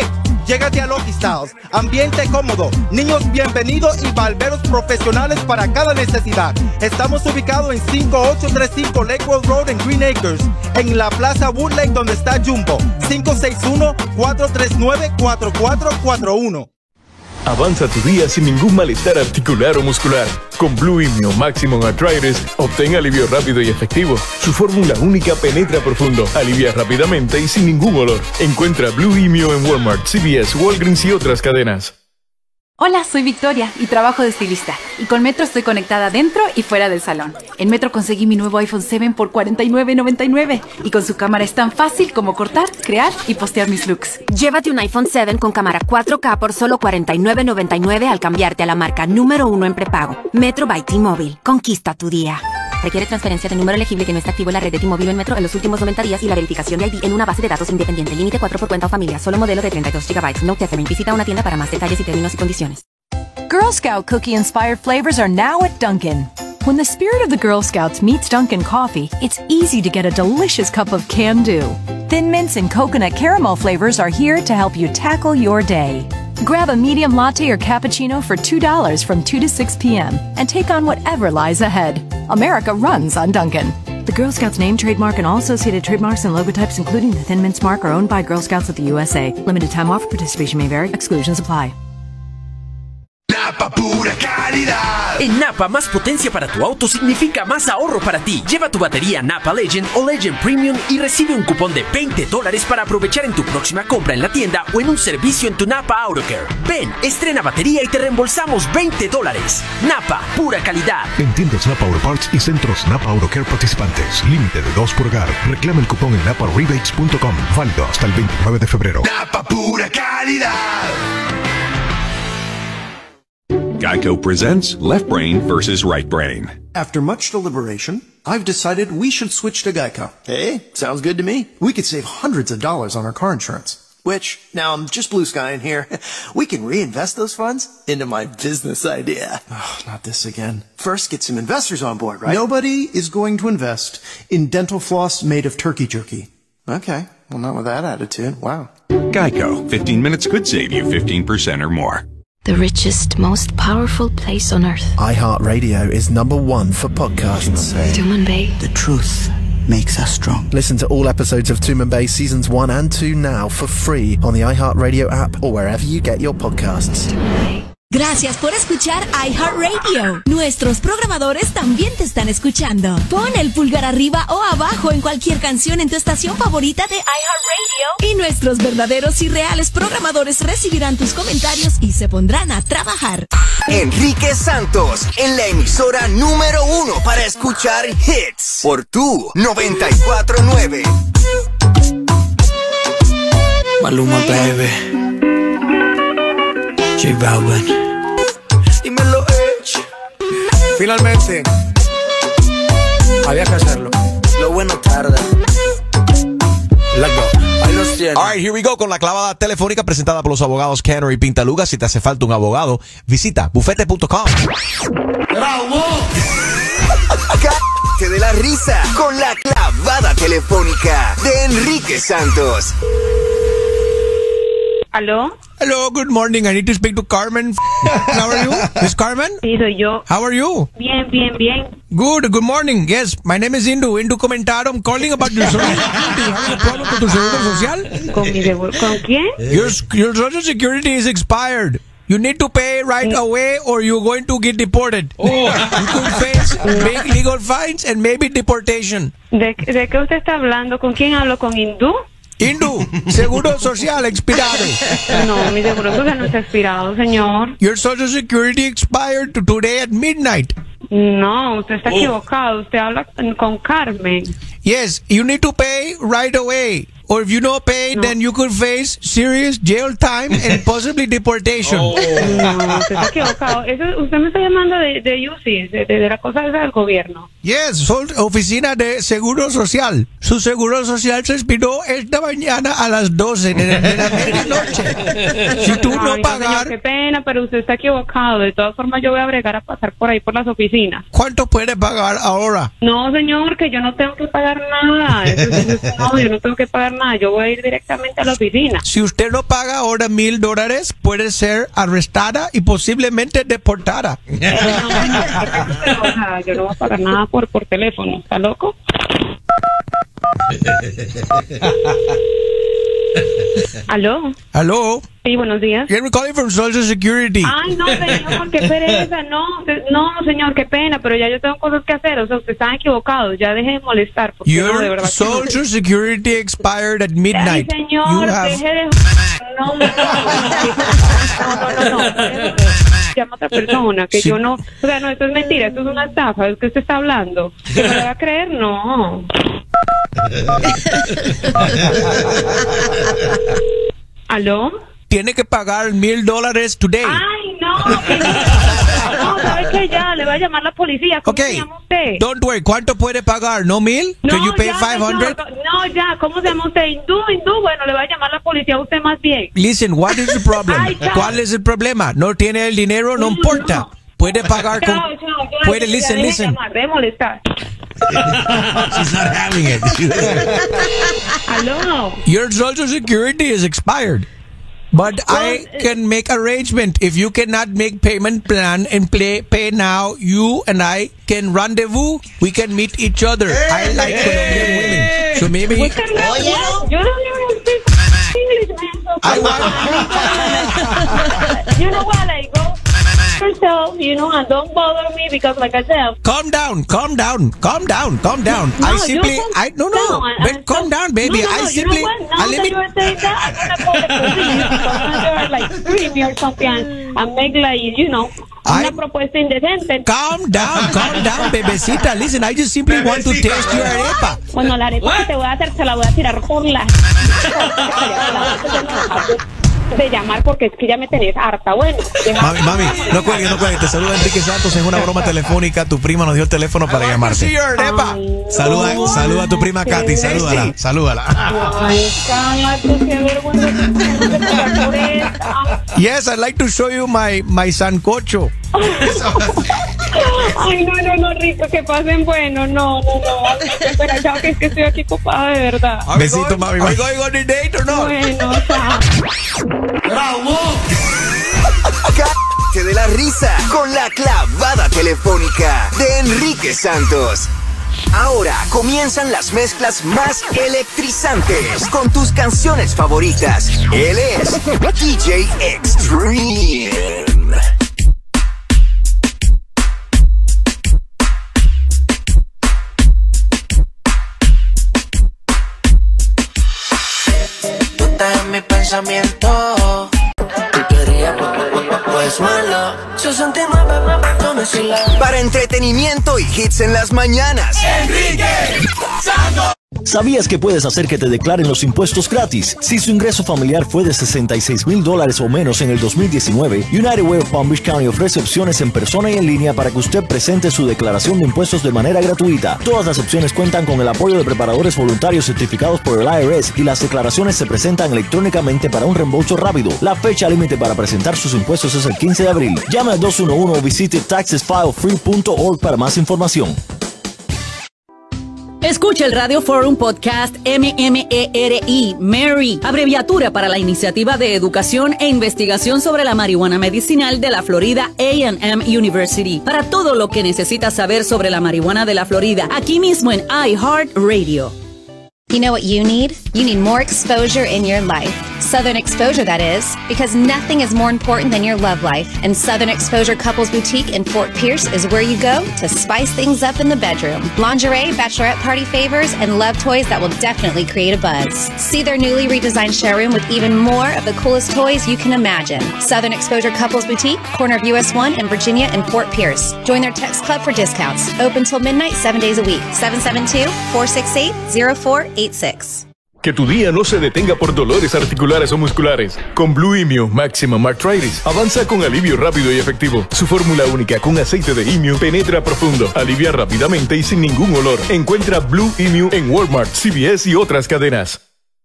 llégate a Lucky Styles. Ambiente cómodo, niños bienvenidos y barberos profesionales para cada necesidad. Estamos ubicados en cinco ocho tres cinco Lakewood Road en Green Acres, en la Plaza Woodlake donde está Jumbo. cinco seis uno, cuatro tres nueve, cuatro cuatro cuatro uno. Avanza tu día sin ningún malestar articular o muscular. Con Blue Imio Maximum Arthritis, obtén alivio rápido y efectivo. Su fórmula única penetra profundo, alivia rápidamente y sin ningún olor. Encuentra Blue Imio en Walmart, C V S, Walgreens y otras cadenas. Hola, soy Victoria y trabajo de estilista. Y con Metro estoy conectada dentro y fuera del salón. En Metro conseguí mi nuevo iPhone siete por cuarenta y nueve noventa y nueve. Y con su cámara es tan fácil como cortar, crear y postear mis looks. Llévate un iPhone siete con cámara cuatro K por solo cuarenta y nueve noventa y nueve al cambiarte a la marca número uno en prepago. Metro by T-Mobile. Conquista tu día. Requiere transferencia de número elegible que no está activo en la red de T-Mobile en Metro en los últimos noventa días y la verificación de I D en una base de datos independiente. Límite cuatro por cuenta o familia. Solo modelo de treinta y dos gigabytes. No tethering. Visita una tienda para más detalles y términos y condiciones. Girl Scout cookie-inspired flavors are now at Dunkin'. When the spirit of the Girl Scouts meets Dunkin' coffee, it's easy to get a delicious cup of can-do. Thin Mints and coconut caramel flavors are here to help you tackle your day. Grab a medium latte or cappuccino for two dollars from two to six p.m. and take on whatever lies ahead. America runs on Dunkin'. The Girl Scouts name, trademark, and all associated trademarks and logotypes, including the Thin Mints mark, are owned by Girl Scouts of the U S A. Limited time offer. Participation may vary. Exclusions apply. Napa, pura calidad. En Napa, más potencia para tu auto significa más ahorro para ti. Lleva tu batería Napa Legend o Legend Premium y recibe un cupón de veinte dólares para aprovechar en tu próxima compra en la tienda o en un servicio en tu Napa AutoCare. Ven, estrena batería y te reembolsamos veinte dólares. Napa, pura calidad. En tiendas Napa Auto Parts y centros Napa AutoCare participantes. Límite de dos por hogar. Reclama el cupón en napa rebates punto com. Válido hasta el veintinueve de febrero. Napa, pura calidad. Geico presents Left Brain versus Right Brain. After much deliberation, I've decided we should switch to Geico. Hey, sounds good to me. We could save hundreds of dollars on our car insurance. Which, now I'm just blue skying here. We can reinvest those funds into my business idea. Oh, not this again. First, get some investors on board, right? Nobody is going to invest in dental floss made of turkey jerky. Okay, well, not with that attitude. Wow. Geico. fifteen minutes could save you fifteen percent or more. The richest, most powerful place on earth. iHeartRadio is number one for podcasts. Tumanbay. The truth makes us strong. Listen to all episodes of Tumanbay seasons one and two now for free on the iHeartRadio app or wherever you get your podcasts. Gracias por escuchar iHeartRadio. Nuestros programadores también te están escuchando. Pon el pulgar arriba o abajo en cualquier canción en tu estación favorita de iHeartRadio y nuestros verdaderos y reales programadores recibirán tus comentarios y se pondrán a trabajar. Enrique Santos en la emisora número uno para escuchar hits por tu noventa y cuatro nueve. Maluma, baby. J Balvin. Dímelo, Edge. Finalmente, había que hacerlo. Lo bueno tarda. Let's go. Ahí los tiene. All right, here we go con la clavada telefónica presentada por los abogados Kenner y Pintaluga. Si te hace falta un abogado, visita bufete punto com. ¡Bravo! Cállate de la risa con la clavada telefónica de Enrique Santos. ¿Aló? Hello, good morning. I need to speak to Carmen. How are you? Miss Carmen? Sí, soy yo. How are you? Bien, bien, bien. Good, good morning. Yes, my name is Indu. Indu Comentario. I'm calling about your social security. You having a problem con tu seguro social? ¿Con mi seguro? ¿Con quién? Your, your social security is expired. You need to pay right away or you're going to get deported. Oh. You could face big legal fines and maybe deportation. ¿De, ¿De qué usted está hablando? ¿Con quién hablo? ¿Con Hindú? Hindu, seguro social expirado. No, mi seguro social no está expirado, señor. Your social security expired today at midnight. No, usted está oh. equivocado. Usted habla con Carmen. Yes, you need to pay right away. Or if you don't pay, no. then you could face serious jail time and possibly deportation. Oh. No, usted está equivocado. Eso, usted me está llamando de, de U C I S, de, de la cosa esa del gobierno. Yes, soy oficina de Seguro Social. Su Seguro Social se expiró esta mañana a las doce de la, de la medianoche. Si tú Ay, no pagar... Señor, qué pena, pero usted está equivocado. De todas formas, yo voy a bregar a pasar por ahí por las oficinas. ¿Cuánto puede pagar ahora? No, señor, que yo no tengo que pagar nada. Eso, eso, no, yo no tengo que pagar nada. llamada, yo voy a ir directamente a la oficina. Si usted no paga ahora mil dólares, puede ser arrestada y posiblemente deportada. Pero, o sea, yo no voy a pagar nada por, por teléfono, ¿está loco? ¿Aló? ¿Aló? Sí, buenos días. You're calling from Social Security. Ay, no, señor, qué pereza, no, se- no, señor, qué pena, pero ya yo tengo cosas que hacer, o sea, usted está equivocado, ya deje de molestar, porque no, de Your verdad que no. Social Security expired at midnight. Ay, señor, You have- deje de... No, no, no, no, no, no, llama a otra persona, que Sí. yo no, o sea, no, esto es mentira, esto es una estafa, es que usted está hablando, ¿que me lo va a creer? No. ¿Aló? Tiene que pagar mil dólares today. Ay, no, que no, no, ¿sabe qué? Ya, le voy a llamar a la policía, ¿cómo Okay. se llama usted? Don't worry. ¿Cuánto puede pagar? ¿No mil? No, Can you pay ya, five hundred? señor, no, ya, ¿cómo se llama usted? Hindú, hindú, bueno, le voy a llamar a la policía a usted más bien. Listen, what is the problem? Ay, ya. ¿Cuál es el problema? ¿No tiene el dinero? No importa. Puede pagar con... Chao, chao, chao, Puede, ya, listen, deje de listen. llamar, de molestar. She's not having it. ¿Aló? Your Social Security is expired. But I can make arrangement. If you cannot make payment plan and play, pay now, you and I can rendezvous. We can meet each other. I like Colombian women. So maybe... Oye, yo no know speak English, man. So I you know what? Like, go yourself, you know, and don't bother me because, like I said, Calm down, calm down, calm down, calm down. No, I you simply, calm I no no, down, but and- calm down, baby. No, no, I no, simply, you know what? Now I that limit. you are saying that, I'm gonna call the police because now you're like screaming or something and, and make like, you know, una propuesta indecente. Calm down, calm down, bebecita. Listen, I just simply want to taste your arepa. Bueno, la arepa que te voy a hacer se la voy a tirar por la... de llamar porque es que ya me tenés harta. Bueno, deja- Mami, mami, no cuelgues, no cuelgues. Te saluda Enrique Santos en una broma telefónica. Tu prima nos dio el teléfono para llamarte. Saluda, saluda a tu prima Katy, salúdala, salúdala. Ay, cállate, qué vergüenza que no te pagar por esta. Yes, I'd like to show you my my sancocho. Ay, no, no, no, Rico, que pasen bueno, no, no, no, espera, ya que es que estoy aquí copada de verdad. Besito, mami. Are we going on a date or not? Bueno, chao. ¡Bravo! Cállate de la risa con la clavada telefónica de Enrique Santos. Ahora comienzan las mezclas más electrizantes con tus canciones favoritas. Él es D J Extreme. Tú estás en mi pensamiento. Tú querías, pues malo. sesenta y nueve me perdones y la... Para entretenimiento y hits en las mañanas. Enrique Santos. ¿Sabías que puedes hacer que te declaren los impuestos gratis? Si su ingreso familiar fue de sesenta y seis mil dólares o menos en el dos mil diecinueve, United Way of Palm Beach County ofrece opciones en persona y en línea para que usted presente su declaración de impuestos de manera gratuita. Todas las opciones cuentan con el apoyo de preparadores voluntarios certificados por el I R S y las declaraciones se presentan electrónicamente para un reembolso rápido. La fecha límite para presentar sus impuestos es el quince de abril. Llame al dos uno uno o visite taxes file free punto org para más información. Escucha el Radio Forum Podcast M M E R I, Mary, abreviatura para la Iniciativa de Educación e Investigación sobre la Marihuana Medicinal de la Florida A and M University. Para todo lo que necesitas saber sobre la marihuana de la Florida, aquí mismo en iHeartRadio. You know what you need? You need more exposure in your life. Southern Exposure, that is, because nothing is more important than your love life. And Southern Exposure Couples Boutique in Fort Pierce is where you go to spice things up in the bedroom. Lingerie, bachelorette party favors, and love toys that will definitely create a buzz. See their newly redesigned showroom with even more of the coolest toys you can imagine. Southern Exposure Couples Boutique, corner of U S one in Virginia and Fort Pierce. Join their text club for discounts. Open till midnight, seven days a week. seven seven two, four six eight, zero four eight six. Que tu día no se detenga por dolores articulares o musculares. Con Blue Emu Maximum Arthritis, avanza con alivio rápido y efectivo. Su fórmula única con aceite de Emu penetra profundo, alivia rápidamente y sin ningún olor. Encuentra Blue Emu en Walmart, C V S y otras cadenas.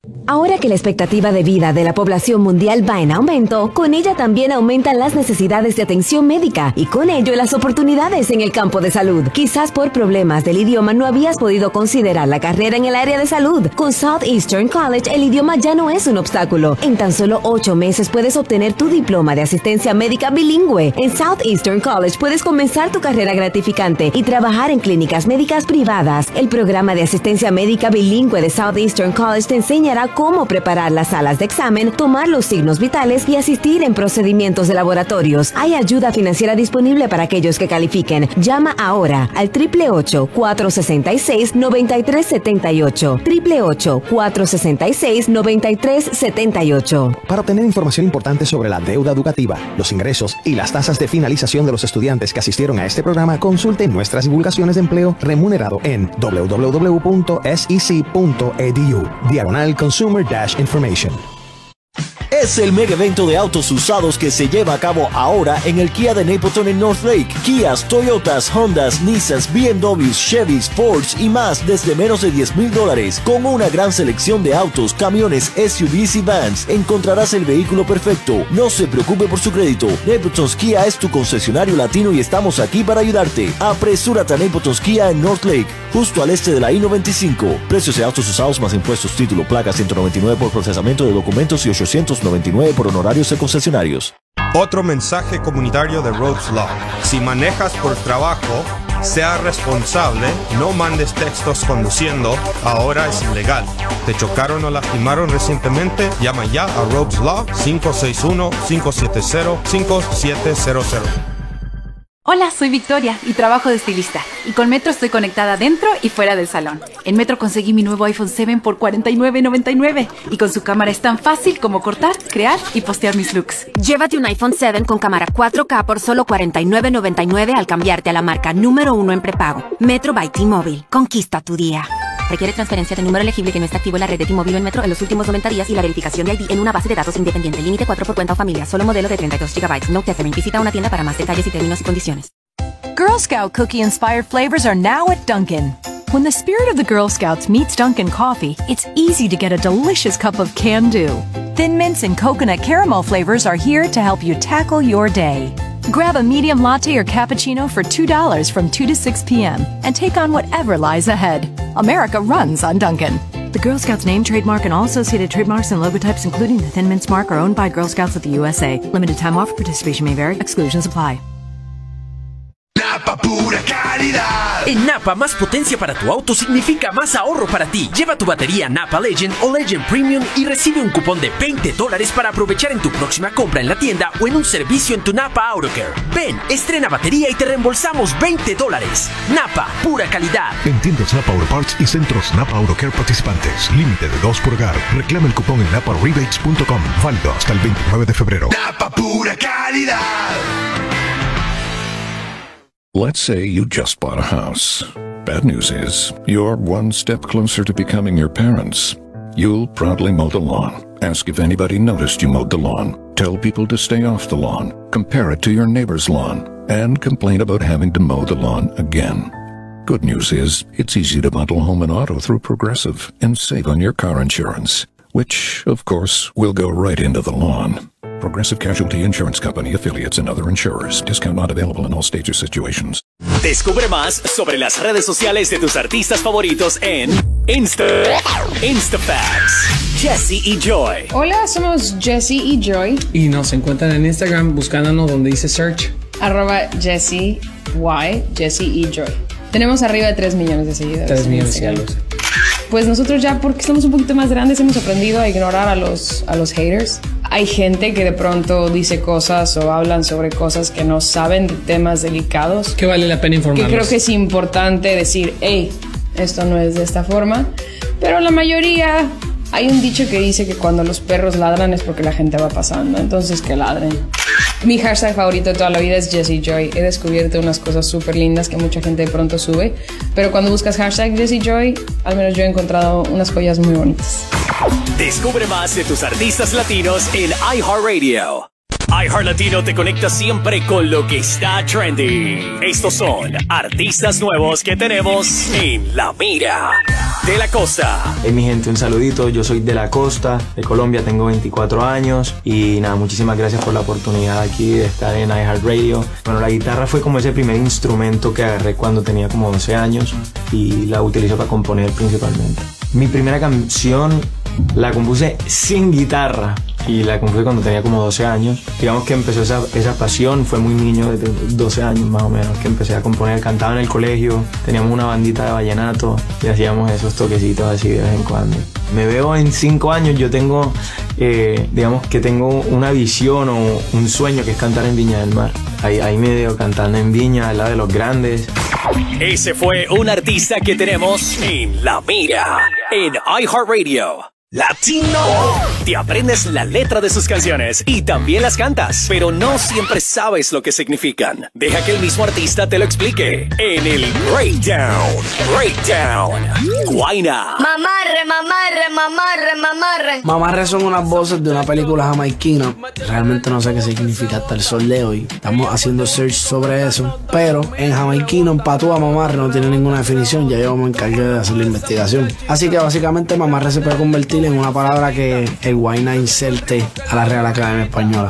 Ahora que la expectativa de vida de la población mundial va en aumento, con ella también aumentan las necesidades de atención médica y con ello las oportunidades en el campo de salud. Quizás por problemas del idioma no habías podido considerar la carrera en el área de salud. Con Southeastern College el idioma ya no es un obstáculo. En tan solo ocho meses puedes obtener tu diploma de asistencia médica bilingüe. En Southeastern College puedes comenzar tu carrera gratificante y trabajar en clínicas médicas privadas. El programa de asistencia médica bilingüe de Southeastern College te enseña cómo preparar las salas de examen, tomar los signos vitales y asistir en procedimientos de laboratorios. Hay ayuda financiera disponible para aquellos que califiquen. Llama ahora al triple ocho, cuatro seis seis, nueve tres siete ocho. triple ocho, cuatro seis seis, nueve tres siete ocho. Para obtener información importante sobre la deuda educativa, los ingresos y las tasas de finalización de los estudiantes que asistieron a este programa, consulte nuestras divulgaciones de empleo remunerado en w w w punto s e c punto e d u diagonal Consumer Dash Information. Es el mega evento de autos usados que se lleva a cabo ahora en el Kia de Napleton en North Lake. Kias, Toyotas, Hondas, Nissans, B M Ws, Chevys, Fords y más desde menos de diez mil dólares. Con una gran selección de autos, camiones, S U Vs y vans, encontrarás el vehículo perfecto. No se preocupe por su crédito. Napleton's Kia es tu concesionario latino y estamos aquí para ayudarte. Apresúrate a Napleton's Kia en North Lake, justo al este de la I noventa y cinco. Precios de autos usados más impuestos, título, placa, ciento noventa y nueve por procesamiento de documentos y ochocientos noventa y nueve por honorarios de concesionarios. Otro mensaje comunitario de Rhodes Law. Si manejas por trabajo, sea responsable, no mandes textos conduciendo, ahora es ilegal. ¿Te chocaron o lastimaron recientemente? Llama ya a Rhodes Law cinco seis uno, cinco siete cero, cinco siete cero cero. Hola, soy Victoria y trabajo de estilista. Y con Metro estoy conectada dentro y fuera del salón. En Metro conseguí mi nuevo iPhone siete por cuarenta y nueve noventa y nueve. Y con su cámara es tan fácil como cortar, crear y postear mis looks. Llévate un iPhone siete con cámara cuatro K por solo cuarenta y nueve noventa y nueve al cambiarte a la marca número uno en prepago. Metro by T-Mobile. Conquista tu día. Requiere transferencia de número elegible que no está activo en la red de T-Mobile o en Metro en los últimos noventa días y la verificación de I D en una base de datos independiente. Límite cuatro por cuenta o familia. Solo modelo de treinta y dos gigabytes. No tethering. Visita una tienda para más detalles y términos y condiciones. Girl Scout cookie-inspired flavors are now at Dunkin'. When the spirit of the Girl Scouts meets Dunkin' coffee, it's easy to get a delicious cup of can-do. Thin Mints and coconut caramel flavors are here to help you tackle your day. Grab a medium latte or cappuccino for two dollars from two to six p m and take on whatever lies ahead. America runs on Dunkin'. The Girl Scouts name, trademark, and all associated trademarks and logotypes, including the Thin Mints mark, are owned by Girl Scouts of the U S A. Limited time offer. Participation may vary. Exclusions apply. Napa, pura calidad. En Napa, más potencia para tu auto significa más ahorro para ti. Lleva tu batería Napa Legend o Legend Premium y recibe un cupón de veinte dólares para aprovechar en tu próxima compra en la tienda o en un servicio en tu Napa AutoCare. Ven, estrena batería y te reembolsamos veinte dólares. Napa, pura calidad. En tiendas Napa Auto Parts y centros Napa AutoCare participantes. Límite de dos por hogar. Reclama el cupón en napa rebates punto com. Válido hasta el veintinueve de febrero. Napa, pura calidad. Let's say you just bought a house. Bad news is, you're one step closer to becoming your parents. You'll proudly mow the lawn, ask if anybody noticed you mowed the lawn, tell people to stay off the lawn, compare it to your neighbor's lawn, and complain about having to mow the lawn again. Good news is, it's easy to bundle home and auto through Progressive and save on your car insurance, which, of course, will go right into the lawn. Progressive Casualty Insurance Company, affiliates, and other insurers. Discount not available in all states or situations. Descubre más sobre las redes sociales de tus artistas favoritos en Insta, InstaFacts. Jesse y Joy. Hola, somos Jesse y Joy. Y nos encuentran en Instagram buscándonos donde dice search. Arroba Jesse Y, Jesse y Joy. Tenemos arriba de tres millones de seguidores. tres millones de seguidores. Pues nosotros ya, porque estamos un poquito más grandes, hemos aprendido a ignorar a los, a los haters. Hay gente que de pronto dice cosas o hablan sobre cosas que no saben de temas delicados. Que vale la pena informarlos. Que creo que es importante decir, hey, esto no es de esta forma. Pero la mayoría, hay un dicho que dice que cuando los perros ladran es porque la gente va pasando. Entonces que ladren. Mi hashtag favorito de toda la vida es Jesse Joy. He descubierto unas cosas súper lindas que mucha gente de pronto sube. Pero cuando buscas hashtag Jesse Joy, al menos yo he encontrado unas joyas muy bonitas. Descubre más de tus artistas latinos en iHeartRadio. iHeart Latino te conecta siempre con lo que está trending. Estos son artistas nuevos que tenemos en La Mira. De la Costa. Hey mi gente, un saludito. Yo soy de la Costa, de Colombia, tengo veinticuatro años. Y nada, muchísimas gracias por la oportunidad aquí de estar en iHeartRadio. Bueno, la guitarra fue como ese primer instrumento que agarré cuando tenía como doce años y la utilizo para componer principalmente. Mi primera canción la compuse sin guitarra y la compuse cuando tenía como doce años. Digamos que empezó esa, esa pasión, fue muy niño, desde doce años más o menos, que empecé a componer. Cantaba en el colegio, teníamos una bandita de vallenato y hacíamos esos toquecitos así de vez en cuando. Me veo en cinco años, yo tengo, eh, digamos que tengo una visión o un sueño que es cantar en Viña del Mar. Ahí, ahí me veo cantando en Viña, al lado de los grandes. Ese fue un artista que tenemos en La Mira, en iHeartRadio. Latino. Te aprendes la letra de sus canciones y también las cantas, pero no siempre sabes lo que significan. Deja que el mismo artista te lo explique en el Breakdown. Breakdown. Guayna. Mamarre, mamarre, mamarre, mamarre. Mamarre son unas voces de una película jamaiquina. Realmente no sé qué significa hasta el sol de hoy. Estamos haciendo search sobre eso. Pero en jamaiquino, en patúa, mamarre no tiene ninguna definición. Ya yo me encargué de hacer la investigación. Así que básicamente mamarre se puede convertir en una palabra que el Guayna inserte a la Real Academia Española.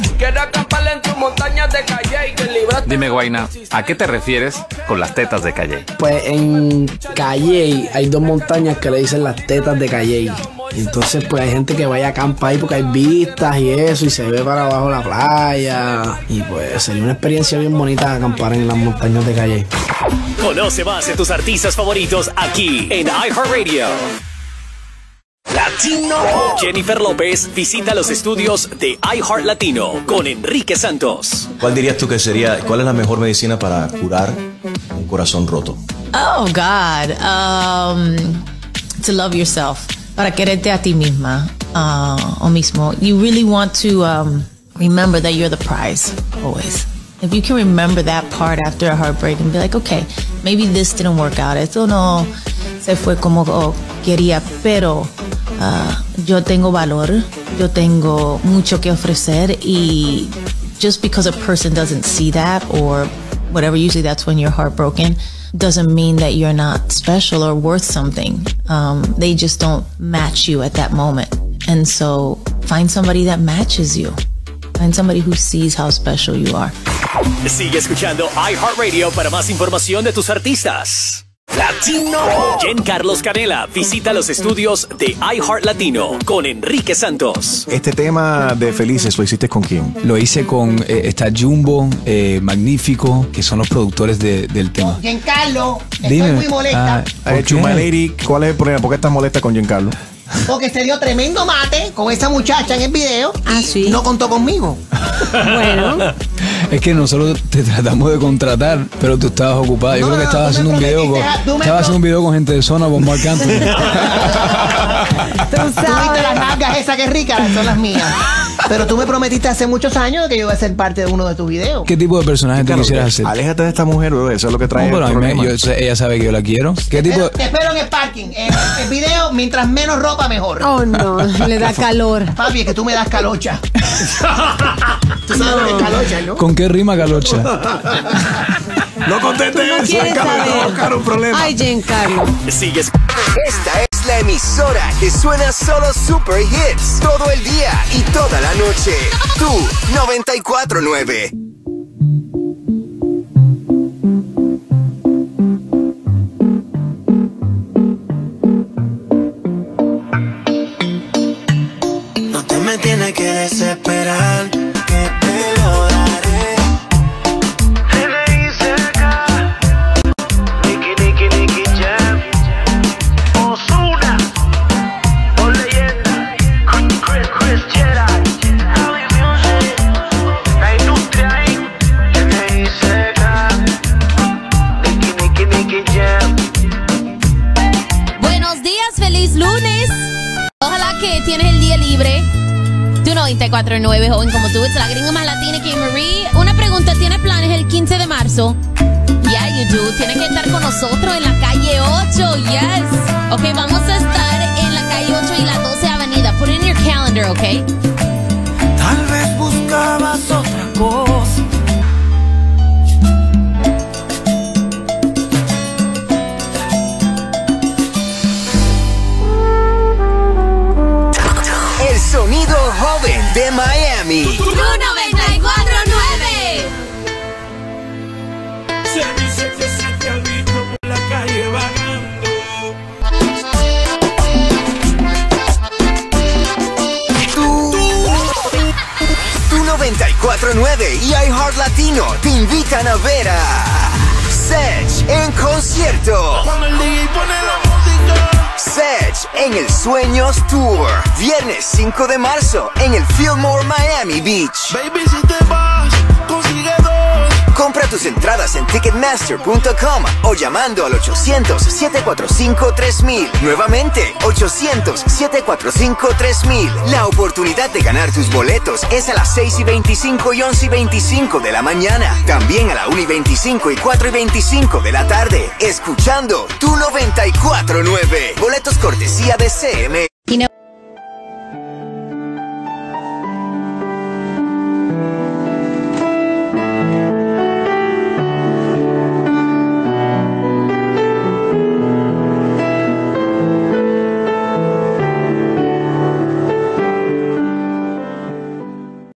Dime, Guayna, ¿a qué te refieres con las tetas de Calley? Pues en Calley hay dos montañas que le dicen las tetas de Calley. Entonces pues hay gente que vaya a acampar ahí porque hay vistas y eso, y se ve para abajo la playa. Y pues sería una experiencia bien bonita acampar en las montañas de Calley. Conoce más de tus artistas favoritos aquí en iHeartRadio. Latino. Jennifer López visita los estudios de iHeart Latino con Enrique Santos. ¿Cuál dirías tú que sería, cuál es la mejor medicina para curar un corazón roto? Oh, God. Um, to love yourself. Para quererte a ti misma uh, o mismo. You really want to um, remember that you're the prize, always. If you can remember that part after a heartbreak and be like, okay, maybe this didn't work out. Esto no se fue como oh, quería, pero uh, yo tengo valor, yo tengo mucho que ofrecer, y just because a person doesn't see that or whatever, usually that's when you're heartbroken, doesn't mean that you're not special or worth something. Um, they just don't match you at that moment. And so find somebody that matches you. Find somebody who sees how special you are. Sigue escuchando iHeartRadio para más información de tus artistas. Latino. Giancarlos Canela visita los estudios de iHeart Latino con Enrique Santos. Este tema de Felices, ¿lo hiciste con quién? Lo hice con eh, está Jumbo, eh, Magnífico, que son los productores de, del tema. Giancarlo, estoy Dime. muy molesta. Ah, eh, Chuma Lady, ¿cuál es el problema? ¿Por qué estás molesta con Giancarlo? Porque se dio tremendo mate con esa muchacha en el video. Ah, sí. No contó conmigo. Bueno. Es que nosotros te tratamos de contratar, pero tú estabas ocupada. Yo No, creo que no, estabas tú me haciendo un video con, prometiste, tú me estabas pro- haciendo un video con gente de zona con Marc Anthony. Tú viste las nalgas esas que ricas, son las mías. Pero tú me prometiste hace muchos años que yo iba a ser parte de uno de tus videos. ¿Qué tipo de personaje te Claro, quisieras hacer? Aléjate de esta mujer, bro. Eso es lo que trae No, pero a el mí me- problema. yo- ella sabe que yo la quiero. ¿Qué tipo de... Te espero en el parking. En el video, mientras menos ropa, mejor. Oh, no, le da calor. Papi, es que tú me das calocha. Tú sabes lo que es calocha, ¿no? ¿Con qué rima Calocha? No conteste No eso, quieres acaba de saber. provocar un problema. Ay, Giancarlo. Sigues. Esta es la emisora que suena solo super hits todo el día y toda la noche. Tú, noventa y cuatro nueve. No te me tienes que desesperar, que te lo daré. N I C K, Nicky, Nicky, Nicky Jam, Ozuna, O Leyenda, Chris, Chris Gerard, Javi Music, la industria ahí. N I C K, Nicky, Nicky, Nicky Jam. Buenos días, feliz lunes. Ojalá que tienes el día libre. Tú noventa y cuatro nueve, joven como tú, es la gringa más latina que Marie. Una pregunta, ¿tienes planes el quince de marzo? Yeah, you do. Tienes que estar con nosotros en la calle ocho, yes. Ok, vamos a estar en la calle ocho y la doce avenida. Put it in your calendar, ok. Tal vez buscaba cuatro nueve y iHeart Latino te invitan a ver a Sech en concierto. Cuando el D J pone la música. Sech en el Sueños Tour. Viernes cinco de marzo en el Fillmore Miami Beach. Baby, si te vas, consigue dos. Compra tus entradas en ticketmaster punto com o llamando al ochocientos, siete cuatro cinco, tres mil. Nuevamente, ochocientos, siete cuatro cinco, tres mil. La oportunidad de ganar tus boletos es a las seis y veinticinco y once y veinticinco de la mañana. También a la una y veinticinco y cuatro y veinticinco de la tarde. Escuchando tu noventa y cuatro nueve. Boletos cortesía de C M.